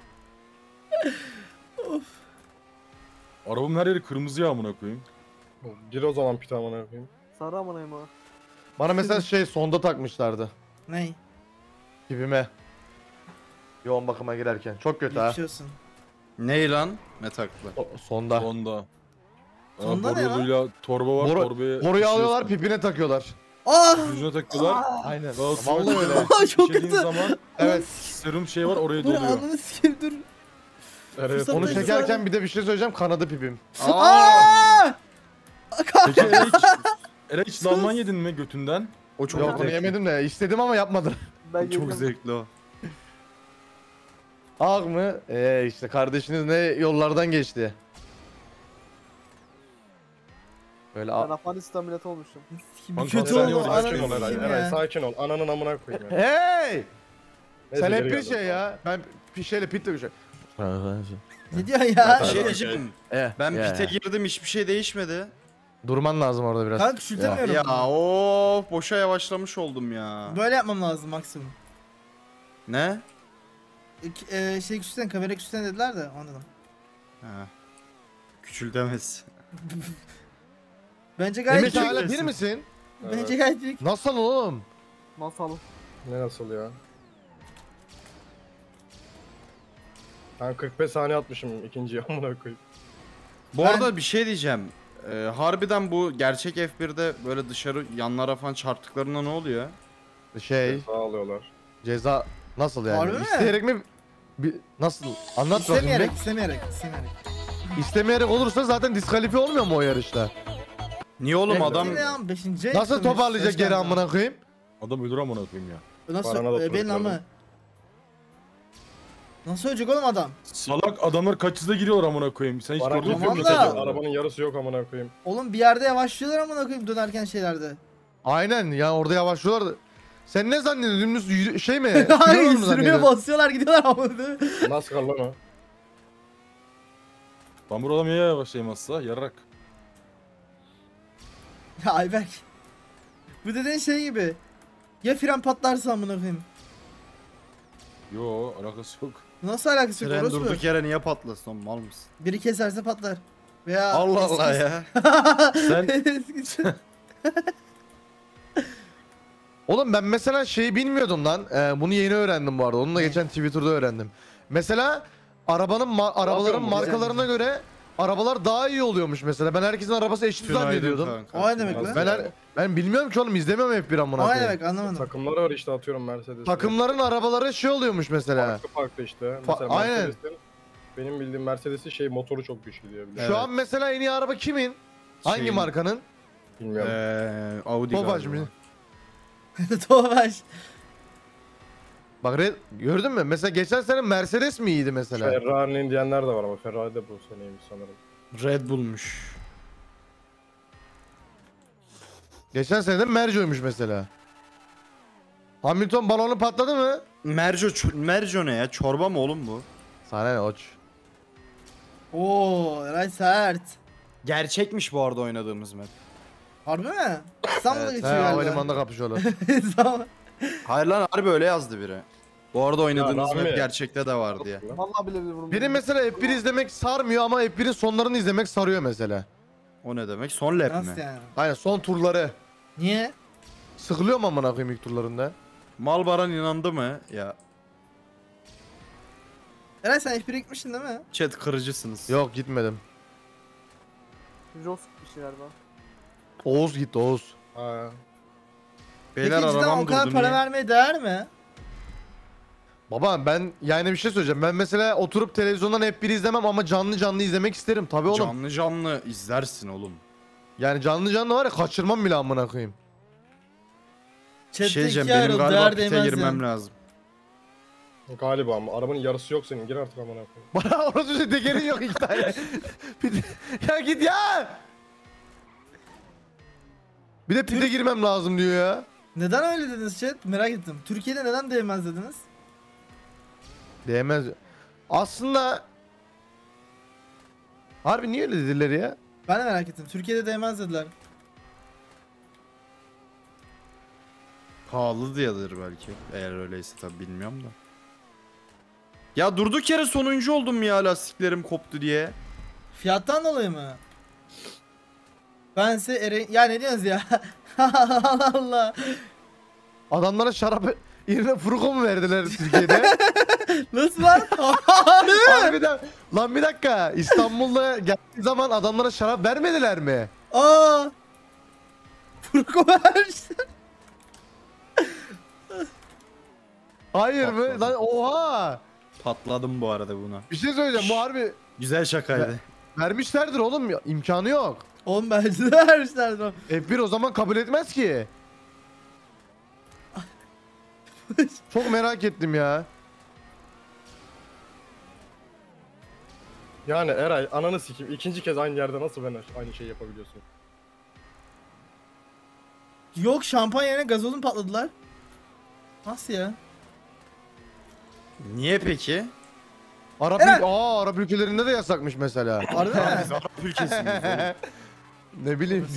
S7: Arabamın her yeri kırmızı ya amına koyayım.
S1: Gir o zaman pita amına koyayım.
S5: Sarı amına ama.
S4: Bana mesela şey sonda takmışlardı.
S2: Ney?
S4: Tipime. Yoğun bakıma girerken. Çok kötü ha.
S2: Geçmiş olsun.
S3: Ney lan? Ne taktılar?
S4: O- Sonda.
S7: Sonda.
S2: Sonda ne lan?
S7: Boruyla torba var
S4: Boru-
S7: torbaya.
S4: Boruyu alıyorlar
S7: pipine.
S4: pipine takıyorlar.
S2: Ah!
S7: Yüzüne takıyorlar.
S4: Aynen.
S7: Daha sonra
S4: Vallahi öyle.
S2: Aa, çok
S7: İşediğin
S2: kötü.
S7: zaman
S4: Evet.
S7: serum şey var oraya
S2: Dur
S7: doluyor.
S2: ananı sikeyim dur.
S1: Evet.
S2: Fırsat
S4: Onu
S2: Tabii.
S4: çekerken bir de bir şey söyleyeceğim kanadı pipim.
S2: Aa!
S7: Peki hiç Eren hiç dalman yedin mi götünden?
S3: O çok
S4: Yok onu
S3: zevkli.
S4: yemedim de istedim ama yapmadım.
S5: Ben
S3: Çok
S5: geliyorum.
S3: zevkli o.
S4: Ağ mı? Eee işte kardeşiniz ne yollardan geçti. Böyle
S5: Ben
S4: a-
S5: Afganistan milleti olmuşum.
S2: Bir
S7: Kanka,
S2: kötü
S7: Eren
S2: oldu.
S7: yok,
S1: Sakin ol
S2: Ananı
S1: Eray.
S2: sikeyim
S1: Eray
S2: ya.
S1: sakin ol. Ananın amına koyayım ya.
S4: Hey!
S1: Neyse,
S4: Sen hep
S1: geri
S4: bir
S1: geldim.
S4: şey ya. Ben bir şeyle pitle bir şey.
S2: Ne diyor ya?
S3: Bir şey diyeceğim.
S4: Eh,
S3: Ben
S4: ya.
S3: pite girdim hiçbir şey değişmedi.
S4: Durman lazım orada biraz.
S2: Kanka küçültemiyorum.
S3: Ya of boşa yavaşlamış oldum ya.
S2: Böyle yapmam lazım maksimum.
S3: Ne?
S2: İki- e, şey küçülten, kamera küçülten dediler de anladım.
S3: Ha. Küçültemez.
S2: Bence gayet
S4: Emre
S2: büyük.
S4: hala bir misin?
S2: Bence gayet büyük.
S4: Nasıl oğlum?
S5: Masal.
S1: Ne nasıl ya? Ben kırk beş saniye atmışım ikinciye amına koyayım.
S3: Bu
S2: Ben-
S3: arada bir şey diyeceğim. Ee, harbiden bu gerçek F bir'de böyle dışarı yanlara falan çarptıklarında ne oluyor?
S4: Şey,
S1: Sağ alıyorlar.
S4: ceza nasıl yani?
S2: Harbi mi?
S4: İsteyerek mi? Bir, nasıl? Anlat bakayım.
S2: İstemeyerek,
S4: bir.
S2: istemeyerek, istemeyerek.
S4: İstemeyerek olursa zaten diskalifiye olmuyor mu o yarışta?
S3: Niye oğlum
S1: Evet.
S3: adam
S2: Yine ya beşinci
S4: Nasıl toparlayacak geri amına koyayım?
S7: Adam ölür amına koyayım ya.
S2: Nasıl?
S1: Barana da
S2: E, benim
S1: oturtturalım.
S2: ama. Nasıl ölecek oğlum adam?
S7: Salak adamlar kaç hızda giriyorlar amına koyayım. Sen hiç
S1: Baran
S7: gördün mü?
S2: Tamam
S1: yapıyor
S2: da-
S1: mesela, arabanın yarısı yok amına koyayım.
S2: Oğlum bir yerde yavaşlıyorlar amına koyayım dönerken şeylerde.
S4: Aynen ya orada yavaşlıyorlar. da- Sen ne zannediyorsun? Dümdüz yürü- şey mi?
S2: Hayır
S4: Yürüyor mu
S2: sürüyor
S4: zannediyorsun?
S2: basıyorlar gidiyorlar amına.
S1: Nasıl kal lan o?
S7: Ben burada niye yavaşlayayım asla? Yararak.
S2: Ya Ayberk. Bu dediğin şey gibi. Ya fren patlarsa amına koyayım.
S7: Yo alakası yok.
S2: Nasıl alakası yok
S3: tren
S2: orospu?
S3: durduk yere niye patlasın oğlum, mal mısın?
S2: Biri keserse patlar. Veya
S3: Allah
S2: eski-
S3: Allah ya.
S7: Sen
S2: Eski-
S4: Oğlum ben mesela şeyi bilmiyordum lan. Ee, bunu yeni öğrendim bu arada. Onu da geçen Twitter'da öğrendim. Mesela arabanın ma- arabaların
S1: bu?
S4: markalarına göre arabalar daha iyi oluyormuş mesela. Ben herkesin arabası eşit
S3: Tünaydın
S4: zannediyordum.
S3: kanka.
S2: O ne demek
S1: Nasıl
S2: lan?
S4: Ben her- ben bilmiyorum ki oğlum, izlemiyorum F bir amına
S2: O ne
S4: koyayım.
S2: demek anlamadım.
S1: Takımlar var işte, atıyorum Mercedes.
S4: Takımların arabaları şey oluyormuş mesela.
S1: Farklı farklı işte.
S4: Fa-
S1: Mesela
S4: aynen.
S1: Mercedes'in, benim bildiğim Mercedes'in şey motoru çok güçlü diye biliyorum.
S4: Şu an mesela en iyi araba kimin? Hangi
S3: Şeyin-
S4: markanın?
S1: Bilmiyorum.
S3: Ee, Audi
S4: Tofaş
S3: galiba.
S4: mı?
S2: Tofaş.
S4: Bak Red, gördün mü? Mesela geçen sene Mercedes mi iyiydi mesela?
S1: Ferrari'nin diyenler de var ama Ferrari de bu seneymiş sanırım.
S3: Red Bull'muş.
S4: Geçen sene de Merco'ymuş mesela. Hamilton balonu patladı mı?
S3: Merco, ç- Merco ne ya? Çorba mı oğlum bu?
S4: Sana ne oç?
S2: Oo, Eray sert.
S3: Gerçekmiş bu arada oynadığımız map.
S2: Harbi mi? İstanbul'da
S4: Evet, he,
S2: geçiyor galiba.
S4: havalimanında kapışıyorlar.
S2: İstanbul.
S3: Hayır lan harbi öyle yazdı biri. Bu arada oynadığımız
S1: Rami.
S3: map gerçekte de var diye.
S5: Vallahi bile bile vuruldu.
S4: Biri mesela F bir izlemek sarmıyor ama F birin sonlarını izlemek sarıyor mesela.
S3: O ne demek? Son lap
S2: Nasıl
S3: mi?
S2: yani?
S4: Aynen son turları.
S2: Niye?
S4: Sıkılıyor mu amına koyayım ilk turlarında?
S3: Malbaran inandı mı? Ya
S2: Eray sen F bir'e gitmiştin değil mi?
S3: chat kırıcısınız.
S4: Yok gitmedim.
S5: Jos bir şey galiba.
S4: Oğuz gitti Oğuz.
S1: Ha.
S3: Beyler
S2: Peki cidden
S3: arabam
S2: o kadar
S3: durdu
S2: para
S3: niye?
S2: vermeye değer mi?
S4: Baba ben yani bir şey söyleyeceğim. Ben mesela oturup televizyondan F bir izlemem ama canlı canlı izlemek isterim. Tabii oğlum.
S3: Canlı canlı izlersin oğlum.
S4: Yani canlı canlı var ya kaçırmam bile amına koyayım.
S3: Bir şey
S2: Chat'te
S3: diyeceğim,
S2: iki
S3: benim
S2: ayrıl,
S3: galiba
S2: değer
S3: pite
S2: değmez
S3: girmem
S2: yani.
S3: lazım.
S1: Galiba ama arabanın yarısı yok senin, gir artık amına koyayım.
S4: Bana orası bir şey tekerin yok iki tane. Bir de- ya git ya. Bir de pite girmem lazım diyor ya.
S2: Neden öyle dediniz chat? Merak ettim. Türkiye'de neden değmez dediniz?
S4: Değmez. Aslında harbi niye öyle dediler ya?
S2: Ben de merak ettim. Türkiye'de değmez dediler.
S3: Pahalı diyedir belki. Eğer öyleyse tabi bilmiyorum da. Ya durduk yere sonuncu oldum ya lastiklerim koptu diye.
S2: Fiyattan dolayı mı? Ben size Eren... Ya ne diyorsunuz ya? Allah Allah.
S4: Adamlara şarap yerine furuko mu verdiler Türkiye'de?
S2: Nasıl lan?
S4: Harbiden. Lan bir dakika. İstanbul'da geldiği zaman adamlara şarap vermediler mi?
S2: Aa! Furko vermişler.
S4: Hayır mı?
S3: Patladı.
S4: Lan oha.
S3: Patladım bu arada buna.
S4: Bir şey söyleyeceğim bu harbi
S3: Güzel şakaydı.
S4: vermişlerdir oğlum ya. İmkanı yok.
S2: Oğlum bence de vermişler.
S4: F bir o zaman kabul etmez ki. Çok merak ettim ya.
S1: Yani Eray ananı sikeyim. İkinci kez aynı yerde nasıl ben aynı şeyi yapabiliyorsun?
S2: Yok şampanya yerine gazozun patladılar. Nasıl ya?
S3: Niye peki?
S4: Arap
S2: Eren-
S4: ül- Aa Arap ülkelerinde de yasakmış mesela.
S2: Harbi mi?
S3: Biz Arap ülkesiyiz oğlum.
S4: Ne bileyim.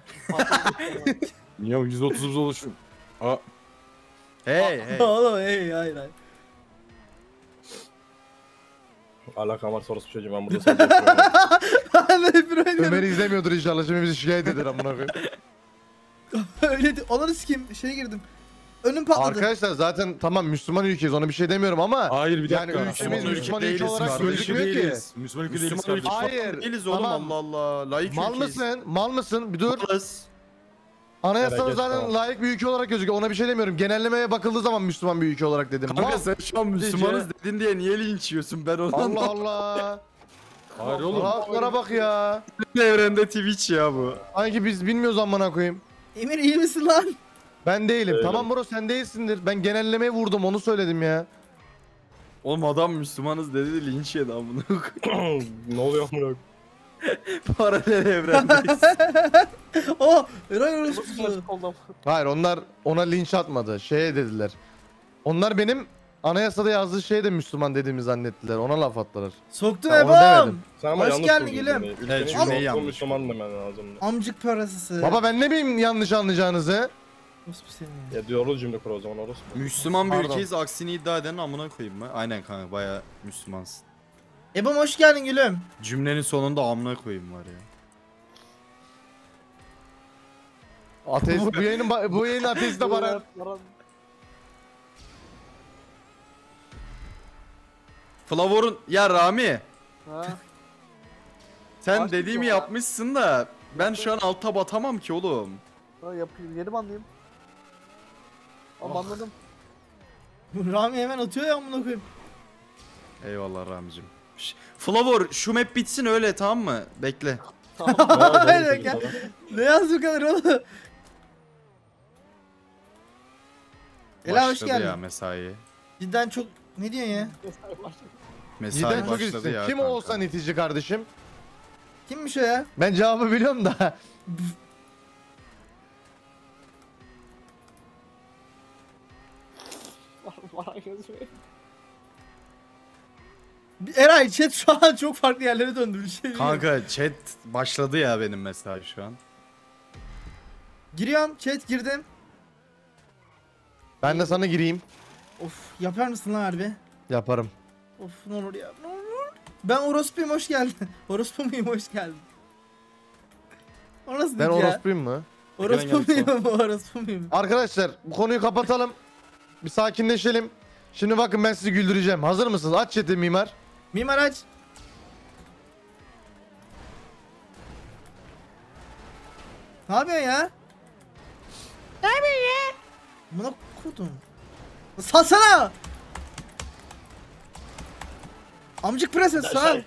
S7: Niye yüz otuz oluşum? Aa,
S3: Hey hey.
S2: Oğlum hey hayır hayır.
S1: Alakam var sorusu çocuğum ben burada sadece yapıyorum.
S2: Ben de bir oynuyorum.
S4: Ömer izlemiyordur inşallah şimdi bizi şikayet eder amına koyayım.
S2: Öyle de onları sikeyim şeye girdim. Önüm patladı.
S4: Arkadaşlar zaten tamam Müslüman ülkeyiz ona bir şey demiyorum ama
S7: hayır bir
S4: yani
S7: dakika.
S4: ülkemiz
S3: Müslüman
S4: Müslüman
S3: ülke
S4: ülke
S3: değiliz
S4: olarak
S3: kardeşim,
S4: gözükmüyor ki.
S7: değiliz. Müslüman ülke değiliz
S3: Müslüman ülke
S7: kardeşim.
S4: Hayır.
S3: falan değiliz oğlum
S4: Tamam.
S3: Allah Allah. Layık
S4: Mal
S3: ülkeyiz.
S4: mısın? Mal mısın? Bir dur.
S3: Malız.
S4: Anayasada
S1: Merak
S4: zaten
S1: etme.
S4: layık bir ülke olarak gözüküyor. Ona bir şey demiyorum. Genellemeye bakıldığı zaman Müslüman bir ülke olarak dedim.
S3: Kanka
S4: Mal.
S3: sen şu an Müslümanız dedin diye niye linç yiyorsun ben onu
S4: Allah Allah.
S7: Hayır oğlum.
S4: Rahatlara bak ya.
S3: Evrende Twitch ya bu.
S4: Sanki biz bilmiyoruz amına koyayım.
S2: Emir iyi misin lan?
S4: Ben değilim.
S1: Değilim.
S4: Tamam bro sen değilsindir. Ben genellemeye vurdum onu söyledim ya.
S3: Oğlum adam Müslümanız dedi de linç yedi amına koyayım.
S1: Ne oluyor amına koyayım?
S3: Paralel evrendeyiz.
S2: Oh Eray orası.
S5: Oldum.
S4: Hayır onlar ona linç atmadı. Şeye dediler. Onlar benim anayasada yazdığı şeye de Müslüman dediğimi zannettiler. Ona laf attılar.
S2: Soktum
S4: Ya onu
S2: Ebam.
S4: demedim.
S1: Sen ama
S2: Hoş
S1: yanlış
S2: geldin
S1: kurdun
S2: gülüm.
S1: cümleyi. Ülkenin
S3: Evet,
S1: çoğunluğu
S3: cümleyi yanlış
S1: Müslüman demen lazımdı.
S2: Amcık parasısı.
S4: Baba ben ne bileyim yanlış anlayacağınızı.
S2: Nasıl bir seni?
S1: Ya doğru cümle kur o zaman orası.
S3: Müslüman bir
S4: Pardon.
S3: ülkeyiz aksini iddia edenin amına koyayım mı? Aynen kanka baya Müslümansın.
S2: Ebam hoş geldin gülüm.
S3: Cümlenin sonunda amına koyayım var ya.
S4: Ateist bu yayının ba- bu yayın ateist de bana.
S3: Flavor'un ya Rami
S5: Ha.
S3: sen
S5: Başka
S3: dediğimi
S5: bir şey
S3: yapmışsın da ben şu an alta batamam ki oğlum.
S5: Ha yapayım. Yeni banlayayım. Ama banladım.
S2: Rami hemen atıyor ya amına koyayım.
S3: Eyvallah Rami'cim. Ş- Flavor şu map bitsin öyle tamam mı? Bekle.
S2: Aynen ya. Ne yaz bu kadar oğlum? Ela hoş
S3: Başladı ya
S2: geldin.
S3: mesai.
S2: Cidden çok ne diyorsun ya?
S3: Mesai
S4: Cidden çok
S3: başladı
S4: iyisin.
S3: ya.
S4: Kim
S3: kanka.
S4: olsa netici kardeşim?
S2: Kimmiş o ya?
S4: Ben cevabı biliyorum da.
S2: Eray chat şu an çok farklı yerlere döndü bir şey değil mi?
S3: Kanka chat başladı ya benim mesai şu an.
S2: Giriyorum chat girdim.
S4: Ben de sana gireyim.
S2: Of yapar mısın lan harbi?
S4: Yaparım.
S2: Of ne olur ya ne olur. Ben orospuyum hoş geldin. Orospu muyum hoş geldin. O nasıl
S4: Ben
S2: dik ya?
S4: orospuyum mu?
S2: Orospu muyum orospu muyum?
S4: Arkadaşlar bu konuyu kapatalım. Bir sakinleşelim. Şimdi bakın ben sizi güldüreceğim. Hazır mısınız? Aç chat'i mimar.
S2: Mimar aç. Ne yapıyorsun ya? Ne yapıyorsun ya? Buna kurdum. Salsana! Amcık prenses sağ.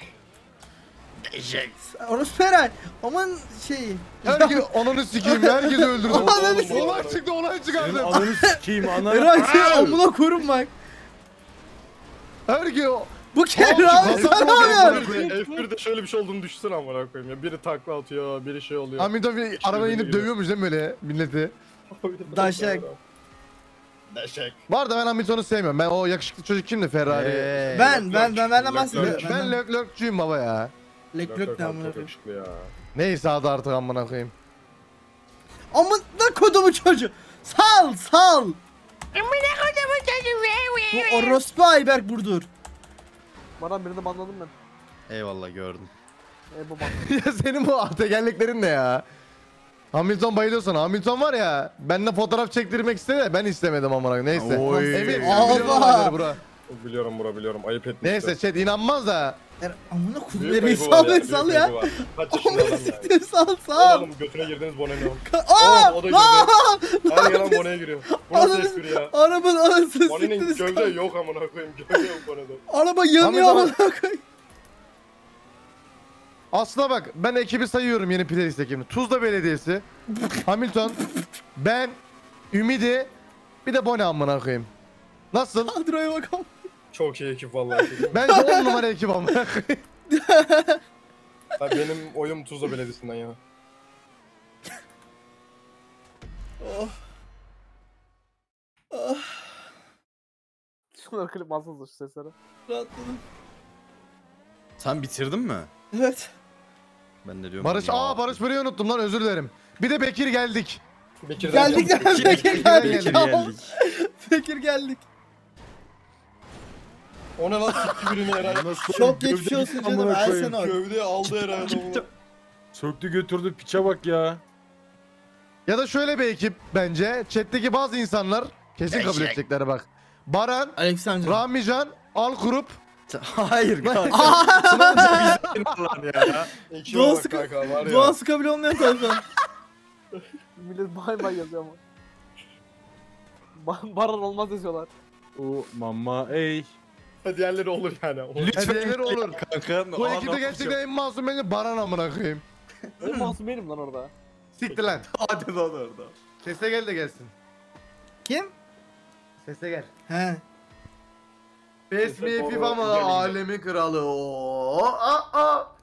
S2: Orospu Eray. Aman şey.
S4: Herkes onunu sikeyim. Herkesi öldürdüm.
S2: Ananı
S1: sikeyim.
S4: Olay çıktı olay
S7: Senin
S4: çıkardım.
S7: ananı sikeyim ananı.
S2: Eray şey amına korum bak.
S4: Herkes
S2: Bu kere
S4: Oğlum,
S2: abi
S4: kafam
S2: sen ne
S4: yok,
S2: yapıyorsun?
S1: F bir'de şöyle bir şey olduğunu düşünsene amına koyayım ya. Biri takla atıyor, biri şey oluyor.
S4: Hamid abi arabaya inip dövüyormuş değil mi böyle milleti?
S2: Daşak.
S1: Daşak.
S4: Bu arada ben Hamilton'u sevmiyorum. Ben o yakışıklı çocuk kimdi Ferrari?
S3: Hey.
S2: Ben ben ben benden
S1: Lök,
S2: bahsediyorum.
S1: lök.
S4: Ben lök lökçüyüm baba ya.
S2: Lek
S1: Lök
S2: lök
S1: lök
S2: ne
S1: abi,
S2: amına
S1: çok
S2: koyayım.
S1: yakışıklı ya.
S4: Neyse adı artık amına koyayım.
S2: Amına kodumu çocuğu. Sal sal. Amına kodumu çocuğu. Bu orospu Ayberk Burdur.
S5: Bana birini banladım ben.
S3: Eyvallah gördüm.
S5: E bu banladım.
S4: Ya senin bu tekerleklerin ne ya? Hamilton bayılıyorsun. Hamilton var ya, benimle fotoğraf çektirmek istedi de ben istemedim amına koyayım. Neyse.
S3: Oy.
S4: Emir, sen
S2: Aa,
S4: biliyorsun
S2: baba.
S4: olayları bura.
S1: Biliyorum bura biliyorum. Ayıp etmişti.
S4: Neyse chat inanmaz da.
S2: Er, amına kodum
S1: Büyük
S2: nereye
S1: ayıbı var
S2: sal
S1: ya,
S2: beni
S1: büyük
S2: sal ya.
S1: ayıbı var. Kaç yaşında
S2: Amına
S1: adam ya.
S2: siktir sal sal.
S1: Oğlum götüne girdiniz Bonen'i al.
S2: Aa!
S1: Oğlum o da
S2: Aa!
S1: girdi. Aynı gelen Bonen'e giriyor. Bu nasıl
S2: Ananı-
S1: espri ya?
S2: Arabanın anasını
S1: Bonen'in
S2: siktiniz.
S1: gövde yok amına koyayım. Gövde yok Bonen'de.
S2: Araba yanıyor
S4: Ahmet
S2: amına koyayım.
S4: Aslına bak ben ekibi sayıyorum yeni playlist ekibini. Tuzla Belediyesi, Hamilton, ben, Ümidi, bir de Bone amına koyayım. Nasıl?
S2: Kadroya bakalım.
S1: Çok iyi ekip vallahi.
S4: Bence on numara ekip amına koyayım.
S1: Ben benim oyum Tuzla Belediyesi'nden yana.
S2: Oh. Oh.
S5: Şunları klip alsanıza şu sesleri.
S2: Rahatladım.
S3: Sen bitirdin mi?
S2: Evet.
S3: Ben de diyorum.
S4: Barış,
S3: ya.
S4: aa Barış Böre'yi unuttum lan özür dilerim. Bir de Bekir geldik.
S1: Bekir'den
S2: Geldik
S1: geldim.
S2: lan. Bekir geldik.
S3: Bekir
S2: ya.
S3: geldik.
S2: Bekir geldik.
S1: O ne lan sikti birini herhalde.
S2: Çok geçmiş olsun canım. Ersen ol.
S1: Gövdeyi aldı herhalde onu.
S7: Söktü götürdü piçe bak ya.
S4: Ya da şöyle bir ekip bence. Chat'teki bazı insanlar kesin kabul
S3: Eşek.
S4: edecekler bak. Baran,
S2: Alexander.
S4: Ramican, Alkurup.
S3: Hayır kanka. ya.
S1: İki
S2: Doğan
S1: bak
S2: sıkı-
S1: kanka var ya.
S2: Doğan sıkabili olmayan tayfa.
S5: Millet bay bay yazıyor ama. Ba Baran olmaz yazıyorlar.
S7: O mama ey.
S1: Diğerleri olur yani. Olur.
S4: Hediyeleri olur.
S3: Kanka.
S4: Bu ekipte gerçekten en masum bence Baran amına koyayım.
S5: En masum benim lan orada.
S4: Siktir lan.
S3: Hadi lan orada.
S4: Sese gel de gelsin.
S2: Kim?
S4: Sese gel.
S2: He.
S4: Best
S1: Sese
S4: me
S1: doğru
S4: FIFA mı?
S1: gelince.
S4: Alemin kralı. Oo, aa, aa.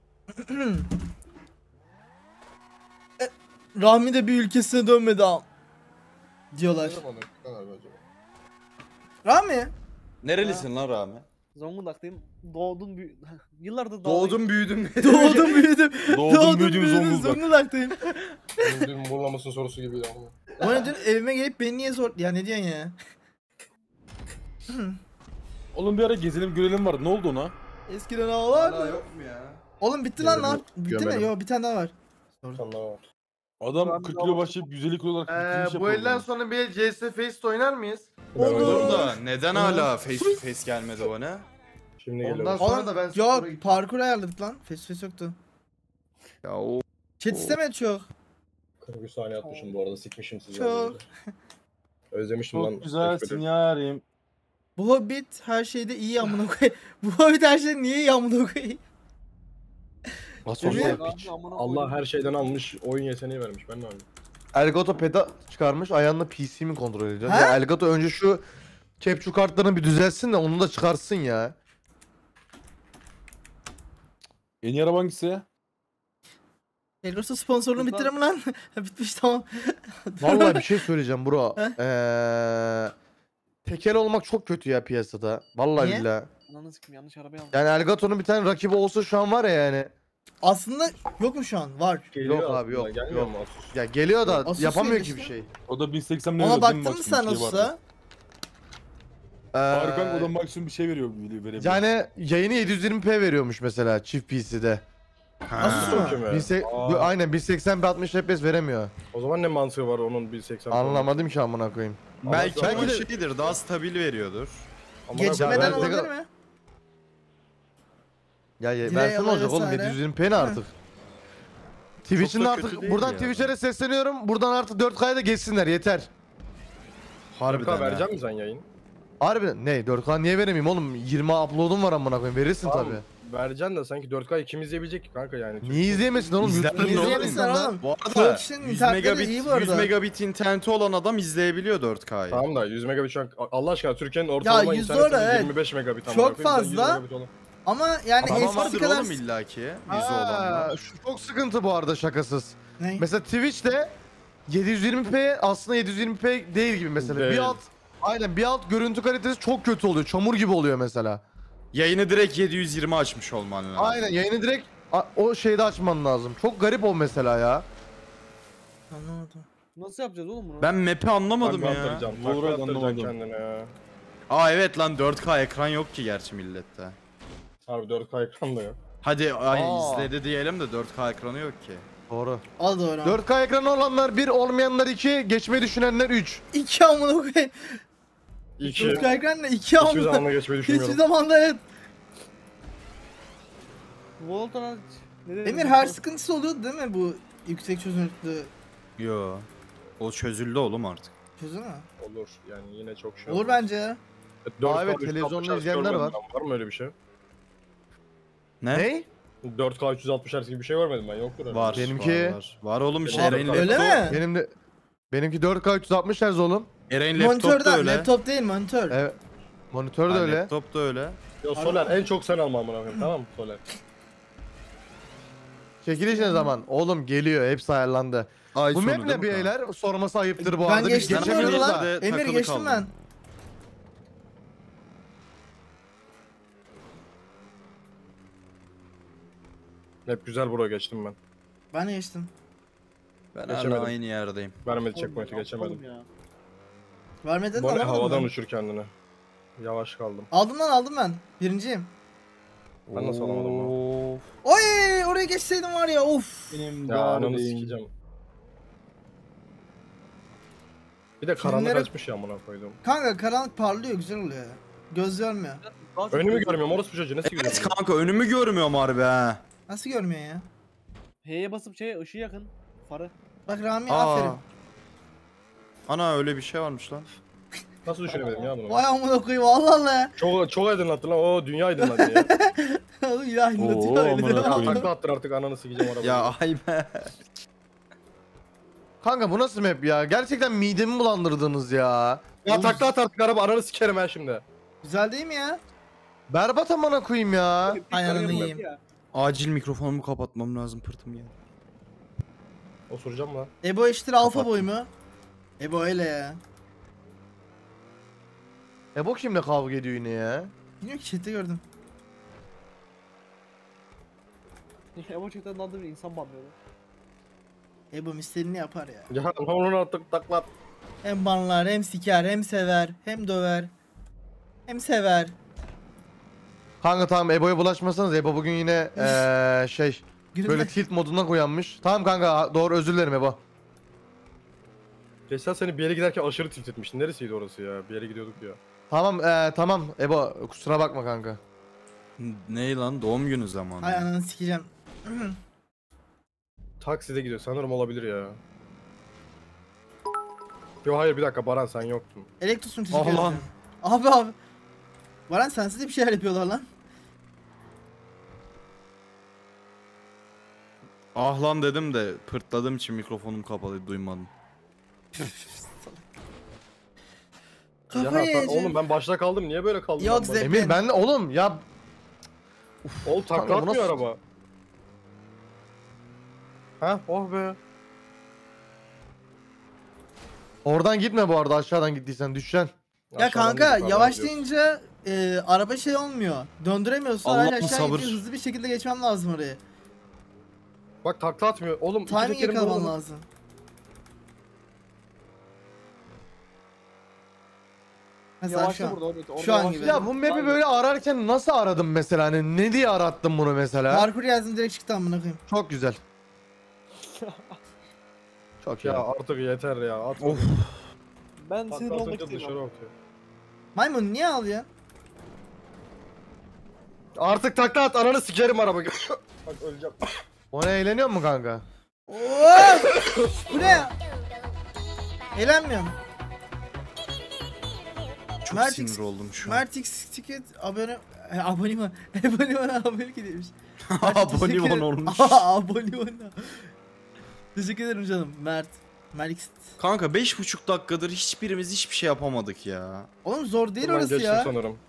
S2: Rahmi de bir ülkesine dönmedi am. Diyorlar.
S1: Ne zaman kadar acaba?
S2: Rahmi.
S3: Nerelisin lan Rami?
S5: Zonguldak'tayım. Doğdum büyü... Yıllardır
S3: Doğdum büyüdüm.
S2: Doğdum büyüdüm.
S7: Doğdum büyüdüm Zonguldak.
S2: Zonguldaktayım.
S1: Dün burlamasın sorusu gibiydi ama.
S2: O ne dün evime gelip beni niye sor... Ya ne diyorsun ya?
S7: Oğlum bir ara gezelim görelim vardı. Ne oldu ona?
S2: Eskiden ağlar
S3: Hala
S2: mı?
S3: yok mu ya?
S2: Oğlum bitti lan lan.
S1: Gömelim.
S2: Bitti mi?
S1: Gömelim.
S2: Yo bir tane daha var.
S1: Sanlar var.
S7: Adam
S5: Ben
S7: kırk
S5: bir
S7: kilo
S5: daha-
S7: başlayıp yüz elli kilo olarak
S4: Ee,
S7: bitirmiş
S4: bu
S7: yapıyor
S4: elden
S7: bunu.
S4: sonra bir C S Face oynar mıyız?
S2: Olur.
S3: Da neden hala face to face gelmedi bana?
S1: Şimdi
S4: Ondan
S1: geliyor.
S4: sonra
S2: Oğlum
S4: da ben
S2: yok
S4: spora gittim.
S2: parkur ayarladık lan. Face to face yoktu.
S3: Ya o
S2: Chat istemedi çok.
S1: kırk üç saniye atmışım bu arada sikmişim sizi.
S2: Çok.
S1: Özlemiştim lan.
S7: Çok güzelsin yarim.
S2: Bu Hobbit her şeyde iyi amına koy. Bu Hobbit her şeyde niye iyi amına koy?
S4: Nasıl
S2: Değil mi?
S4: olsa piç.
S1: Allah her şeyden almış, oyun yeteneği vermiş. Ben de öyle.
S4: Elgato peda çıkarmış ayağında P C mi kontrol ediyor?
S2: Ha?
S4: Ya Elgato önce şu capture kartlarını bir düzelsin de onu da çıkarsın ya.
S7: En iyi araba hangisi?
S2: Elrosa sponsorluğunu
S5: Kızlar-
S2: bitti mi lan? Bitmiş tamam.
S4: Vallahi bir şey söyleyeceğim bro.
S2: He?
S4: Eee tekel olmak çok kötü ya piyasada. Vallahi
S2: Niye?
S4: billahi.
S5: Ananı sikim yanlış arabaya aldım.
S4: Yani Elgato'nun bir tane rakibi olsa şu an var ya yani.
S2: Aslında yok mu şu an? Var.
S1: Geliyor
S4: Yok abi,
S1: aslında,
S4: yok,
S1: Gelmiyor
S4: yok.
S1: mu Asus?
S4: Ya geliyor da
S2: Asus
S4: yapamıyor
S2: neydi
S4: ki bir
S2: işte?
S4: şey.
S7: O da bin seksen
S2: Ona
S7: veriyor.
S2: baktın mı sen Asus'a?
S7: Harika o da
S4: Eee
S7: maksimum bir şey veriyor. Verebiliyor.
S4: yani yayını yedi yüz yirmi p veriyormuş mesela çift P C'de.
S2: Asus mu?
S1: Çok iyi mi?
S4: bin se-
S1: Aa,
S4: aynen bin seksen p altmış F P S veremiyor.
S1: O zaman ne mantığı var onun bin seksen?
S4: Anlamadım ki amına koyayım.
S3: belki
S1: Ama-
S3: ama şeydir daha stabil veriyordur.
S2: Geçmeden
S4: ben-
S2: olabilir mi?
S4: Ya, ya
S2: Delay
S4: versiyon
S2: alay
S4: olacak oğlum
S2: vesaire.
S4: yedi yüz yirmi p ne artık? Twitch'in de
S3: da
S4: artık
S3: kötü değil
S4: buradan
S3: ya.
S4: Twitch'e sesleniyorum. Buradan artık dört K'ya da geçsinler yeter.
S3: Harbiden
S1: Harbiden
S3: ha.
S1: verecek misin sen yayın?
S4: Harbiden ne dört K niye veremeyeyim oğlum? yirmi upload'um var amına koyayım. Verirsin
S1: Tamam,
S4: tabi.
S1: Vereceksin de sanki dört K ikimiz izleyebilecek ki kanka yani.
S4: Niye izleyemesin oğlum?
S3: İzler
S4: YouTube'da
S3: mi
S4: niye
S3: oğlum?
S2: İzleyebilirsin
S4: izleyemesin lan?
S2: oğlum.
S3: Bu
S2: Çoğu
S3: arada
S2: kişinin
S3: yüz
S2: internetleri
S3: megabit,
S2: iyi bu arada.
S3: yüz megabit interneti olan adam izleyebiliyor dört K'yı.
S1: Tamam da yüz megabit şu an Allah aşkına Türkiye'nin
S2: Ya
S1: ortalama
S2: yüz
S1: internetinin
S2: doğru, evet.
S1: yirmi beş megabit.
S2: Çok
S1: amına koyayım, sen yüz
S2: fazla.
S1: megabit olan.
S2: Ama yani
S3: Ama
S2: eskisi
S3: vardır
S2: kadar...
S3: oğlum illaki yüzü
S4: Aa,
S3: olanlar.
S4: şu çok sıkıntı bu arada şakasız.
S2: Ne?
S4: Mesela Twitch'te yedi yüz yirmi p aslında yedi yüz yirmi p değil gibi mesela. Bir
S1: Değil.
S4: alt aynen bir alt görüntü kalitesi çok kötü oluyor. Çamur gibi oluyor mesela.
S3: Yayını direkt yedi yüz yirmi açmış olman lazım.
S4: Aynen yayını direkt a- o şeyde açman lazım. Çok garip o mesela ya.
S2: Anlamadım.
S5: Nasıl yapacağız oğlum bunu?
S3: Ben map'i anlamadım
S1: Takla
S3: ya.
S1: attıracaksın,
S7: Doğru,
S1: takla attıracaksın
S7: anlamadım.
S1: kendine ya.
S3: Aa evet lan dört K ekran yok ki gerçi millette.
S1: Abi dört K ekran da yok.
S3: Hadi ay
S4: Aa.
S3: izledi diyelim de dört K ekranı yok ki.
S4: Doğru.
S2: Al doğru.
S4: dört K ekranı olanlar bir, olmayanlar iki, geçmeyi düşünenler üç.
S2: İki amına koyayım.
S1: İki.
S2: Çocuk ekranla iki
S1: Hiçbir
S2: amına.
S1: zamanda geçmeyi
S2: Hiçbir
S1: düşünmüyorum.
S2: zaman da evet.
S5: Volt'tan ne dedim?
S2: Emir her sıkıntısı oluyordu değil mi bu yüksek çözünürlüklü
S3: Yo. O çözüldü oğlum artık.
S2: çözü mü?
S1: Olur yani yine çok şey
S2: Olur
S1: olmaz.
S2: bence ya.
S1: dört K
S4: Aa, evet,
S1: üç K
S4: televizyonda
S1: şans
S4: izleyenler
S1: görmedim
S4: var.
S1: ben. Var mı öyle bir şey?
S3: Ne?
S4: Ne?
S1: dört K üç yüz altmış Hz gibi bir şey görmedim ben. Yoktur öyle.
S3: Var.
S4: Benimki-
S3: Var, var. Var oğlum işte
S1: Benim-
S3: Eren'in
S2: Öyle
S3: laptop.
S2: mi?
S4: Benim de benimki dört K üç yüz altmış Hz oğlum.
S3: Eren'in laptop da
S2: Monitörden,
S3: öyle.
S2: laptop değil monitör.
S4: Evet. Monitör de
S3: Ha,
S4: öyle.
S3: Laptop da öyle.
S1: Yo Soler en çok sen alma amına koyayım, tamam mı Soler?
S4: Çekiliş ne zaman? Oğlum geliyor, hepsi ayarlandı.
S3: Ay
S4: Bu
S3: sonu
S4: map
S3: değil
S4: ne
S3: mi
S4: beyler? Sorması ayıptır bu
S2: Ben
S4: arada. Biz
S2: geçtim
S3: geçemiyoruz
S2: orada
S3: da.
S2: lan. Emir
S3: Takılı
S2: geçtim
S3: kaldım.
S2: ben.
S1: Hep güzel bro, geçtim ben.
S2: Ben de geçtim.
S3: Ben
S1: Geçemedim.
S3: hala aynı yerdeyim.
S1: Vermedi checkpoint'i, geçemedim.
S2: Vermedin
S1: Bana
S2: alamadın
S1: havadan
S2: mı?
S1: uçur kendini. Yavaş kaldım.
S2: Aldım lan aldım ben. Birinciyim.
S1: Ben nasıl alamadım lan?
S3: Of.
S2: Oy oraya geçseydim var ya of.
S7: Benim
S1: Ya ananı
S7: garibim.
S1: sikeceğim. Bir de karanlık
S2: Filmleri-
S1: açmış ya amına koydum.
S2: Kanka karanlık parlıyor güzel oluyor ya. Göz görmüyor.
S1: Önümü görmüyorum, orası çocuğu nasıl
S3: Evet
S1: görüyorum?
S3: kanka önümü görmüyorum harbi ha.
S2: Nasıl görmüyor ya?
S5: H'ye basıp şey ışığı yakın. Farı.
S2: Bak Rami
S3: Aa.
S2: aferin.
S3: Ana öyle bir şey varmış lan.
S1: Nasıl düşünemedim ya bunu?
S2: Vay amına koyayım Allah Allah.
S1: Çok çok aydınlattın lan. Oo dünya aydınlandı ya.
S2: Oğlum ilah
S7: Oo,
S2: inatıyor öyle
S7: amına
S2: değil mi?
S1: Ya
S7: koyayım.
S1: takla attır artık, ananı sikeceğim arabayı.
S3: Ya ay be.
S4: Kanka bu nasıl map ya? Gerçekten midemi bulandırdınız ya.
S1: Ya takla at artık araba, ananı sikerim ben şimdi.
S2: Güzel değil mi ya?
S4: Berbat amına koyayım ya.
S2: Ayağını yiyeyim.
S3: Acil mikrofonumu kapatmam lazım, pırtım geldi.
S1: Osuracağım lan.
S2: Ebo eşittir alfa
S3: Kapattım.
S2: boy mu? Ebo öyle ya.
S4: E bu kimle kavga ediyor yine ya?
S2: Bilmiyorum ki chat'te gördüm.
S5: Emo çekten landı bir insan banlıyordu.
S2: Ebo istediğini yapar ya.
S1: Ya onu artık takla at.
S2: Hem banlar hem siker hem sever hem döver. Hem sever.
S4: Kanka tamam Ebo'ya bulaşmasanız Ebo bugün yine eee şey
S2: Günümde-
S4: böyle tilt moduna uyanmış. Tamam kanka doğru, özür dilerim Ebo.
S1: Geçen seni bir yere giderken aşırı tilt etmiştin. Neresiydi orası ya? Bir yere gidiyorduk ya.
S4: Tamam eee tamam Ebo, kusura bakma kanka.
S3: Ne lan, doğum günü zamanı.
S2: Ay ananı sikeceğim.
S1: Takside gidiyor sanırım, olabilir ya. Yo hayır bir dakika Baran, sen yoktun.
S2: Elektros'un teşekkür
S3: Ah lan.
S2: ederim. Abi abi. Baran sensiz de bir şeyler yapıyorlar lan.
S3: Ah lan dedim de pırtladığım için mikrofonum kapalı, duymadım.
S2: Kafayı
S1: Ya, ta-
S2: yiyeceğim.
S1: oğlum ben başta kaldım, niye böyle kaldım?
S2: Yok,
S1: ben?
S2: zevk-
S4: Emir ben oğlum ya
S1: Oğlum takla
S4: Kanka, bu
S1: atmıyor
S4: nasıl-
S1: araba. Ha oh be.
S4: oradan gitme bu arada, aşağıdan gittiysen düşeceksin.
S2: Ya
S1: Aşağıdan
S2: kanka
S1: gidip
S2: yavaşlayınca e, araba şey olmuyor. Döndüremiyorsun.
S3: Allah'ım
S2: Hala aşağı
S3: sabır.
S2: gidiyor. Hızlı bir şekilde geçmem lazım oraya.
S1: Bak takla atmıyor. Oğlum iki
S2: Timing
S1: tekerim
S2: yakalaman
S1: oldu.
S2: lazım. Mesela şu
S5: Yavaşla
S2: an.
S5: burada orada. orada
S2: Şu an
S5: yavaşla.
S2: gibi.
S4: Ya bu map'i böyle ararken nasıl aradım mesela, hani ne diye arattım bunu mesela?
S2: Parkur yazdım direkt çıktı amına koyayım.
S4: Çok güzel. Çok
S1: Ya
S4: ya.
S1: artık yeter ya. At.
S3: Of.
S5: Ben
S1: Takla
S5: sinir olmak
S1: atınca dışarı
S5: istemiyorum.
S1: atıyor.
S2: Maymun niye ağlıyor?
S1: Artık takla at, ananı sikerim araba. Bak öleceğim.
S4: Ona eğleniyor mu kanka?
S2: Of! Bu ne ya? Eğlenmiyorum.
S3: Çok
S2: Mert
S3: sinir
S2: X-
S3: oldum şu an.
S2: Mert X ticket abone e, abone mi? Abone bana abone demiş.
S3: Abone olmuş.
S2: Abone bana. Teşekkür ederim canım Mert. Mert X.
S3: Kanka beş buçuk dakikadır hiçbirimiz hiçbir şey yapamadık ya.
S2: Oğlum zor değil
S1: Ben
S2: orası
S1: geçtim
S2: ya.
S1: sanırım.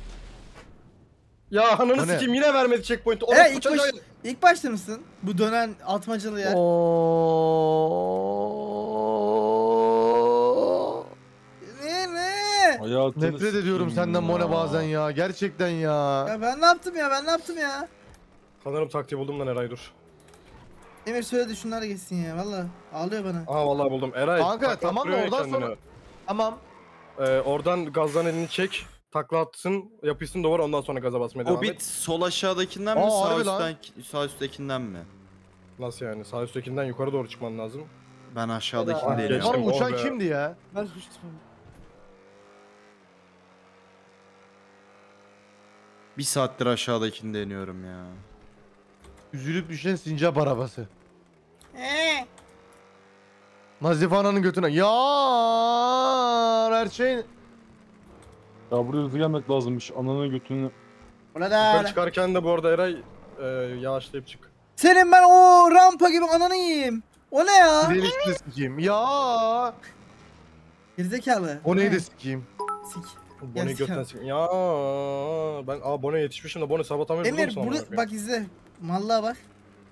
S1: Ya ananı
S4: O ne?
S1: sikeyim, yine vermedi checkpoint'i.
S2: Evet
S1: Orası
S2: ilk,
S1: çocuğa-
S2: baş, ilk başta mısın? Bu dönen atmacalı yer.
S4: Oo.
S2: Ne ne?
S7: Hayatını
S4: Nefret ediyorum
S7: sikeyim
S4: senden Mone
S7: ya.
S4: bazen ya. Gerçekten ya.
S2: Ya ben ne yaptım ya ben ne yaptım ya?
S1: Sanırım taktiği buldum lan Eray, dur.
S2: Emir söyledi şunlar geçsin ya valla. Ağlıyor bana.
S1: Aha vallahi buldum. Eray.
S4: Kanka,
S1: takla
S4: tamam da
S1: attırıyor ya
S4: oradan
S1: kendini.
S4: sonra- Tamam.
S1: Ee, oradan gazdan elini çek. Takla atsın, yapışsın duvar, ondan sonra gaza basmaya devam
S3: Hobbit
S1: et.
S3: sol aşağıdakinden mi
S4: Aa,
S3: sağ
S4: harbi lan.
S3: üstten sağ üsttekinden mi?
S1: Nasıl yani? Sağ üsttekinden yukarı doğru çıkman lazım.
S3: Ben aşağıdakini
S1: Aa,
S3: deniyorum.
S1: geçtim.
S4: Oğlum uçan
S1: Oh be.
S4: kimdi ya?
S5: Ben suçtum.
S3: Bir saattir aşağıdakini deniyorum ya.
S4: Üzülüp düşen sincap arabası.
S2: Eee.
S4: Nazife ananın götüne. Ya her şey.
S7: Ya buraya hızlı gelmek lazımmış. Ananı götünü.
S1: Yukarı
S2: Burada.
S1: çıkarken de bu arada Eray e, yavaşlayıp çık.
S2: Senin ben o rampa gibi ananı yiyeyim. O ne ya?
S4: Pirelisini sikeyim. Ya.
S2: Gerizekalı.
S4: Bone'yi
S2: Ne?
S4: de sikeyim.
S2: Sik.
S1: Bone'yi
S2: Gel,
S1: götten
S2: sik.
S1: sik. Ya ben aa Bone'ye yetişmişim de Bone sabotamaya
S2: Emir burada bak izle. Mallığa bak.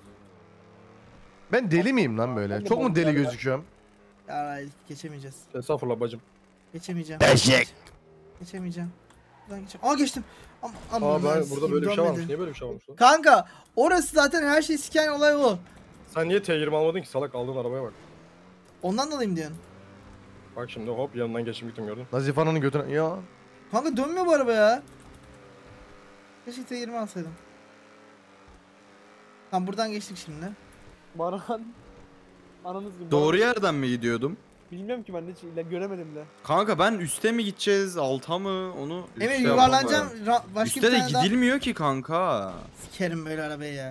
S4: Ben deli miyim lan böyle? Çok mu deli gözüküyorum?
S2: Ya geçemeyeceğiz.
S1: Estağfurullah bacım.
S2: Geçemeyeceğim.
S3: Eşek.
S2: Geçemeyeceğim. Buradan geçeceğim. Aa geçtim. Ama, ama
S1: Aa ben
S2: nasıl
S1: burada böyle bir şey
S2: dönmedi.
S1: varmış. Niye böyle bir şey varmış lan?
S2: Kanka orası zaten her şeyi siken olay o.
S1: Sen niye T yirmi almadın ki salak aldığın arabaya bak.
S2: Ondan dolayı mı diyorsun?
S1: Bak şimdi hop yanından geçim gittim gördün.
S4: Nazif Ana'nın götüne... Ya.
S2: Kanka dönmüyor bu araba ya. Keşke T yirmi alsaydım. Tamam buradan geçtik şimdi.
S5: Baran. Ananız gibi.
S3: Doğru
S5: Baran-
S3: yerden mi gidiyordum?
S5: Bilmiyorum ki ben de hiç illa göremedim de.
S3: Kanka ben üste mi gideceğiz, alta mı? Onu
S2: Emir
S3: şey
S2: yuvarlanacağım.
S3: yapamam.
S2: Ra- başka
S3: Üste
S2: bir
S3: de
S2: tane daha.
S3: gidilmiyor ki kanka.
S2: Sikerim böyle arabayı ya.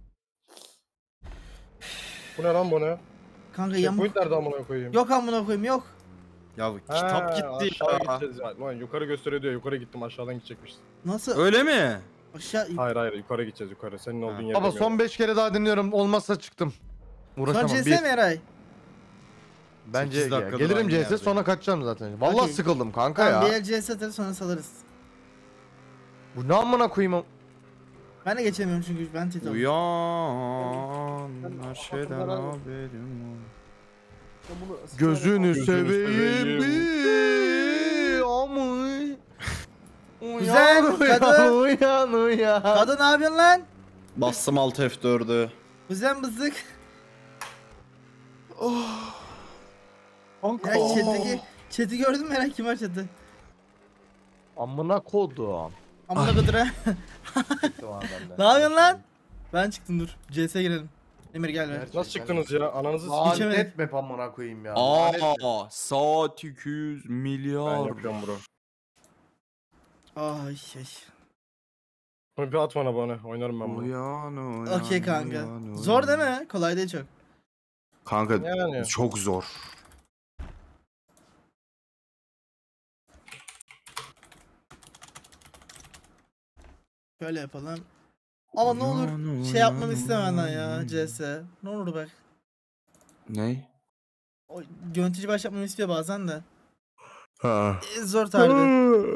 S1: Bu ne lan Bone?
S2: Kanka yamuk.
S1: Checkpoint nerede amına koyayım?
S2: Yok amına koyayım yok.
S3: Ya
S1: Ha,
S3: kitap gitti
S1: aşağı
S3: ya.
S1: gideceğiz ya. Lan yukarı gösteriyor diyor. Yukarı gittim aşağıdan gidecekmişiz.
S2: Nasıl?
S3: Öyle mi?
S2: Aşağı.
S1: Hayır hayır yukarı gideceğiz yukarı. Senin olduğun
S3: Ha.
S1: yere
S4: Baba
S1: demiyorum.
S4: son beş kere daha dinliyorum. Olmazsa çıktım.
S2: Sonra
S4: Uğraşamam.
S2: C
S4: Bir.
S2: S mi Eray?
S4: Bence
S3: sekiz
S4: ya,
S3: dakikadır
S4: gelirim
S3: aynı
S4: C S
S3: yerdeyim.
S4: sonra kaçacağım zaten. Vallahi
S2: Okey.
S4: sıkıldım kanka
S2: Tamam bir
S4: ya.
S2: el C S atarız sonra salarız.
S4: Bu ne amına koyayım?
S2: Ben de geçemiyorum çünkü ben tilt oldum.
S3: Uyan
S5: Ben-
S3: her şeyden
S5: Ben-
S3: haberim var.
S5: Ya bunu
S4: Gözünü
S1: Gözünü
S4: seveyim bir amı.
S2: Güzel,
S4: Uyan uyan
S2: kadın.
S4: uyan uyan.
S2: Kadın ne yapıyorsun lan?
S3: Bastım alt F dördü.
S2: Kuzen bızık.
S4: Kanka.
S2: Ya chat'teki chat'i gördün mü Eray kim var chat'i?
S4: Amına kodum.
S2: Amına kadar. Ne yapıyorsun lan? Ben çıktım dur. C S'ye girelim. Emir gel be.
S1: Nasıl çıktınız ya? Ananızı s***.
S2: Geçemedik.
S4: Lanet map amına koyayım ya. Lanet map.
S3: Aa saat iki yüz
S1: Ben
S3: milyar.
S1: yapıyorum bro.
S2: Ay ay.
S1: Bunu bir at bana bana. Oynarım ben bunu.
S3: Uyan uyan.
S2: Okey kanka.
S3: uyan,
S2: Zor
S3: uyan.
S2: değil mi? Kolay değil çok.
S3: Kanka
S1: Yani.
S3: çok zor.
S2: Şöyle yapalım. Ama ne olur
S3: Uyan,
S2: şey yapmamı
S3: uyan,
S2: isteme benden ya
S3: uyan.
S2: C S. Ne olur bak.
S3: Ne?
S2: O yönetici baş yapmamı istiyor bazen de.
S3: Ha.
S2: E, zor tarifi.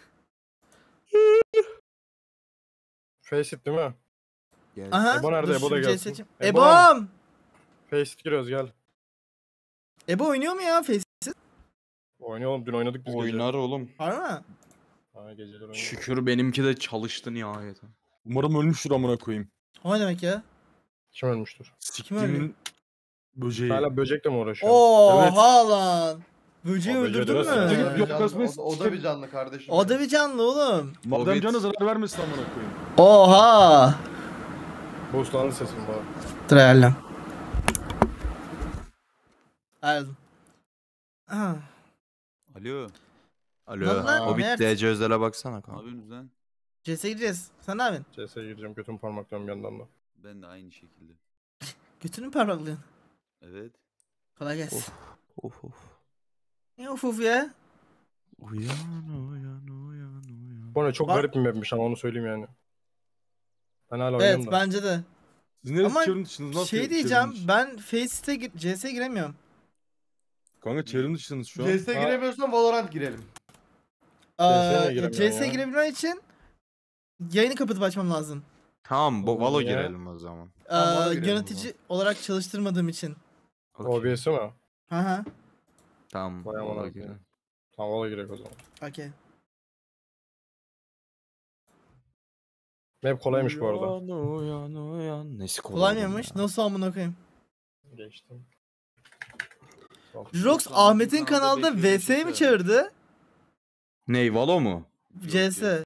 S1: Faceit değil mi?
S2: Aha.
S1: Ebo nerede?
S2: dur
S1: Ebo da
S2: şu C S
S1: gelsin.
S2: açayım.
S1: Ebo.
S2: Ebom!
S1: Faceit giriyoruz gel.
S2: Ebo oynuyor mu ya Face?
S1: Oynayalım dün oynadık biz gece.
S3: Oynar oğlum.
S2: Var mı?
S1: Ha geceler oynadık.
S3: Şükür benimki de çalıştı nihayet.
S7: Umarım ölmüştür amına koyayım.
S2: O ne demek ya?
S1: Kim ölmüştür?
S7: Siktiğimin böceği.
S1: Hala böcekle mi uğraşıyor?
S2: Oha lan. Böceği
S1: O
S2: öldürdün
S1: böceği de
S2: mü?
S1: nasıl-
S7: Yok,
S4: O,
S7: kasmayı
S4: o, o da bir canlı kardeşim.
S2: O da bir canlı oğlum.
S7: Madem
S3: Hobbit.
S7: canı zarar vermesin amına koyayım.
S2: Oha.
S1: Boostlandı sesim bana.
S2: Dur ayarlam. Ayarladım. Ha.
S6: Alo.
S3: Alo.
S2: Lan lan,
S3: Hobbit
S2: Mert.
S3: D C özel'e baksana
S6: Ne
S3: kanka.
S6: yapıyorsunuz lan?
S2: C S'ye gireceğiz. Sen ne yapıyorsun?
S1: C S'ye gireceğim götümü parmaklıyorum bir yandan da.
S6: Ben de aynı şekilde.
S2: Götünü mü parmaklıyorsun?
S6: Evet.
S2: Kolay gelsin.
S3: Of of.
S2: Ne uf uf ya?
S3: Uyan uyan uyan uyan.
S1: Bu ne çok
S2: Bak-
S1: garip bir mapmiş ama onu söyleyeyim yani. Ben hala
S2: Evet
S1: oynuyorum da.
S2: bence de.
S7: Siz ne
S2: Ama
S7: challenge dışınız? Nasıl
S2: Şey diyeceğim
S7: challenge?
S2: ben Face'te gir- C S'ye giremiyorum.
S7: Kanka challenge dışınız şu an.
S4: C S'ye giremiyorsan Valorant girelim.
S2: Aa,
S1: niye giremiyorsun
S2: C S'ye
S1: ya?
S2: girebilmem için yayını kapatıp açmam lazım.
S3: Tamam bu Valo
S1: Niye?
S3: girelim o zaman.
S4: Tamam,
S2: Aa,
S4: ona girelim o
S2: yönetici olarak çalıştırmadığım için.
S3: Okey.
S1: O B S'i mi?
S2: Aha.
S3: Tamam.
S1: Vay
S3: Valo
S1: amına
S3: girelim.
S1: koyayım. Tamam valla girek o zaman.
S2: Okey.
S1: Map kolaymış bu arada.
S3: Uyan uyan uyan. Nesi kolay
S2: Kolay
S3: oğlum
S2: mıymış?
S3: ya?
S2: Nasıl amına koyayım?
S1: Geçtim.
S2: Rox Ahmet'in kanalda V S'ye mi çağırdı?
S3: Ney Valo mu?
S2: C S.